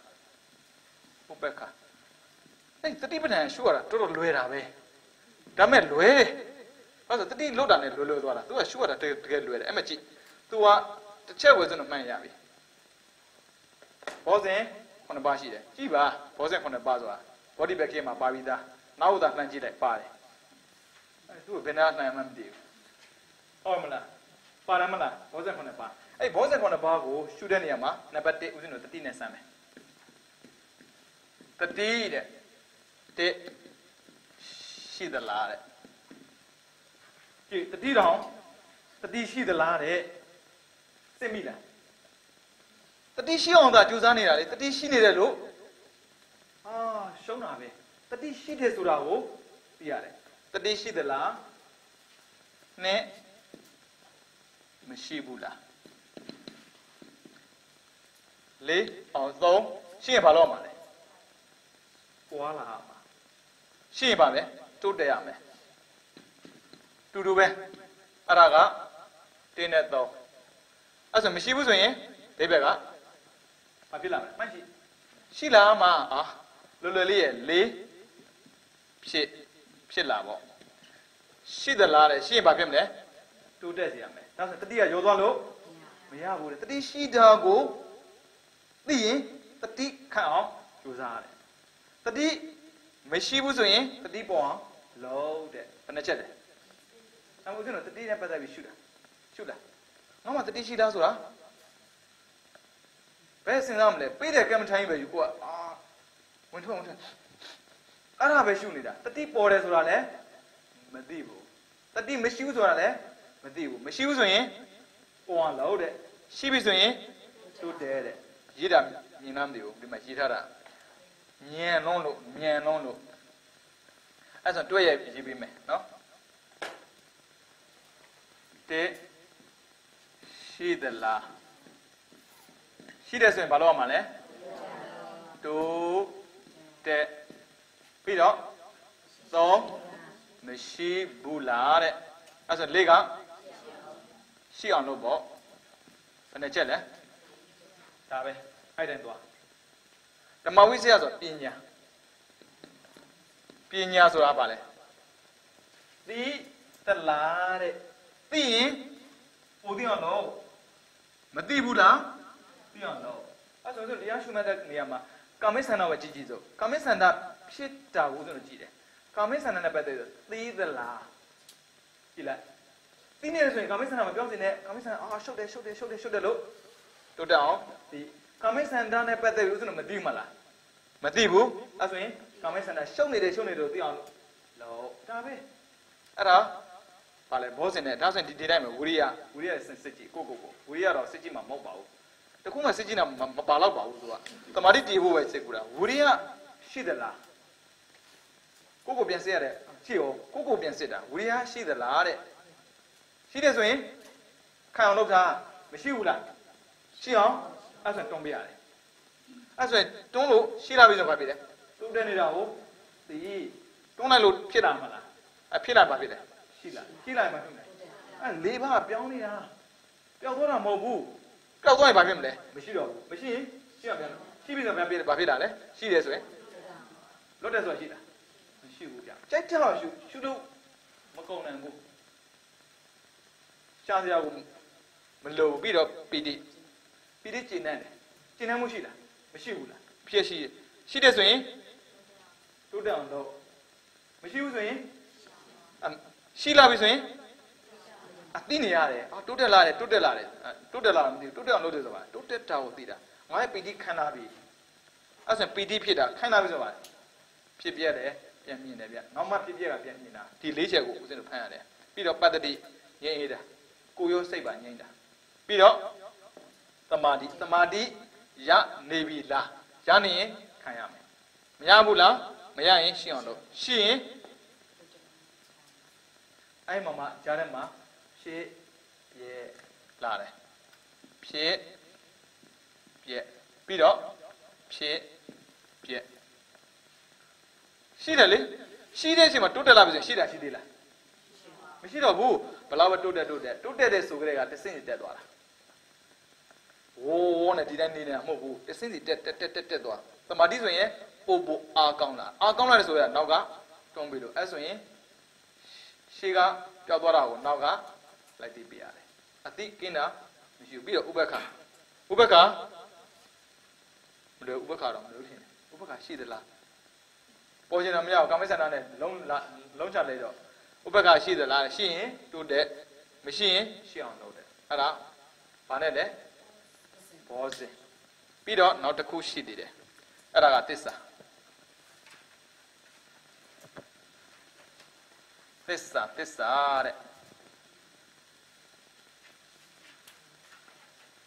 အဲ့တတိပဋ္ဌာန်ရှုရတာတော်တော်လွယ်တာပဲဒါမဲ့လွယ်တယ်ဘာလို့တတိလွတ်တာနဲ့လွယ်သွားတာ तू ကရှုရတာတကယ်လွယ်တယ်အဲ့မကြည့် तू ကတစ်ချက်ဝယ်စလို့မှန်ရပြီဘောဇင်9ပါးရှိတယ်ကြည့်ပါဘောဇင်9ပါးဆိုတာ body back မှာပါပြီးသားနောက်သာလှမ်းကြည့်လိုက်ပါတယ်အဲ့သူ့ဘယ်နာလှမ်းမှမသိဘူးဟုတ်မလားပါတယ်မလားဘောဇင်9ပါးအဲ့ဘောဇင်9ပါးကိုရှုတဲ့နေရာမှာနံပါတ်1ဦးဇင်းတို့တတိနဲ့စမ်းမယ်တတိတဲ့ရှိသလားတဲ့ကြည့်တတိတောင်တတိရှိသလားတဲ့စစ်မိလားတတိရှိအောင်သာကြိုးစားနေတာလေတတိရှိနေတယ်လို့ရှုံးတာပဲတတိရှိတယ်ဆိုတာကိုသိရတယ်တတိရှိသလားနဲ့မရှိဘူးလားလေးအောင်သုံးရှိရင်ဘာလို့မှာလဲပွားလာမှာရှိရင်ပါပဲတိုးတက်ရမယ်တူတူပဲအဲ့ဒါကတင်းနဲ့သုံးအဲ့ဆိုမရှိဘူးဆိုရင်ဒီဘက်ကဘာဖြစ်လာမလဲမှတ်ရှိလာမှာလွယ်လွယ်လေးရဲ့လေးဖြစ်လာပေါ့ရှိသလားတဲ့ရှိရင်ဘာဖြစ်မလဲတိုးတက်စေရမယ်ဒါဆိုတတိကရောသွားလို့မရဘူးတဲ့တတိရှိတာကိုသိရင်တတိခန့်အောင်ကြိုးစားရတယ်တတိမရှိဘူးဆိုရင်တတိပေါ်အောင်လုံးတဲ့ဘယ်နှချက်လဲအခုဆိုတော့တတိနဲ့ပတ်သက်ပြီးရှုလားငါမှတတိရှိလားဆိုတာဘယ်စဉ်းစားမလဲပေးတဲ့ကံမထိုင်းပဲယူကိုကဝင်ထွက်အဲ့ဒါပဲရှုနေတာတတိပေါ်တယ်ဆိုတာလည်းမသိဘူးတတိမရှိဘူးဆိုတာလည်းမသိဘူးမရှိဘူးဆိုရင်ပေါ်အောင်လို့တဲ့ရှိပြီဆိုရင်တိုးတယ်တဲ့ရေးတာမြင်လားမသိဘူးဒီမှာရေးထားတာညံလုံးလို့အဲ့ဆိုတွဲရရေးပေးမယ်နော်တဲ့ရှိသလားရှိတယ်ဆိုရင်ဘာလုပ်ရမှာလဲတိုးတက်ပြီးတော့သုံးမရှိဘူးလားတဲ့အဲ့ဆိုလေးကရှိအောင်လုပ်ပေါ့ဘယ်နှချက်လဲဒါပဲအဲ့တိုင်းသွားဓမ္မဝိဇ္ဇာဆိုပညာဆိုတာဘာလဲသိသလားတဲ့သိရင်ပိုသိအောင်လုပ်မသိဘူးလားသိအောင်လုပ်အဲ့ဆိုတရားရှုမှတ်တဲ့နေရာမှာကာမိဆန္ဒပဲကြည့်စို့ကာမိဆန္ဒဖြစ်တာကိုဆိုတော့ကြည့်တယ်ကာမိဆန္ဒနဲ့ပတ်သက်ပြီးသိသလားကြည့်လိုက်သိနေတယ်ဆိုရင်ကာမိဆန္ဒမပြောစင်နဲ့ကာမိဆန္ဒရှုပ်တယ်လို့တိုးတက်အောင်ဒီကာမိဆန္ဒနဲ့ပတ်သက်ပြီးဥစ္စာမသိမှလားမသိဘူးအဲ့ဆိုရင်ကာမိဆန္ဒရှုပ်နေတယ်လို့သိအောင်လို့ဒါပဲအဲ့ဒါဘာလဲဘောစင်နဲ့ဒါဆိုရင်ဒီတိုင်းမှာဝိရိယစစ်ကြည့်ကိုဝိရိယတော့စစ်ကြည့်မှာမဟုတ်ပါဘူးတခုမှစစ်ကြည့်တာမပါတော့ပါဘူးသူကတမာတိတည်ဖို့ပဲစစ်ကူတာဝိရိယရှိသလားကိုပြန်စစ်ရတယ်ရှိရောကိုပြန်စစ်တာဝိရိယရှိသလားတဲ့ရှိတယ်ဆိုရင်ခံအောင်လုပ်တာမရှိဘူးလားရှိအောင်အဲ့ဆိုတွန်းပြရတယ်အဲ့ဆိုတွန်းလို့ရှိလာပြီဆိုဘာဖြစ်လဲတွန်းတဲ့နေတာကိုသိတွန်းလိုက်လို့ဖြစ်တာမလားဖြစ်လာဘာဖြစ်လဲရှိလာမှဖြစ်တယ်လေးပါးပြောင်းနေတာပျောက်သွားတာမဟုတ်ဘူးပျောက်သွားရင်ဘာဖြစ်မလဲမရှိတော့ဘူးမရှိရင်ရှိမှပြန်ရှိပြီဆိုပြန်ပြဘာဖြစ်တာလဲရှိတယ်ဆိုရင်လွတ်တယ်ဆိုတာရှိတာမရှိဘူးဗျကြိုက်တော့ရှုလို့မကုန်နိုင်ဘူးရှားစရာကိုမလိုပြီးတော့ပီတိကျင့်နေမှုရှိလားမရှိဘူးလားဖြစ်ရှိတယ်ဆိုရင်တိုးတက်အောင်တော့မရှိဘူးဆိုရင်ရှိလာပြီဆိုရင်သိနေရတယ်တိုးတက်လာတယ်မသိဘူးတိုးတက်အောင်လုပ်တယ်ဆိုတာတိုးတက်တာကိုသိတာငါရဲ့ပီတိခန္ဓာပြီအဲ့ဆိုပီတိဖြစ်တာခန္ဓာပြီဆိုတာဖြစ်ပြတယ်ပြန်မြင်တယ်ဗျနောက်မှဖြစ်ပြကပြန်မြင်တာဒီ၄ချက်ကိုဦးဇင်းတို့ဖမ်းရတယ်ပြီးတော့ပတ္တိငြိမ်းအေးတာကိုရောစိတ်ပါငြိမ်းတာပြီးတော့သမာဓိရနေပြီလားရနေရင်ခံရမယ်မရဘူးလားမရရင်ရှင်းအောင်လုပ်ရှင်းရင်အဲ့မှာကြားထဲမှာဖြစ်ပြလာတယ်ဖြစ်ပြပြီးတော့ဖြစ်ပြရှိတယ်လေရှိတဲ့အချိန်မှာတိုးတက်လာပြီဆိုရှိသေးလားမရှိတော့ဘူးဘယ်လောက်ပဲတိုးတက်တဲ့ဆိုကြတဲ့ကတဆင့်တက်သွားတာဝိုးနဲ့ဒီတိုင်းနေနေတာမဟုတ်ဘူးတဆင့်စီတက်သွားသမာဓိဆိုရင်ပိုအားကောင်းလာတယ်ဆိုရနောက်ကတွန်းပြီးလို့အဲ့ဆိုရင်ရှေ့ကပျောက်သွားတာကိုနောက်ကလိုက်တည်ပြရတယ်အတိကင်းတာမရှိဘူးပြီးတော့ဥပက္ခမလို့ဥပက္ခတော့မလို့ထင်တယ်ဥပက္ခရှိသလားပေါ်ကျင်တော့မရဘူးကာမိဆန္ဒနဲ့လုံးချလိုက်တော့ဥပက္ခရှိသလားရှိရင်တိုးတက်မရှိရင်ရှိအောင်လုပ်တယ်အဲ့ဒါဘာနဲ့လဲဘောဇင်ပြီးတော့နောက်တစ်ခုရှိသေးတယ်အဲ့ဒါကသစ္စာတဲ့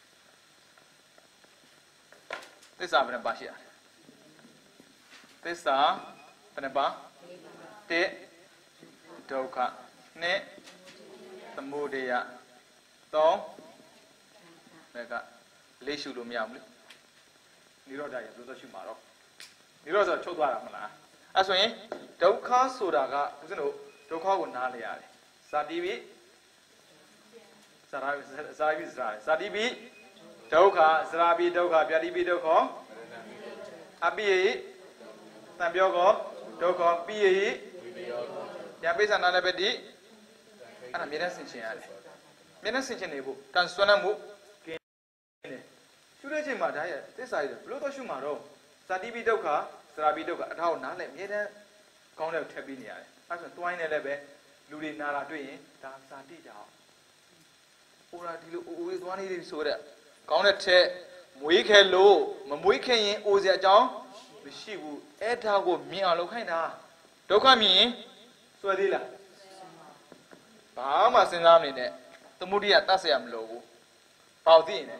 သစ္စာဘယ်နှပါရှိရလဲသစ္စာဘယ်နှပါတစ်ဒုက္ခနှစ်သမုဒယသုံးဘက်ကလေးရှုလို့မရဘူးလေနိရောဓရဘယ်လိုရှုမှာတော့နိရောဓဆိုချုပ်သွားတာမလားအဲ့ဆိုရင်ဒုက္ခဆိုတာကဦးဇင်းတို့ဒုက္ခကိုနားလေရတယ်ဇာတိပိဇာတိပိဒုက္ခဇရာပိဒုက္ခဗျာတိပိဒုက္ခအပိယိသံပြောကောဒုက္ခပိယိညာပိဿနာလည်းပဲဒီအဲ့ဒါမြေနဲ့ဆင်ခြင်ရတယ်မြေနဲ့ဆင်ခြင်နေဖို့တန်ဆွမ်းမှုကင်းတယ်ရှုတဲ့ချိန်မှာဒါရဲ့သစ္စာကြီးဘလို့တော့ရှုမှာတော့ဇာတိပိဒုက္ခဇရာပိဒုက္ခအထောက်နားလည်းမြေနဲ့ကောင်းတဲ့ထက်ပြီးနေရတယ်အဲ့ဆိုတွိုင်းနေလည်းပဲလူတွေနာတာတွေ့ရင်ဒါဇာတိကြောင့်ဟိုရာဒီလိုအိုးသွားနေတယ်ဆိုတဲ့ကောင်းတဲ့ထက်မွေးခဲလို့မမွေးခင်ရင်အိုးစရာအကြောင်းမရှိဘူးအဲ့ဒါကိုမြင်အောင်လုပ်ခိုင်းတာဒုက္ခမြင်ရင်စွဲသေးလားဘာမှစဉ်းစားမနေနဲ့သမုဒိယတတ်เสียမလို့ဘူးပေါ့သိရင်လည်း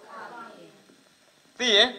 သိရင်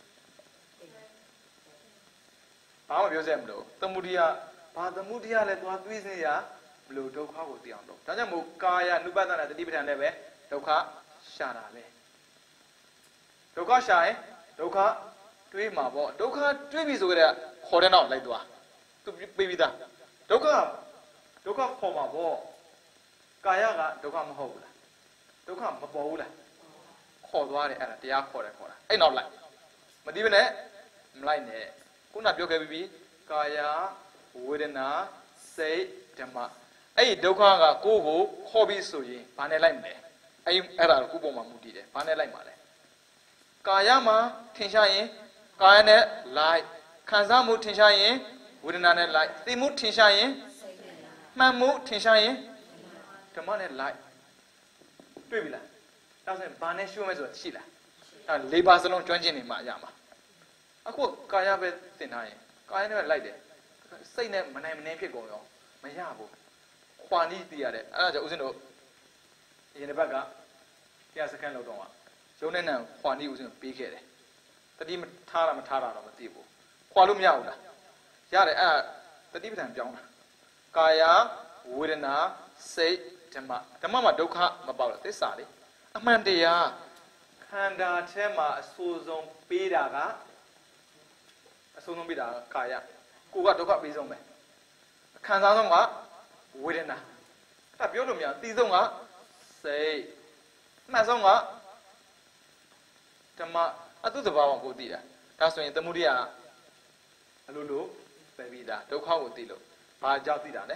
ဘာမှပြောစရာမလိုသမုဒိယဘာသမုဒိယလဲသွားတွေးစရာမလို့ဒုက္ခကိုသိအောင်လုပ်ဒါကြောင့်မို့ကာယ ानु ပတ္တနာတတိပဋ္ဌာန်လည်းပဲဒုက္ခရှာတာပဲဒုက္ခရှာရင်ဒုက္ခတွေးမှာပေါ့ဒုက္ခတွေးပြီဆိုကြတဲ့ခေါ်တဲ့နောက်လိုက်သွားသူပြေးပြီးသားဒုက္ခခေါ်မှာပေါ့ကာယကဒုက္ခမဟုတ်ဘူးလားဒုက္ခမပေါ်ဘူးလားခေါ်သွားတယ်အဲ့ဒါတရားခေါ်တာအဲ့နောက်လိုက်မသိဘဲနဲ့မလိုက်နဲ့ခုနပြောခဲ့ပြီးကာယဝေဒနာစိတ်ဓမ္မအဲ့ဒီဒုက္ခကကိုယ်ကိုခေါ်ပြီးဆိုရင်ဘာနဲ့လိုက်မလဲအဲ့ဒါကိုကိုယ်ပေါ်မှာမူတည်တယ်ဘာနဲ့လိုက်မှာလဲကာယမှာထင်ရှားရင်ကာယနဲ့လိုက်ခံစားမှုထင်ရှားရင်ဝေဒနာနဲ့လိုက်သိမှုထင်ရှားရင်မှန်မှုထင်ရှားရင်ဓမ္မနဲ့လိုက်တွေ့ပြီလားဒါဆိုရင်ဘာနဲ့ရှုမယ်ဆိုတာရှိလားဒါ၄ပါးစလုံးကျွမ်းကျင်နေမှရမှာအခုကာယပဲသင်ထားရင်ကာယနဲ့လိုက်တယ်စိတ်နဲ့မနိုင်မနှင်းဖြစ်ကုန်ရောမရဘူးခွာနီးသိရတယ်အဲ့ဒါကြောင့်ဦးဇင်းတို့အရင်တစ်ပတ်ကတရားစခန်းလောက်တော့ရုံးနဲ့နံခွာနီးဦးဇင်းပေးခဲ့တယ်တတိမထားတာမထားတာတော့မသိဘူးခွာလို့မရဘူးလားရတယ်အဲ့တတိပဋ္ဌာန်ပြောင်းတာကာယဝေဒနာစိတ်ဓမ္မမှာဒုက္ခမပေါက်လားသစ္စာလေအမှန်တရားခန္ဓာထဲမှာအဆိုးဆုံးပေးတာကအဆိုးဆုံးပေးတာကာယကိုကဒုက္ခပေးဆုံးပဲခံစားဆုံးကဝေဒနာအဲ့ဒါပြောလို့မရသိဆုံးကစိတ်မှတ်ဆုံးကဓမ္မအတုသဘာဝကိုသိတာဒါဆိုရင်သမုဒိယအလိုလိုပဲပြီးတာဒုက္ခကိုသိလို့ဘာကြောင့်သိတာလဲ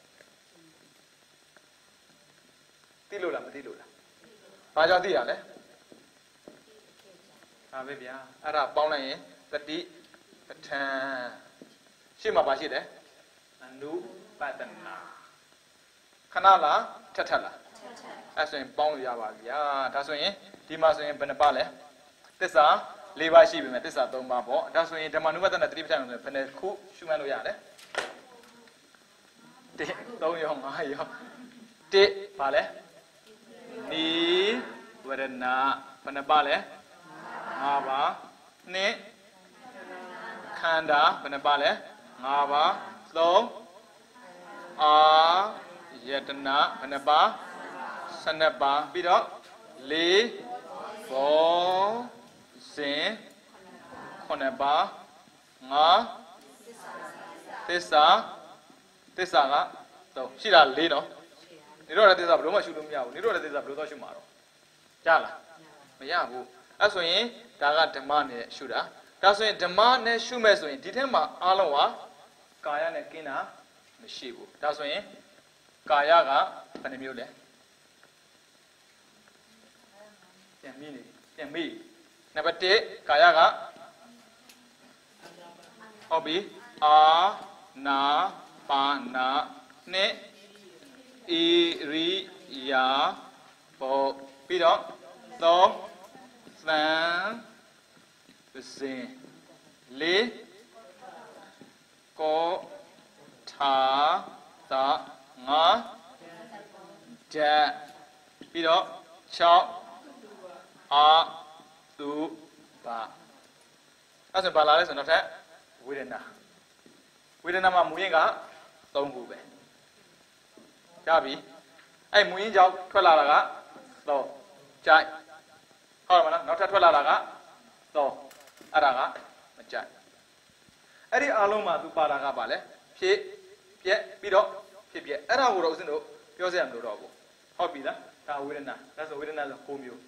သိလို့လားမသိလို့လားဘာကြောင့်သိရလဲဒါပဲဗျာအဲ့ဒါပေါင်းလိုက်ရင်တတိပဋ္ဌာန်ရှေ့မှာပါရှိတယ်အနုပတ္တနာခဏလားထက်လားအဲ့ဆိုရင်ပေါင်းလို့ရပါဗျာဒါဆိုရင်ဒီမှာဆိုရင်ဘယ်နှပါလဲသစ္စာ၄ပါးရှိပြီမယ်သစ္စာ၃ပါးပေါ့ဒါဆိုရင်ဓမ္မနုပတ္တနာတတိပဋ္ဌာန်ဆိုရင်ဘယ်နှခုရှုမှတ်လို့ရလဲ1 3ရော5ရော1ပါလဲနိဝရဏဘယ်နှပါလဲ5ပါ2ခန္ဓာဘယ်နှပါလဲ5ပါ3အာယတနာဘယ်နှပါ12ပါပြီးတော့4ဘောဇင်9ပါ5သစ္စာက3ရှိတာ4နော်နိရောဓသစ္စာဘယ်လိုမှရှုလို့မရဘူးနိရောဓသစ္စာဘယ်လိုတော့ရှုမှာတော့ကြားလားမရဘူးအဲ့ဆိုရင်ဒါကဓမ္မနဲ့ရှုတာဒါဆိုရင်ဓမ္မနဲ့ရှုမဲ့ဆိုရင်ဒီထဲမှာအားလုံးကကာယနဲ့ကင်းတာမရှိဘူးဒါဆိုရင်ကာယကဘယ်နှမျိုးလဲပြန်မိနံပါတ်1ကာယကဟုတ်ပြီအာနာပါနာနဲ့ဣရိယာပုပြီးတော့3သံစင်4ကောထာတာ5ဓာတ်ပြီးတော့6အာသူပါအဲ့ဆိုဘာလာလဲဆိုတော့နောက်ထပ်ဝေဒနာမှာမူရင်းက3ခုပဲကြပြီအဲ့မူရင်းကြောင့်ထွက်လာတာကတော့ကြိုက်ဟုတ်မလားနောက်ထပ်ထွက်လာတာကတော့အဲ့ဒါကမကြိုက်အဲ့ဒီအားလုံးမှာသူပါတာကပါလဲဖြစ်ပြက်ပြီးတော့ဖြစ်ပြက်အဲ့ဒါကိုတော့ဦးဇင်းတို့ပြောစရာမလိုတော့ဘူးဟုတ်ပြီလားဒါဝေဒနာဒါဆိုဝေဒနာဆို9မျိုး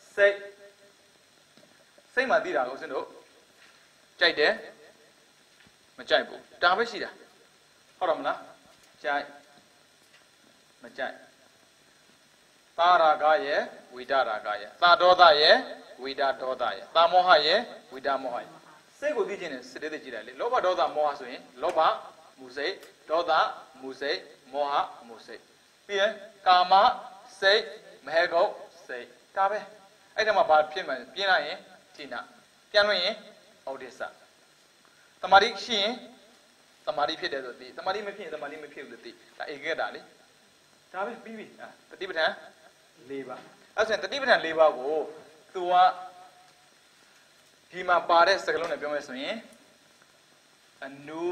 စိတ်မှာသိတာကိုဦးဇင်းတို့ကြိုက်တယ်မကြိုက်ဘူးဒါပဲရှိတာဟုတ်တယ်မလားကြိုက်မကြိုက်သာရာဂရဲ့ဝိဒရာဂရဲ့သာဒေါသရဲ့ဝိဒဒေါသရဲ့သာမောဟရဲ့ဝိဒမောဟရဲ့စိတ်ကိုသိခြင်းနဲ့စိတ်သိကြည့်တယ်လေလောဘဒေါသမောဟဆိုရင်လောဘမူစိတ်ဒေါသမူစိတ်မောဟမူစိတ်ပြီးရင်ကာမစိတ်မဟေကုတ်စိတ်ဒါပဲအဲ့ဒါမှဘာဖြစ်မှပြင်းလိုက်ရင်ဌိနပြန်လို့ရင်ဩဒိစ္စတမာတိရှိရင်တမာတိဖြစ်တယ်ဆိုသိတမာတိမဖြစ်ရင်တမာတိမဖြစ်ဘူးလို့သိဒါဧကတာလေဒါပဲပြီးပြီတတိပဋ္ဌာန်၄ပါးအဲ့ဆိုရင်တတိပဋ္ဌာန်၄ပါးကိုသူကဒီမှာပါတဲ့စကားလုံးနဲ့ပြောမယ်ဆိုရင်အနု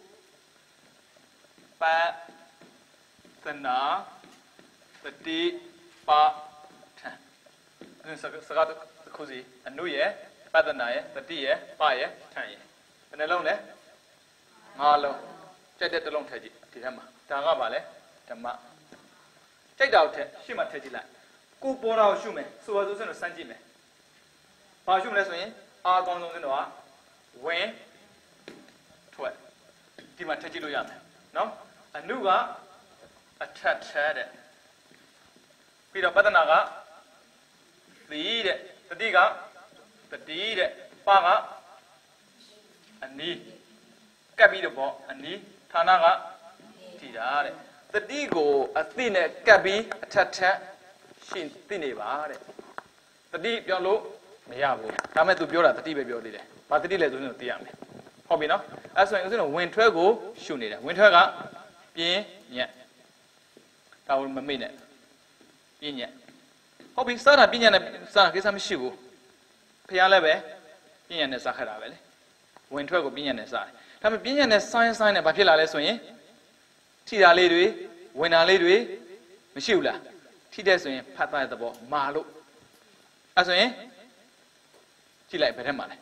ပသနာတတိပဋ္ဌာန်အဲ့စကားတစ်ခုစီအနုရဲ့ပသနာရဲ့တတိရဲ့ပရဲ့ဌာန်ရဲ့ဘယ်နှလုံးလဲ5လုံးကြိုက်တဲ့တစ်လုံးထည့်ကြည့်ဒီထက်မှာဒါကပါလဲဓမ္မကြိုက်တာကိုထည့်ရှေ့မှာထည့်ကြည့်လိုက်ကိုပေါ်တာကိုရှုမယ်ဆိုပါစို့စင်းတို့စမ်းကြည့်မယ်ဘာရှုမလဲဆိုရင်အာအကောင်းဆုံးစင်းတို့ကဝင်ထွက်ဒီမှာထည့်ကြည့်လို့ရမယ်နော်အနုကအထက်ထက်တဲ့ပြီးတော့ပဿနာကသီတဲ့တတိကတတိတဲ့ပကအနီးကပ်ပြီးတော့ပေါ့အနီးဌာနကထီတာတဲ့တတိကိုအသိနဲ့ကပ်ပြီးအထက်ထက်ရှင်းသိနေပါတဲ့တတိပြောလို့မရဘူးဒါမဲ့သူပြောတာတတိပဲပြောသေးတယ်ဘာတတိလဲဆိုရင်သိရမယ်ဟုတ်ပြီနော်အဲ့ဆိုရင်ဦးဇင်းတို့ဝင်ထွက်ကိုရှုနေတာဝင်ထွက်ကပြင်းညက်ဒါကိုမမေ့နဲ့ပြင်းညက်ဟုတ်ပြီစားတာပြင်းညက်နဲ့စားကိစ္စမရှိဘူးဖျားလည်းပဲပြင်းညက်နဲ့စားခဲ့တာပဲလေဝင်ထွက်ကိုပြင်းညက်နဲ့စားတယ်ဒါပေမဲ့ပြင်းညက်နဲ့ဆိုင်းနဲ့ဘာဖြစ်လာလဲဆိုရင်ထိတာလေးတွေဝင်တာလေးတွေမရှိဘူးလားထိတဲ့ဆိုရင်ဖတ်သားတဲ့သဘောမာလို့အဲ့ဆိုရင်ကြည့်လိုက်ဘယ်ထဲမှာလဲ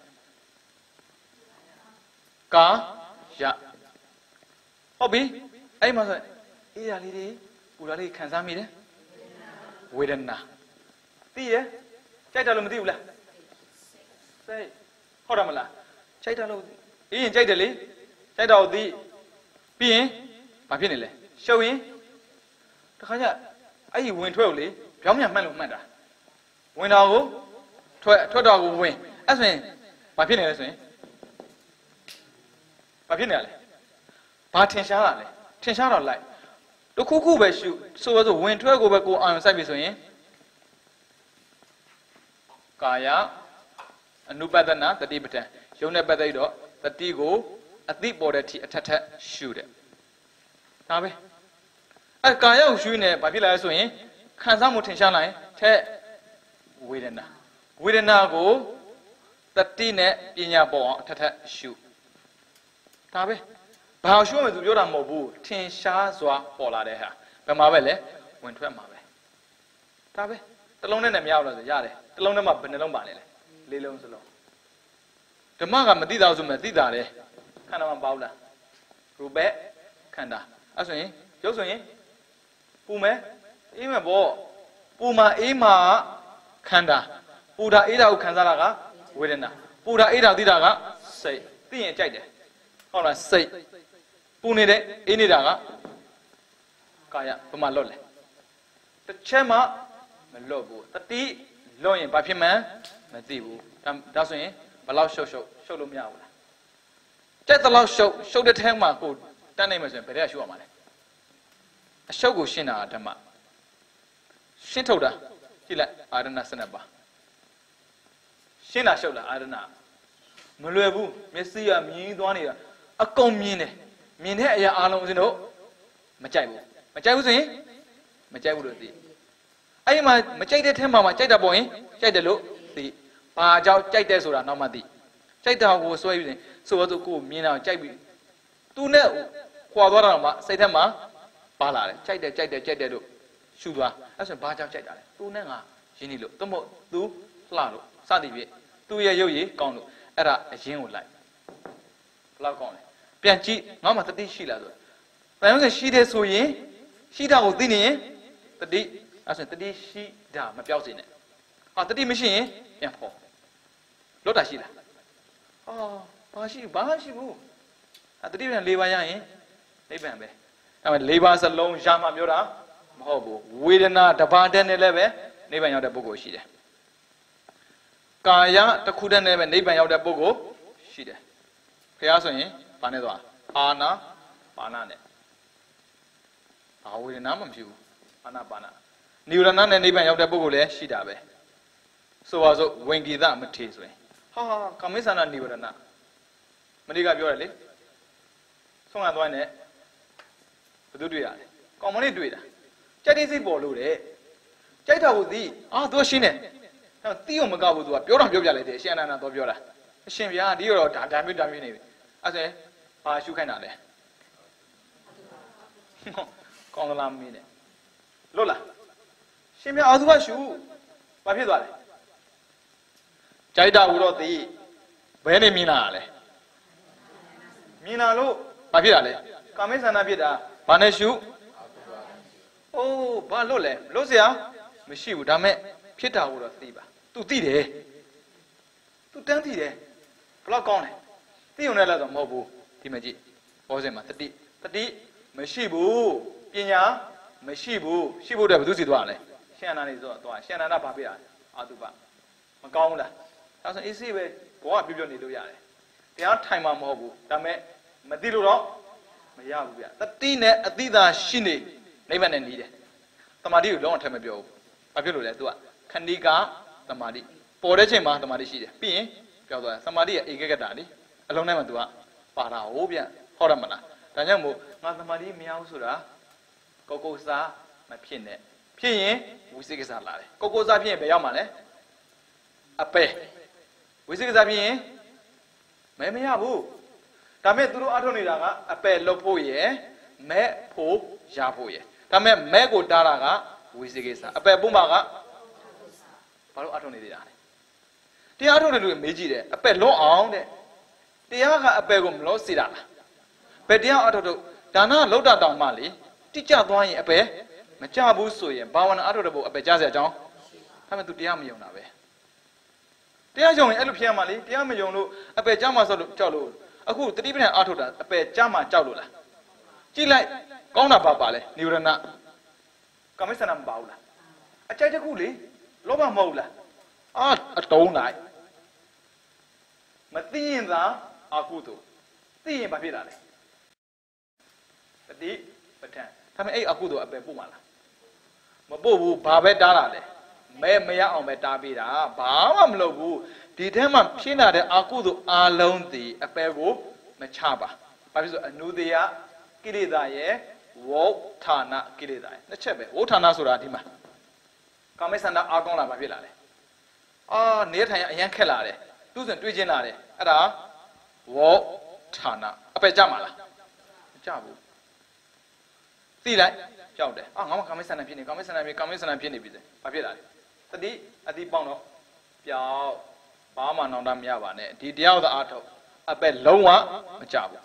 ကာယဟုတ်ပြီအဲ့မှာဆိုအေးရလေးတွေပူလာလေးခံစားမိတယ်ဝေဒနာသိရကြိုက်တယ်လို့မသိဘူးလားစိတ်ဟုတ်တယ်မလားကြိုက်တယ်လို့အေးရင်ကြိုက်တယ်လေကြိုက်တော့သိပြီးရင်ဘာဖြစ်နေလဲရှုပ်ရင်တခါကျအဲ့ဒီဝင်ထွက်ကိုလေပြောင်းပြန်မှတ်လို့မှတ်တာဝင်တော်ကိုထွက်တော်ကိုဝင်အဲ့ဆိုရင်ဘာဖြစ်နေလဲဆိုရင်ဘာဖြစ်နေရလဲဘာထင်ရှားတာလဲထင်ရှားတော့လိုက်တခုခုပဲရှုဆိုတော့ဝင်ထွက်ကိုပဲကိုအာရုံစိုက်ပြီဆိုရင်ကာယအနုပဒနာတတိပဋ္ဌာန်ယုံနဲ့ပတ်သက်တော့တတိကိုအသိပေါ်တဲ့အထိအထက်ထက်ရှုတယ်ဒါပဲအဲကာယကိုရှုနေဘာဖြစ်လဲဆိုရင်ခံစားမှုထင်ရှားလာရင်ထက်ဝေဒနာကိုတတိနဲ့ပညာပေါ်အောင်အထက်ထက်ရှုဒါပဲဘာရှုမှမသူပြောတာမဟုတ်ဘူးထင်ရှားစွာပေါ်လာတဲ့ဟာဘယ်မှာပဲလဲဝင်ထွက်မှာပဲဒါပဲတစ်လုံးနဲ့မရဘူးလို့ဆိုရတယ်တစ်လုံးနဲ့မှဘယ်နှလုံးပါလဲလေးလုံးစလုံးဓမ္မကမသိတာဆိုမှသိတာလေခန္ဓာမှာပါဘူးလားရူပက်ခန္ဓာအဲ့ဆိုရင်ရုပ်ဆိုရင်ပူမယ်အေးမယ်ပေါ့ပူမှာအေးမှာခန္ဓာပူတာအေးတာကိုခံစားတာကဝေဒနာပူတာအေးတာသိတာကစိတ်သိရင်ကြိုက်တယ်ဟုတ်လားစိတ်ပူနေတယ်အေးနေတာကကာယဘယ်မှာလွတ်လဲတစ်ချက်မှမလွတ်ဘူးတတိလွတ်ရင်ဘာဖြစ်မှန်းမသိဘူးဒါဆိုရင်ဘယ်လောက်ရှုပ်လို့မရဘူးလားကြက်တလောက်ရှုပ်တဲ့ထဲမှာကိုတန်းနိုင်မယ်ဆိုရင်ဘယ်ထဲကရှုရမှာလဲအရှုပ်ကိုရှင်းတာဓမ္မရှင်းထုတ်တာကြည့်လိုက်အာရဏ12ပါးရှင်းတာရှုပ်လားအာရဏမလွယ်ဘူးမျက်စိကမြင်သွားနေတာအကုန်မြင်တယ်မြင်တဲ့အရာအလုံးစင်တို့မကြိုက်ဘူးဆိုရင်မကြိုက်ဘူးလို့သိအဲ့ဒီမှာမကြိုက်တဲ့ထဲမှာကြိုက်တာပေါ့ရင်ကြိုက်တယ်လို့သိဘာကြောင့်ကြိုက်တယ်ဆိုတာနောက်မှသိကြိုက်တာကိုဆွဲပြီးဆိုတော့ကိုမြင်အောင်ကြိုက်ပြီးသူနဲ့ခွာသွားတာမှစိတ်ထဲမှာပါလာတယ်ကြိုက်တယ်လို့ရှူသွားအဲ့ဆိုဘာကြောင့်ကြိုက်တာလဲသူနဲ့ငါရင်းနေလို့သို့မဟုတ်သူလှလို့စသည်ဖြင့်သူရဲ့ရုပ်ရည်ကောင်းလို့အဲ့ဒါအရင်ကိုလိုက်ဘယ်လောက်ကောင်းလဲပြန်ကြည့်ငါမှတတိရှိလားဆိုတန်ရုံးစင်ရှိတယ်ဆိုရင်ရှိတာကိုသိနေရင်တတိအဲ့ဆိုတတိရှိတာမပြောက်စေနဲ့ဟာတတိမရှိရင်ပြန်ဖော်လွတ်တာရှိလားဘာရှိဘူးတတိပြန်၄ပါးရရင်နိဗ္ဗာန်ပဲအဲ့မဲ့၄ပါးစလုံးရမှပြောတာမဟုတ်ဘူးဝေဒနာတစ်ပါးတည်းနဲ့လည်းပဲနိဗ္ဗာန်ရောက်တဲ့ပုဂ္ဂိုလ်ရှိတယ်ကာယတစ်ခုတည်းနဲ့ပဲနိဗ္ဗာန်ရောက်တဲ့ပုဂ္ဂိုလ်ရှိတယ်ဘုရားဆိုရင်ဘာနဲ့သွားအာနာပါဏနဲ့ဘာဝေဒနာမှမဖြစ်ဘူးအာနာပါဏနိဝရဏနဲ့နိဗ္ဗာန်ရောက်တဲ့ပုဂ္ဂိုလ်လည်းရှိတာပဲဆိုပါစို့ဝင်ကိသမထေဆိုရင်ကာမိသနာနိဝရဏမနေ့ကပြောတယ်လေဆုံးခံသွားနေဘယ်သူတွေ့ရလဲကောင်မလေးတွေ့တာကြိုက်တဲ့စိတ်ပေါ်လို့တဲ့ကြိုက်တာကိုသိသူရှင်းတယ်တီးအောင်မကဘူးသူကပြောတော့ပြောပြလိုက်တယ်အရှင်အနန္ဒတော့ပြောတာအရှင်ဗျာဒီတော့ဒါမျိုးနေပြီအဲ့ဆိုဘာရှုခိုင်းတာလဲကောင်းသလားမင်းနဲ့လွတ်လားရှင်ဗျာသူကရှုဘာဖြစ်သွားလဲကြိုက်တာကိုတော့သိဘယ်နဲ့မြင်လာလဲမြင်လာလို့ဘာဖြစ်တာလဲကာမိသနာဖြစ်တာဘာနဲ့ရှုဘာလွတ်လဲလွတ်စရာမရှိဘူးဒါမဲ့ဖြစ်တာကိုတော့သိပါသူသိတယ်သူတန်းသိတယ်ဘယ်တော့ကောင်းလဲသိုံနဲ့လည်းတော့မဟုတ်ဘူးဒီမကြည့်ဘောစင်မှာတတိမရှိဘူးပညာမရှိဘူးရှိဖို့တဲ့ဘယ်သူစီသွားလဲရှန္ဒာနေဆိုတော့ရှန္ဒာဘာဖြစ်တာအာတုပမကောင်းဘူးလားဒါဆိုအေးစေးပဲဘောကပြပြနေလို့ရတယ်တရားထိုင်မှာမဟုတ်ဘူးဒါမဲ့မသိလို့တော့မရဘူးဗျတတိနဲ့အတိသာရှိနေနိဗ္ဗာန်နဲ့နီးတယ်တမာတိကိုလုံးဝထည့်မပြောဘူးဘာဖြစ်လို့လဲ तू ကခဏိကတမာတိပေါ်တဲ့ချိန်မှာတမာတိရှိတယ်ပြီးရင်ပြောက်သွားတယ်တမာတိရဲ့ဧကဂတလေအလုံးထဲမှာ तू ကပါတာဟိုးဗျဟုတ်တယ်မလားဒါကြောင့်မို့ငါတမာတိမရဘူးဆိုတာကိုစားမဖြစ်နဲ့ဖြစ်ရင်ဝိသေကစားလာတယ်ကိုစားဖြစ်ရင်ဘယ်ရောက်မှာလဲအပယ်ဝိသေကစားဖြစ်ရင်မရဘူးဒါမဲ့သူတို့အထုတ်နေတာကအပယ်လွတ်ဖို့ရယ်မဲ့ဖို့ရဖို့ရယ်ဒါမဲ့မဲ့ကိုတားတာကဝိသေကိစ္စအပယ်ပုံမှာကဘာလို့အထုတ်နေသေးတာလဲတရားအထုတ်တဲ့လူမေးကြည့်တယ်အပယ်လွတ်အောင်တဲ့တရားကအပယ်ကိုမလွတ်စေတာလားဘယ်တရားအထုတ်ဒါနလောက်တာတောင်မှလေတိကျသွားရင်အပယ်မကြဘူးဆိုရင်ဘာဝနာအထုတ်တဲ့ဘုအပယ်ကြစရာအကြောင်းဒါမဲ့သူတရားမယုံတာပဲတရားယုံရင်အဲ့လိုဖြစ်ရမှာလေတရားမယုံလို့အပယ်ကြမှာဆိုလို့ကြောက်လို့အခုတတိပဌာန်အထုတ်တာအပယ်ကြမှာကြောက်လို့လားကြည့်လိုက်ကောင်းတာပါလဲနိဝရဏကာမိသနာမပါဘူးလားအကြိုက်တစ်ခုလေလောဘမဟုတ်လားအတုံးလိုက်မသိရင်သာအကုသို့သိရင်ဘာဖြစ်တာလဲတတိပဋ္ဌာန်ဒါပေမဲ့အဲ့အကုသို့အပယ်ပို့မှာလားမပို့ဘူးဘာပဲတားတာလဲမဲမရအောင်ပဲတားပေးတာဘာမှမလုပ်ဘူးဒီထဲမှာဖြစ်လာတဲ့အကုသို့အာလုံးတည်အပယ်ကိုမချပါဘာဖြစ်လို့အနုတယကိလေသာရဲ့ဝဋ္ဌာနကိလေသာရဲ့နှစ်ချက်ပဲဝဋ္ဌာနဆိုတာဒီမှာကာမိသန္တာအာကောင်းလာဘာဖြစ်လာလဲနေထိုင်အရန်ခက်လာတယ်သူ့စဉ်တွေးချင်းလာတယ်အဲ့ဒါဝဋ္ဌာနအပယ်ကြမှာလားမကြဘူးသိလိုက်ကြောက်တယ်ငါမကာမိသန္တာဖြစ်နေကာမိသန္တာဖြစ်နေပြီစေဘာဖြစ်လာလဲတတိအတိပေါင်းတော့ပျောက်ဘာမှနောင်တမရပါနဲ့ဒီတရားဥဒအားထုတ်အပက်လုံးဝမကြဘူး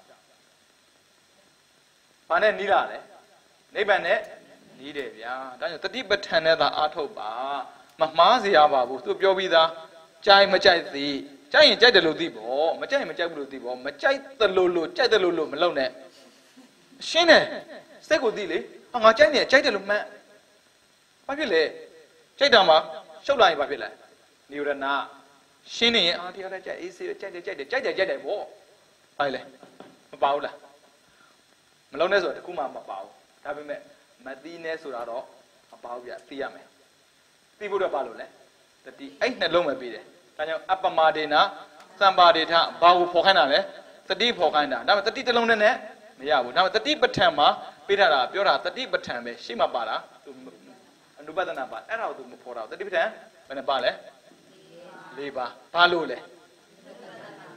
ဘာနဲ့နီးလာလဲနိဗ္ဗာန်နဲ့နီးတယ်ဗျာဒါကြောင့်တတိပဋ္ဌာန်နဲ့သာအားထုတ်ပါမမှားစေရပါဘူးသူပြောပြီးသားကြိုက်မကြိုက်သည်ကြိုက်ရင်ကြိုက်တယ်လို့သိပေါ့မကြိုက်ရင်မကြိုက်ဘူးလို့သိပေါ့မကြိုက်တယ်လို့ကြိုက်တယ်လို့မလုပ်နဲ့ရှင်းတယ်စိတ်ကိုသိလေငါကြိုက်နေကြိုက်တယ်လို့မှန်းဘာဖြစ်လဲကြိုက်တာမှာရှုပ်လာရင်ဘာဖြစ်လဲနိဝရဏရှင်းနေရင်တရားလည်းကြိုက်အေးစေးကြိုက်တယ်ပေါ့ဘာလဲမပါဘူးလားမလုံးနဲ့ဆိုတော့တခုမှမပါဘူးဒါပေမဲ့မသိနဲ့ဆိုတာတော့မပါဘူးဗျသိရမယ်သိဖို့တော့ပါလို့လဲတတိအဲ့နှလုံးပဲပြီးတယ်ဒါကြောင့်အပမဒေနာသံပါဒေထဘာကိုဖော်ခိုင်းတာလဲတတိဖော်ခိုင်းတာဒါပေမဲ့တတိတစ်လုံးနဲ့မရဘူးဒါပေမဲ့တတိပဋ္ဌာန်မှာပေးထားတာပြောတာတတိပဋ္ဌာန်ပဲရှေ့မှာပါတာသူအနုပဒနာပါအဲ့ဒါကိုသူမဖော်တာတတိပဋ္ဌာန်ဘယ်နဲ့ပါလဲ၄ပါးဘာလို့လဲ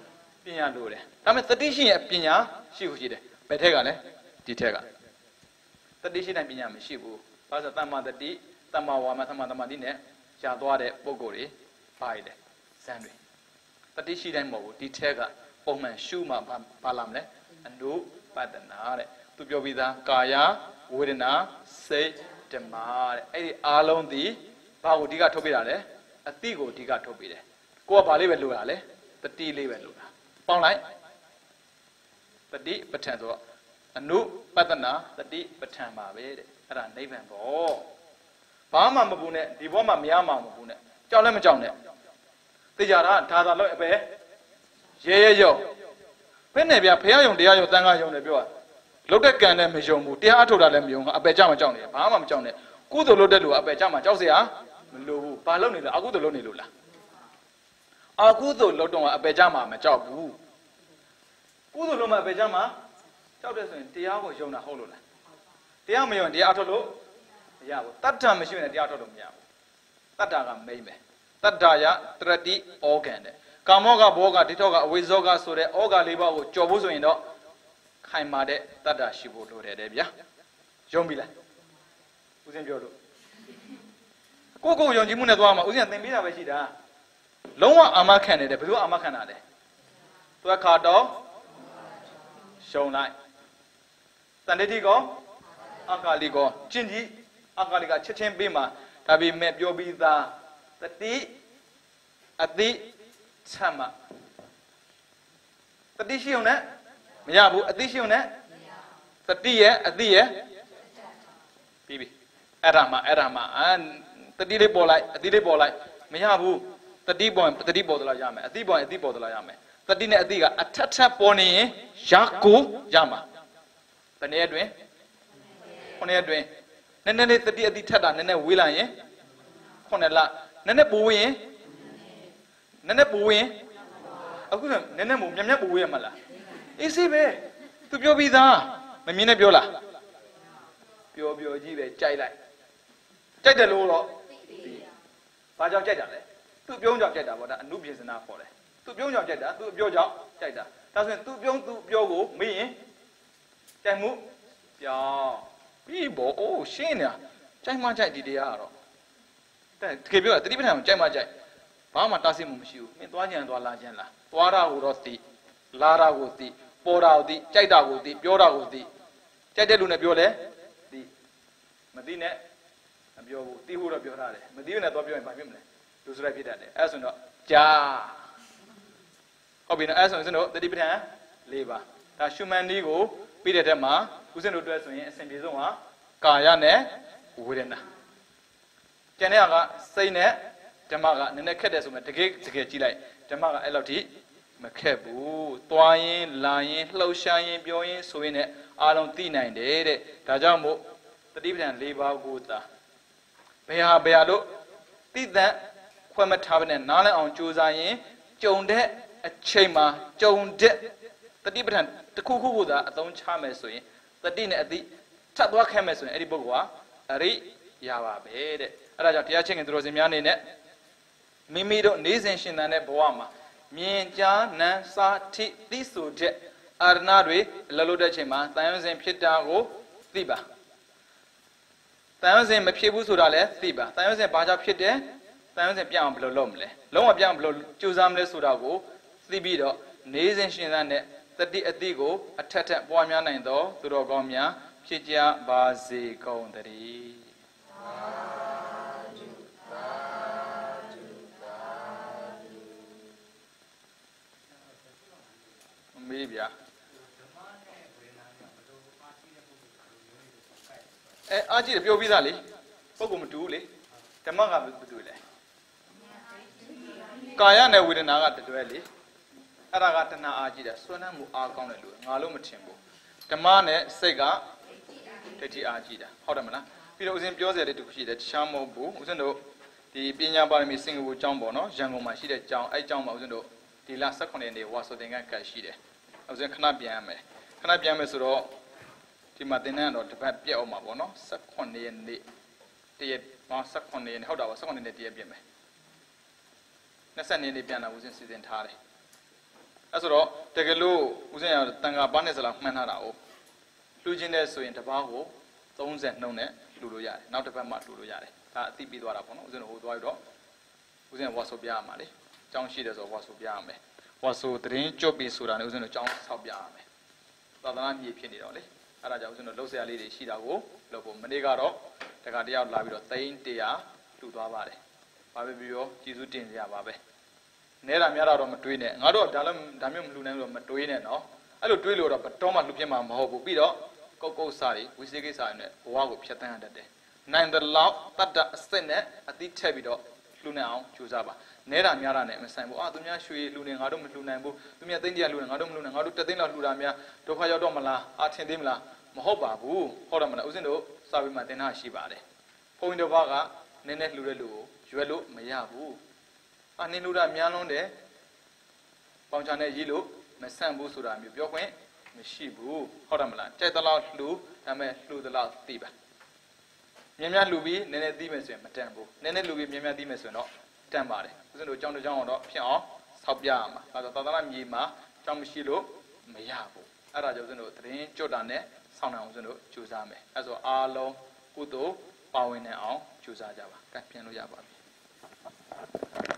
ညာလိုတယ်ဒါပေမဲ့တတိရှိရင်ပညာရှိကိုရှိတယ်ဘယ်ထက်ကလဲဒီထက်ကတတိရှိတဲ့ပညာမရှိဘူးဘာလို့တမ္မာတတိတမ္မာဝါမတမ္မာတမ္မာတိနဲ့ရှားသွားတဲ့ပုံကိုယ်တွေပါရတယ်ဇန်တွေတတိရှိတိုင်းမဟုတ်ဘူးဒီထက်ကပုံမှန်ရှုမှပါလာမလဲအနုပတနာတဲ့သူပြောပြီးသားကာယဝေဒနာစိတ်ဓမ္မတဲ့အဲ့ဒီအားလုံးဒီဘာကိုအဓိကထုတ်ပြတာလဲအတိကိုအဓိကထုတ်ပြတယ်ကိုကဘာလေးပဲလိုတာလဲတတိလေးပဲလိုတာပေါင်းလိုက်တတိပဋ္ဌာန်ဆိုတော့အနုပတနာတတိပဋ္ဌာန်ပါပဲတဲ့အဲ့ဒါနိဗ္ဗာန်ပေါ့ဘာမှမပူနဲ့ဒီဘောမှာမရမှာမပူနဲ့ကြောက်လည်းမကြောက်နဲ့သိကြတာဒါသာလို့အပဲရဲရုံဘယ်နဲ့ဗျဖះယုံတရားယုံတန်ခါယုံတယ်ပြောတာလုတ်တဲ့ကံနဲ့မယုံဘူးတရားအထုတ်တာလည်းမယုံအပယ်ကြမှာကြောက်နေတယ်ဘာမှမကြောက်နဲ့ကုသိုလ်လုပ်တဲ့လူအပယ်ကြမှာကြောက်เสียမလိုဘူးဘာလုပ်နေလဲအကုသိုလ်လုပ်နေလို့လားအကုသိုလ်လုပ်တော့အပယ်ကြမှာမကြောက်ဘူးကုသိုလ်လုပ်မှအပယ်ကြမှာကြောက်တယ်ဆိုရင်တရားကိုယုံတာဟုတ်လို့လားတရားမယုံတရားအထုတ်လို့မရဘူးတတ္ထမရှိရင်တရားထုတ်လို့မရဘူးတတ္ထကမိမ့်မယ်တတ္ထယတရတိဩဂန်တဲ့ကာမောကဘောကဒိဋ္ဌောကအဝိဇ္ဇောကဆိုတဲ့ဩဃ၄ပါးကိုကြော်ဖို့ဆိုရင်တော့ခိုင်မာတဲ့တတ္တရှိဖို့လိုတယ်တဲ့ဗျာယုံပြီလားဦးဇင်းပြောလို့ကိုယုံကြည်မှုနဲ့သွားမှာဦးဇင်းသင်ပေးတာပဲရှိတာလုံးဝအာမခံနေတယ်ဘယ်လိုအာမခံတာလဲသူကခါတော့ရှုံလိုက်တန်တိတိကောအကာလီကောကျင့်ကြီးအကာလီကချက်ချင်းပေးမှာဒါပေမဲ့ပြောပြီးသားတတိအတိချက်မှတတိရှိုံနဲ့မရဘူးအတိရှိုံနဲ့တတိရဲ့အတိရဲ့ပြီးပြီအဲ့ဒါမှတတိလေးပေါ်လိုက်အတိလေးပေါ်လိုက်မရဘူးတတိပေါ်တတိပေါ်သလားရမယ်အတိပေါ်အတိပေါ်သလားရမယ်တတိနဲ့အတိကအထက်ထပ်ပေါ်နေရင်ရကိုရမှာဘယ်နည်းအတွင်းခုနှစ်အတွင်းနည်းနည်းလေးတတိအတိထက်တာနည်းနည်းဝေးလိုက်ရင်ခုနှစ်လနည်းနည်းပိုးရင်နည်းနည်းပိုးရင်အခုနည်းနည်းမို့မြက်မြက်ပိုးရမှာလားအေးစေးပဲသူပြောပြီးသားမမြင်နဲ့ပြောလားပြောကြီးပဲကြိုက်လိုက်ကြိုက်တယ်လို့တော့ဘာကြောင့်ကြိုက်တာလဲသူပြုံးကြောင့်ကြိုက်တာပေါ့ဒါအနုပြေစနာခေါ်တယ်သူပြုံးကြောင့်ကြိုက်တာသူအပြောကြောင့်ကြိုက်တာဒါဆိုရင်သူပြုံးသူပြောကိုမေးရင်ကြိုက်မှုပြောင်းပြီးဘောအိုးရှင်းနေတာကြိုက်မှကြိုက်ဒီတရားကတော့တကယ်ပြောတာတတိပဋ္ဌာန်ကိုကြိုက်မှကြိုက်ဘာမှတားဆီးမှုမရှိဘူးမင်းသွားကြံသွားလာကြံလားသွားတာကိုတော့သိလာတာကိုသိပေါ်တာကိုသိကြိုက်တာကိုသိပြောတာကိုသိကြိုက်တဲ့လူနဲ့ပြောတယ်သိမသိနဲ့မပြောဘူးသိဖို့တော့ပြောထားတယ်မသိဘူးနဲ့သွားပြောရင်ဘာဖြစ်မလဲလူစရိုက်ဖြစ်တတ်တယ်အဲ့ဆိုတော့ကြာဟုတ်ပြီနော်အဲ့ဆိုရင်တို့တတိပဋ္ဌာန်၄ပါးဒါရှုမှန်နည်းကိုပြီးတဲ့တက်မှာဦးဇင်းတို့အတွက်ဆိုရင်အစဉ်ပြေဆုံးဟာကာယနဲ့ဝေဒနာကျန်တဲ့ကစိတ်နဲ့ဓမ္မကနည်းနည်းခက်တယ်ဆိုမှတကယ်ကြည့်လိုက်ဓမ္မကအဲ့လောက်ထိမခက်ဘူးသွားရင်လာရင်လှုပ်ရှားရင်ပြောရင်ဆိုရင်လည်းအားလုံးသိနိုင်တယ်တဲ့ဒါကြောင့်မို့တတိပဋ္ဌာန်၄ပါးကိုသာဘယ်ဟာလို့သိတဲ့ခွဲမထားဘဲနဲ့နားလည်အောင်ကြိုးစားရင်ကြုံတဲ့အချိန်မှာကြုံတဲ့တတိပဋ္ဌာန်တစ်ခုခုကိုသာအသုံးချမယ်ဆိုရင်တတိနဲ့အတိထပ်သွားခဲ့မယ်ဆိုရင်အဲ့ဒီပုဂ္ဂိုလ်ကအရိယာပါပဲတဲ့အဲ့ဒါကြောင့်တရားချင်းခင်သူတော်စင်များအနေနဲ့မိမိတို့နေစဉ်ရှင်သန်တဲ့ဘဝမှာမြင်ကြားနံစာထိသိဆိုတဲ့အာရဏတွေလှလို့တဲ့ချိန်မှာတန်ရုံစဉ်ဖြစ်တာကိုသိပါတန်ရုံစဉ်မဖြစ်ဘူးဆိုတာလည်းသိပါတန်ရုံစဉ်ဘာကြောင့်ဖြစ်တယ်တန်ရုံစဉ်ပြအောင်ဘယ်လိုလုပ်မလဲလုံးဝပြအောင်ဘယ်လိုကြိုးစားမလဲဆိုတာကိုသိပြီးတော့နေစဉ်ရှင်သန်တဲ့တတိအတိကိုအထက်ထက်ပွားများနိုင်သောသူတော်ကောင်းများဖြစ်ကြပါစေကုန်သတည်းမေးဗျာအားကြည့်တယ်ပြောပြီးသားလေပုဂ္ဂိုလ်မတူဘူးလေဓမ္မကမတူလေကာယနဲ့ဝေဒနာကတတွဲလေအဲ့ဒါကတဏှာအားကြည့်တာစွမ်းနှံ့မှုအားကောင်းတယ်လို့ငါလို့မထင်ဘူးဓမ္မနဲ့စိတ်ကဒိဋ္ဌိအားကြည့်တာဟုတ်တယ်မလားပြီးတော့ဦးဇင်းပြောစရာလေးတစ်ခုရှိတယ်တခြားမဟုတ်ဘူးဦးဇင်းတို့ဒီပညာပါရမီစင်ကာပူကျောင်းပေါ့နော်ရန်ကုန်မှာရှိတဲ့ကျောင်းအဲ့ကျောင်းမှာဦးဇင်းတို့ဒီလ18ရက်နေ့ဝါဆိုသင်္ကန်းကတ်ရှိတယ်ဦးဇင်းခဏပြန်ရမယ်ဆိုတော့ဒီမှာသင်္ကန်းတော့တစ်ပတ်ပြတ်အောင်မှာပေါ့နော်18ရက်နေ့တရက်18ရက်နေ့ဟုတ်တာပါ18ရက်နေ့တရက်ပြတ်မယ်20ရက်နေ့ပြန်လာဦးဇင်းစီစဉ်ထားတယ်အဲ့ဆိုတော့တကယ်လို့ဦးဇင်းရတန်ခါပါနဲ့စလားမှန်းထားတာကိုလှူခြင်းတဲ့ဆိုရင်တစ်ပါးကို30နှုန်းနဲ့လှူလို့ရတယ်နောက်တစ်ပတ်မှလှူလို့ရတယ်ဒါအသိပြီးသွားတာပေါ့နော်ဦးဇင်းတို့ဟိုသွားပြီးတော့ဦးဇင်းဝါဆိုပြရမှာလေအကြောင်းရှိတယ်ဆိုတော့ဝါဆိုပြရမယ်ဝါဆိုတရင်ကြွပြီးဆိုတာနဲ့ဦးဇင်းတို့အကြောင်းဆောက်ပြရမယ်သာသနာမြေဖြစ်နေတော့လေအဲ့ဒါကြောင့်ဦးဇင်းတို့လှုပ်ရှားလေးတွေရှိတာကိုလုပ်ဖို့မနေ့ကတော့တခါတယောက်လာပြီးတော့300လှူသွားပါတယ်ဘာပဲပြီးတော့ကျေးဇူးတင်ကြပါပဲနဲတာများတော့မတွေးနဲ့ငါတို့ဒါမျိုးမလှူနိုင်လို့မတွေးနဲ့နော်အဲ့လိုတွေးလို့တော့ဘတော်မှလှူပြမှာမဟုတ်ဘူးပြီးတော့ကုတ်စားတွေဝိသေကိစ္စတွေနဲ့ဘဝကိုဖြတ်သန်းရတတ်တယ်နိုင်တဲ့လောက်တတ်တာအစစ်နဲ့အတိထက်ပြီးတော့လှူနိုင်အောင်ကြိုးစားပါနဲတာများတာနဲ့မဆိုင်ဘူးသူများရွှေလှူနေငါတို့မလှူနိုင်ဘူးသူများသိန်း100လှူနေငါတို့မလှူနိုင်ငါတို့3သိန်းလောက်လှူတာများဒုက္ခရောက်တော့မလားထင်သေးမလားမဟုတ်ပါဘူးဟုတ်တယ်မလားဦးဇင်းတို့စာပေမှာသင်ထားရှိပါတယ်ဘုန်းကြီးတစ်ပါးကနည်းနည်းလှူတဲ့လူကိုရွယ်လို့မရဘူးနင်းလှူတာများလုံးတယ်ပေါင်ချာနဲ့ရေးလို့မဆန့်ဘူးဆိုတာမျိုးပြောခွင့်မရှိဘူးဟုတ်တယ်မလားကြိုက်သလောက်လှူဒါပေမဲ့လှူသလောက်သိပါမြင်များလှူပြီးနည်းနည်းသိမယ်ဆိုရင်မတန်ဘူးနည်းနည်းလှူပြီးမြင်များသိမယ်ဆိုရင်တော့တန်ပါတယ်ဦးဇင်းတို့အကြောင်းတစ်ကြောင်းတော့ဖြစ်အောင်ဆောက်ပြရမှာဒါဆိုသာသနာမြေမှာအကြောင်းမရှိလို့မရဘူးအဲ့ဒါကြောင့်ဦးဇင်းတို့သတင်းကြွတာနဲ့ဆောင်းနေအောင်ဦးဇင်းတို့ကြိုးစားမယ်အဲ့ဆိုအားလုံးကုသိုလ်ပါဝင်နေအောင်ကြိုးစားကြပါကဲပြန်လို့ရပါပြီ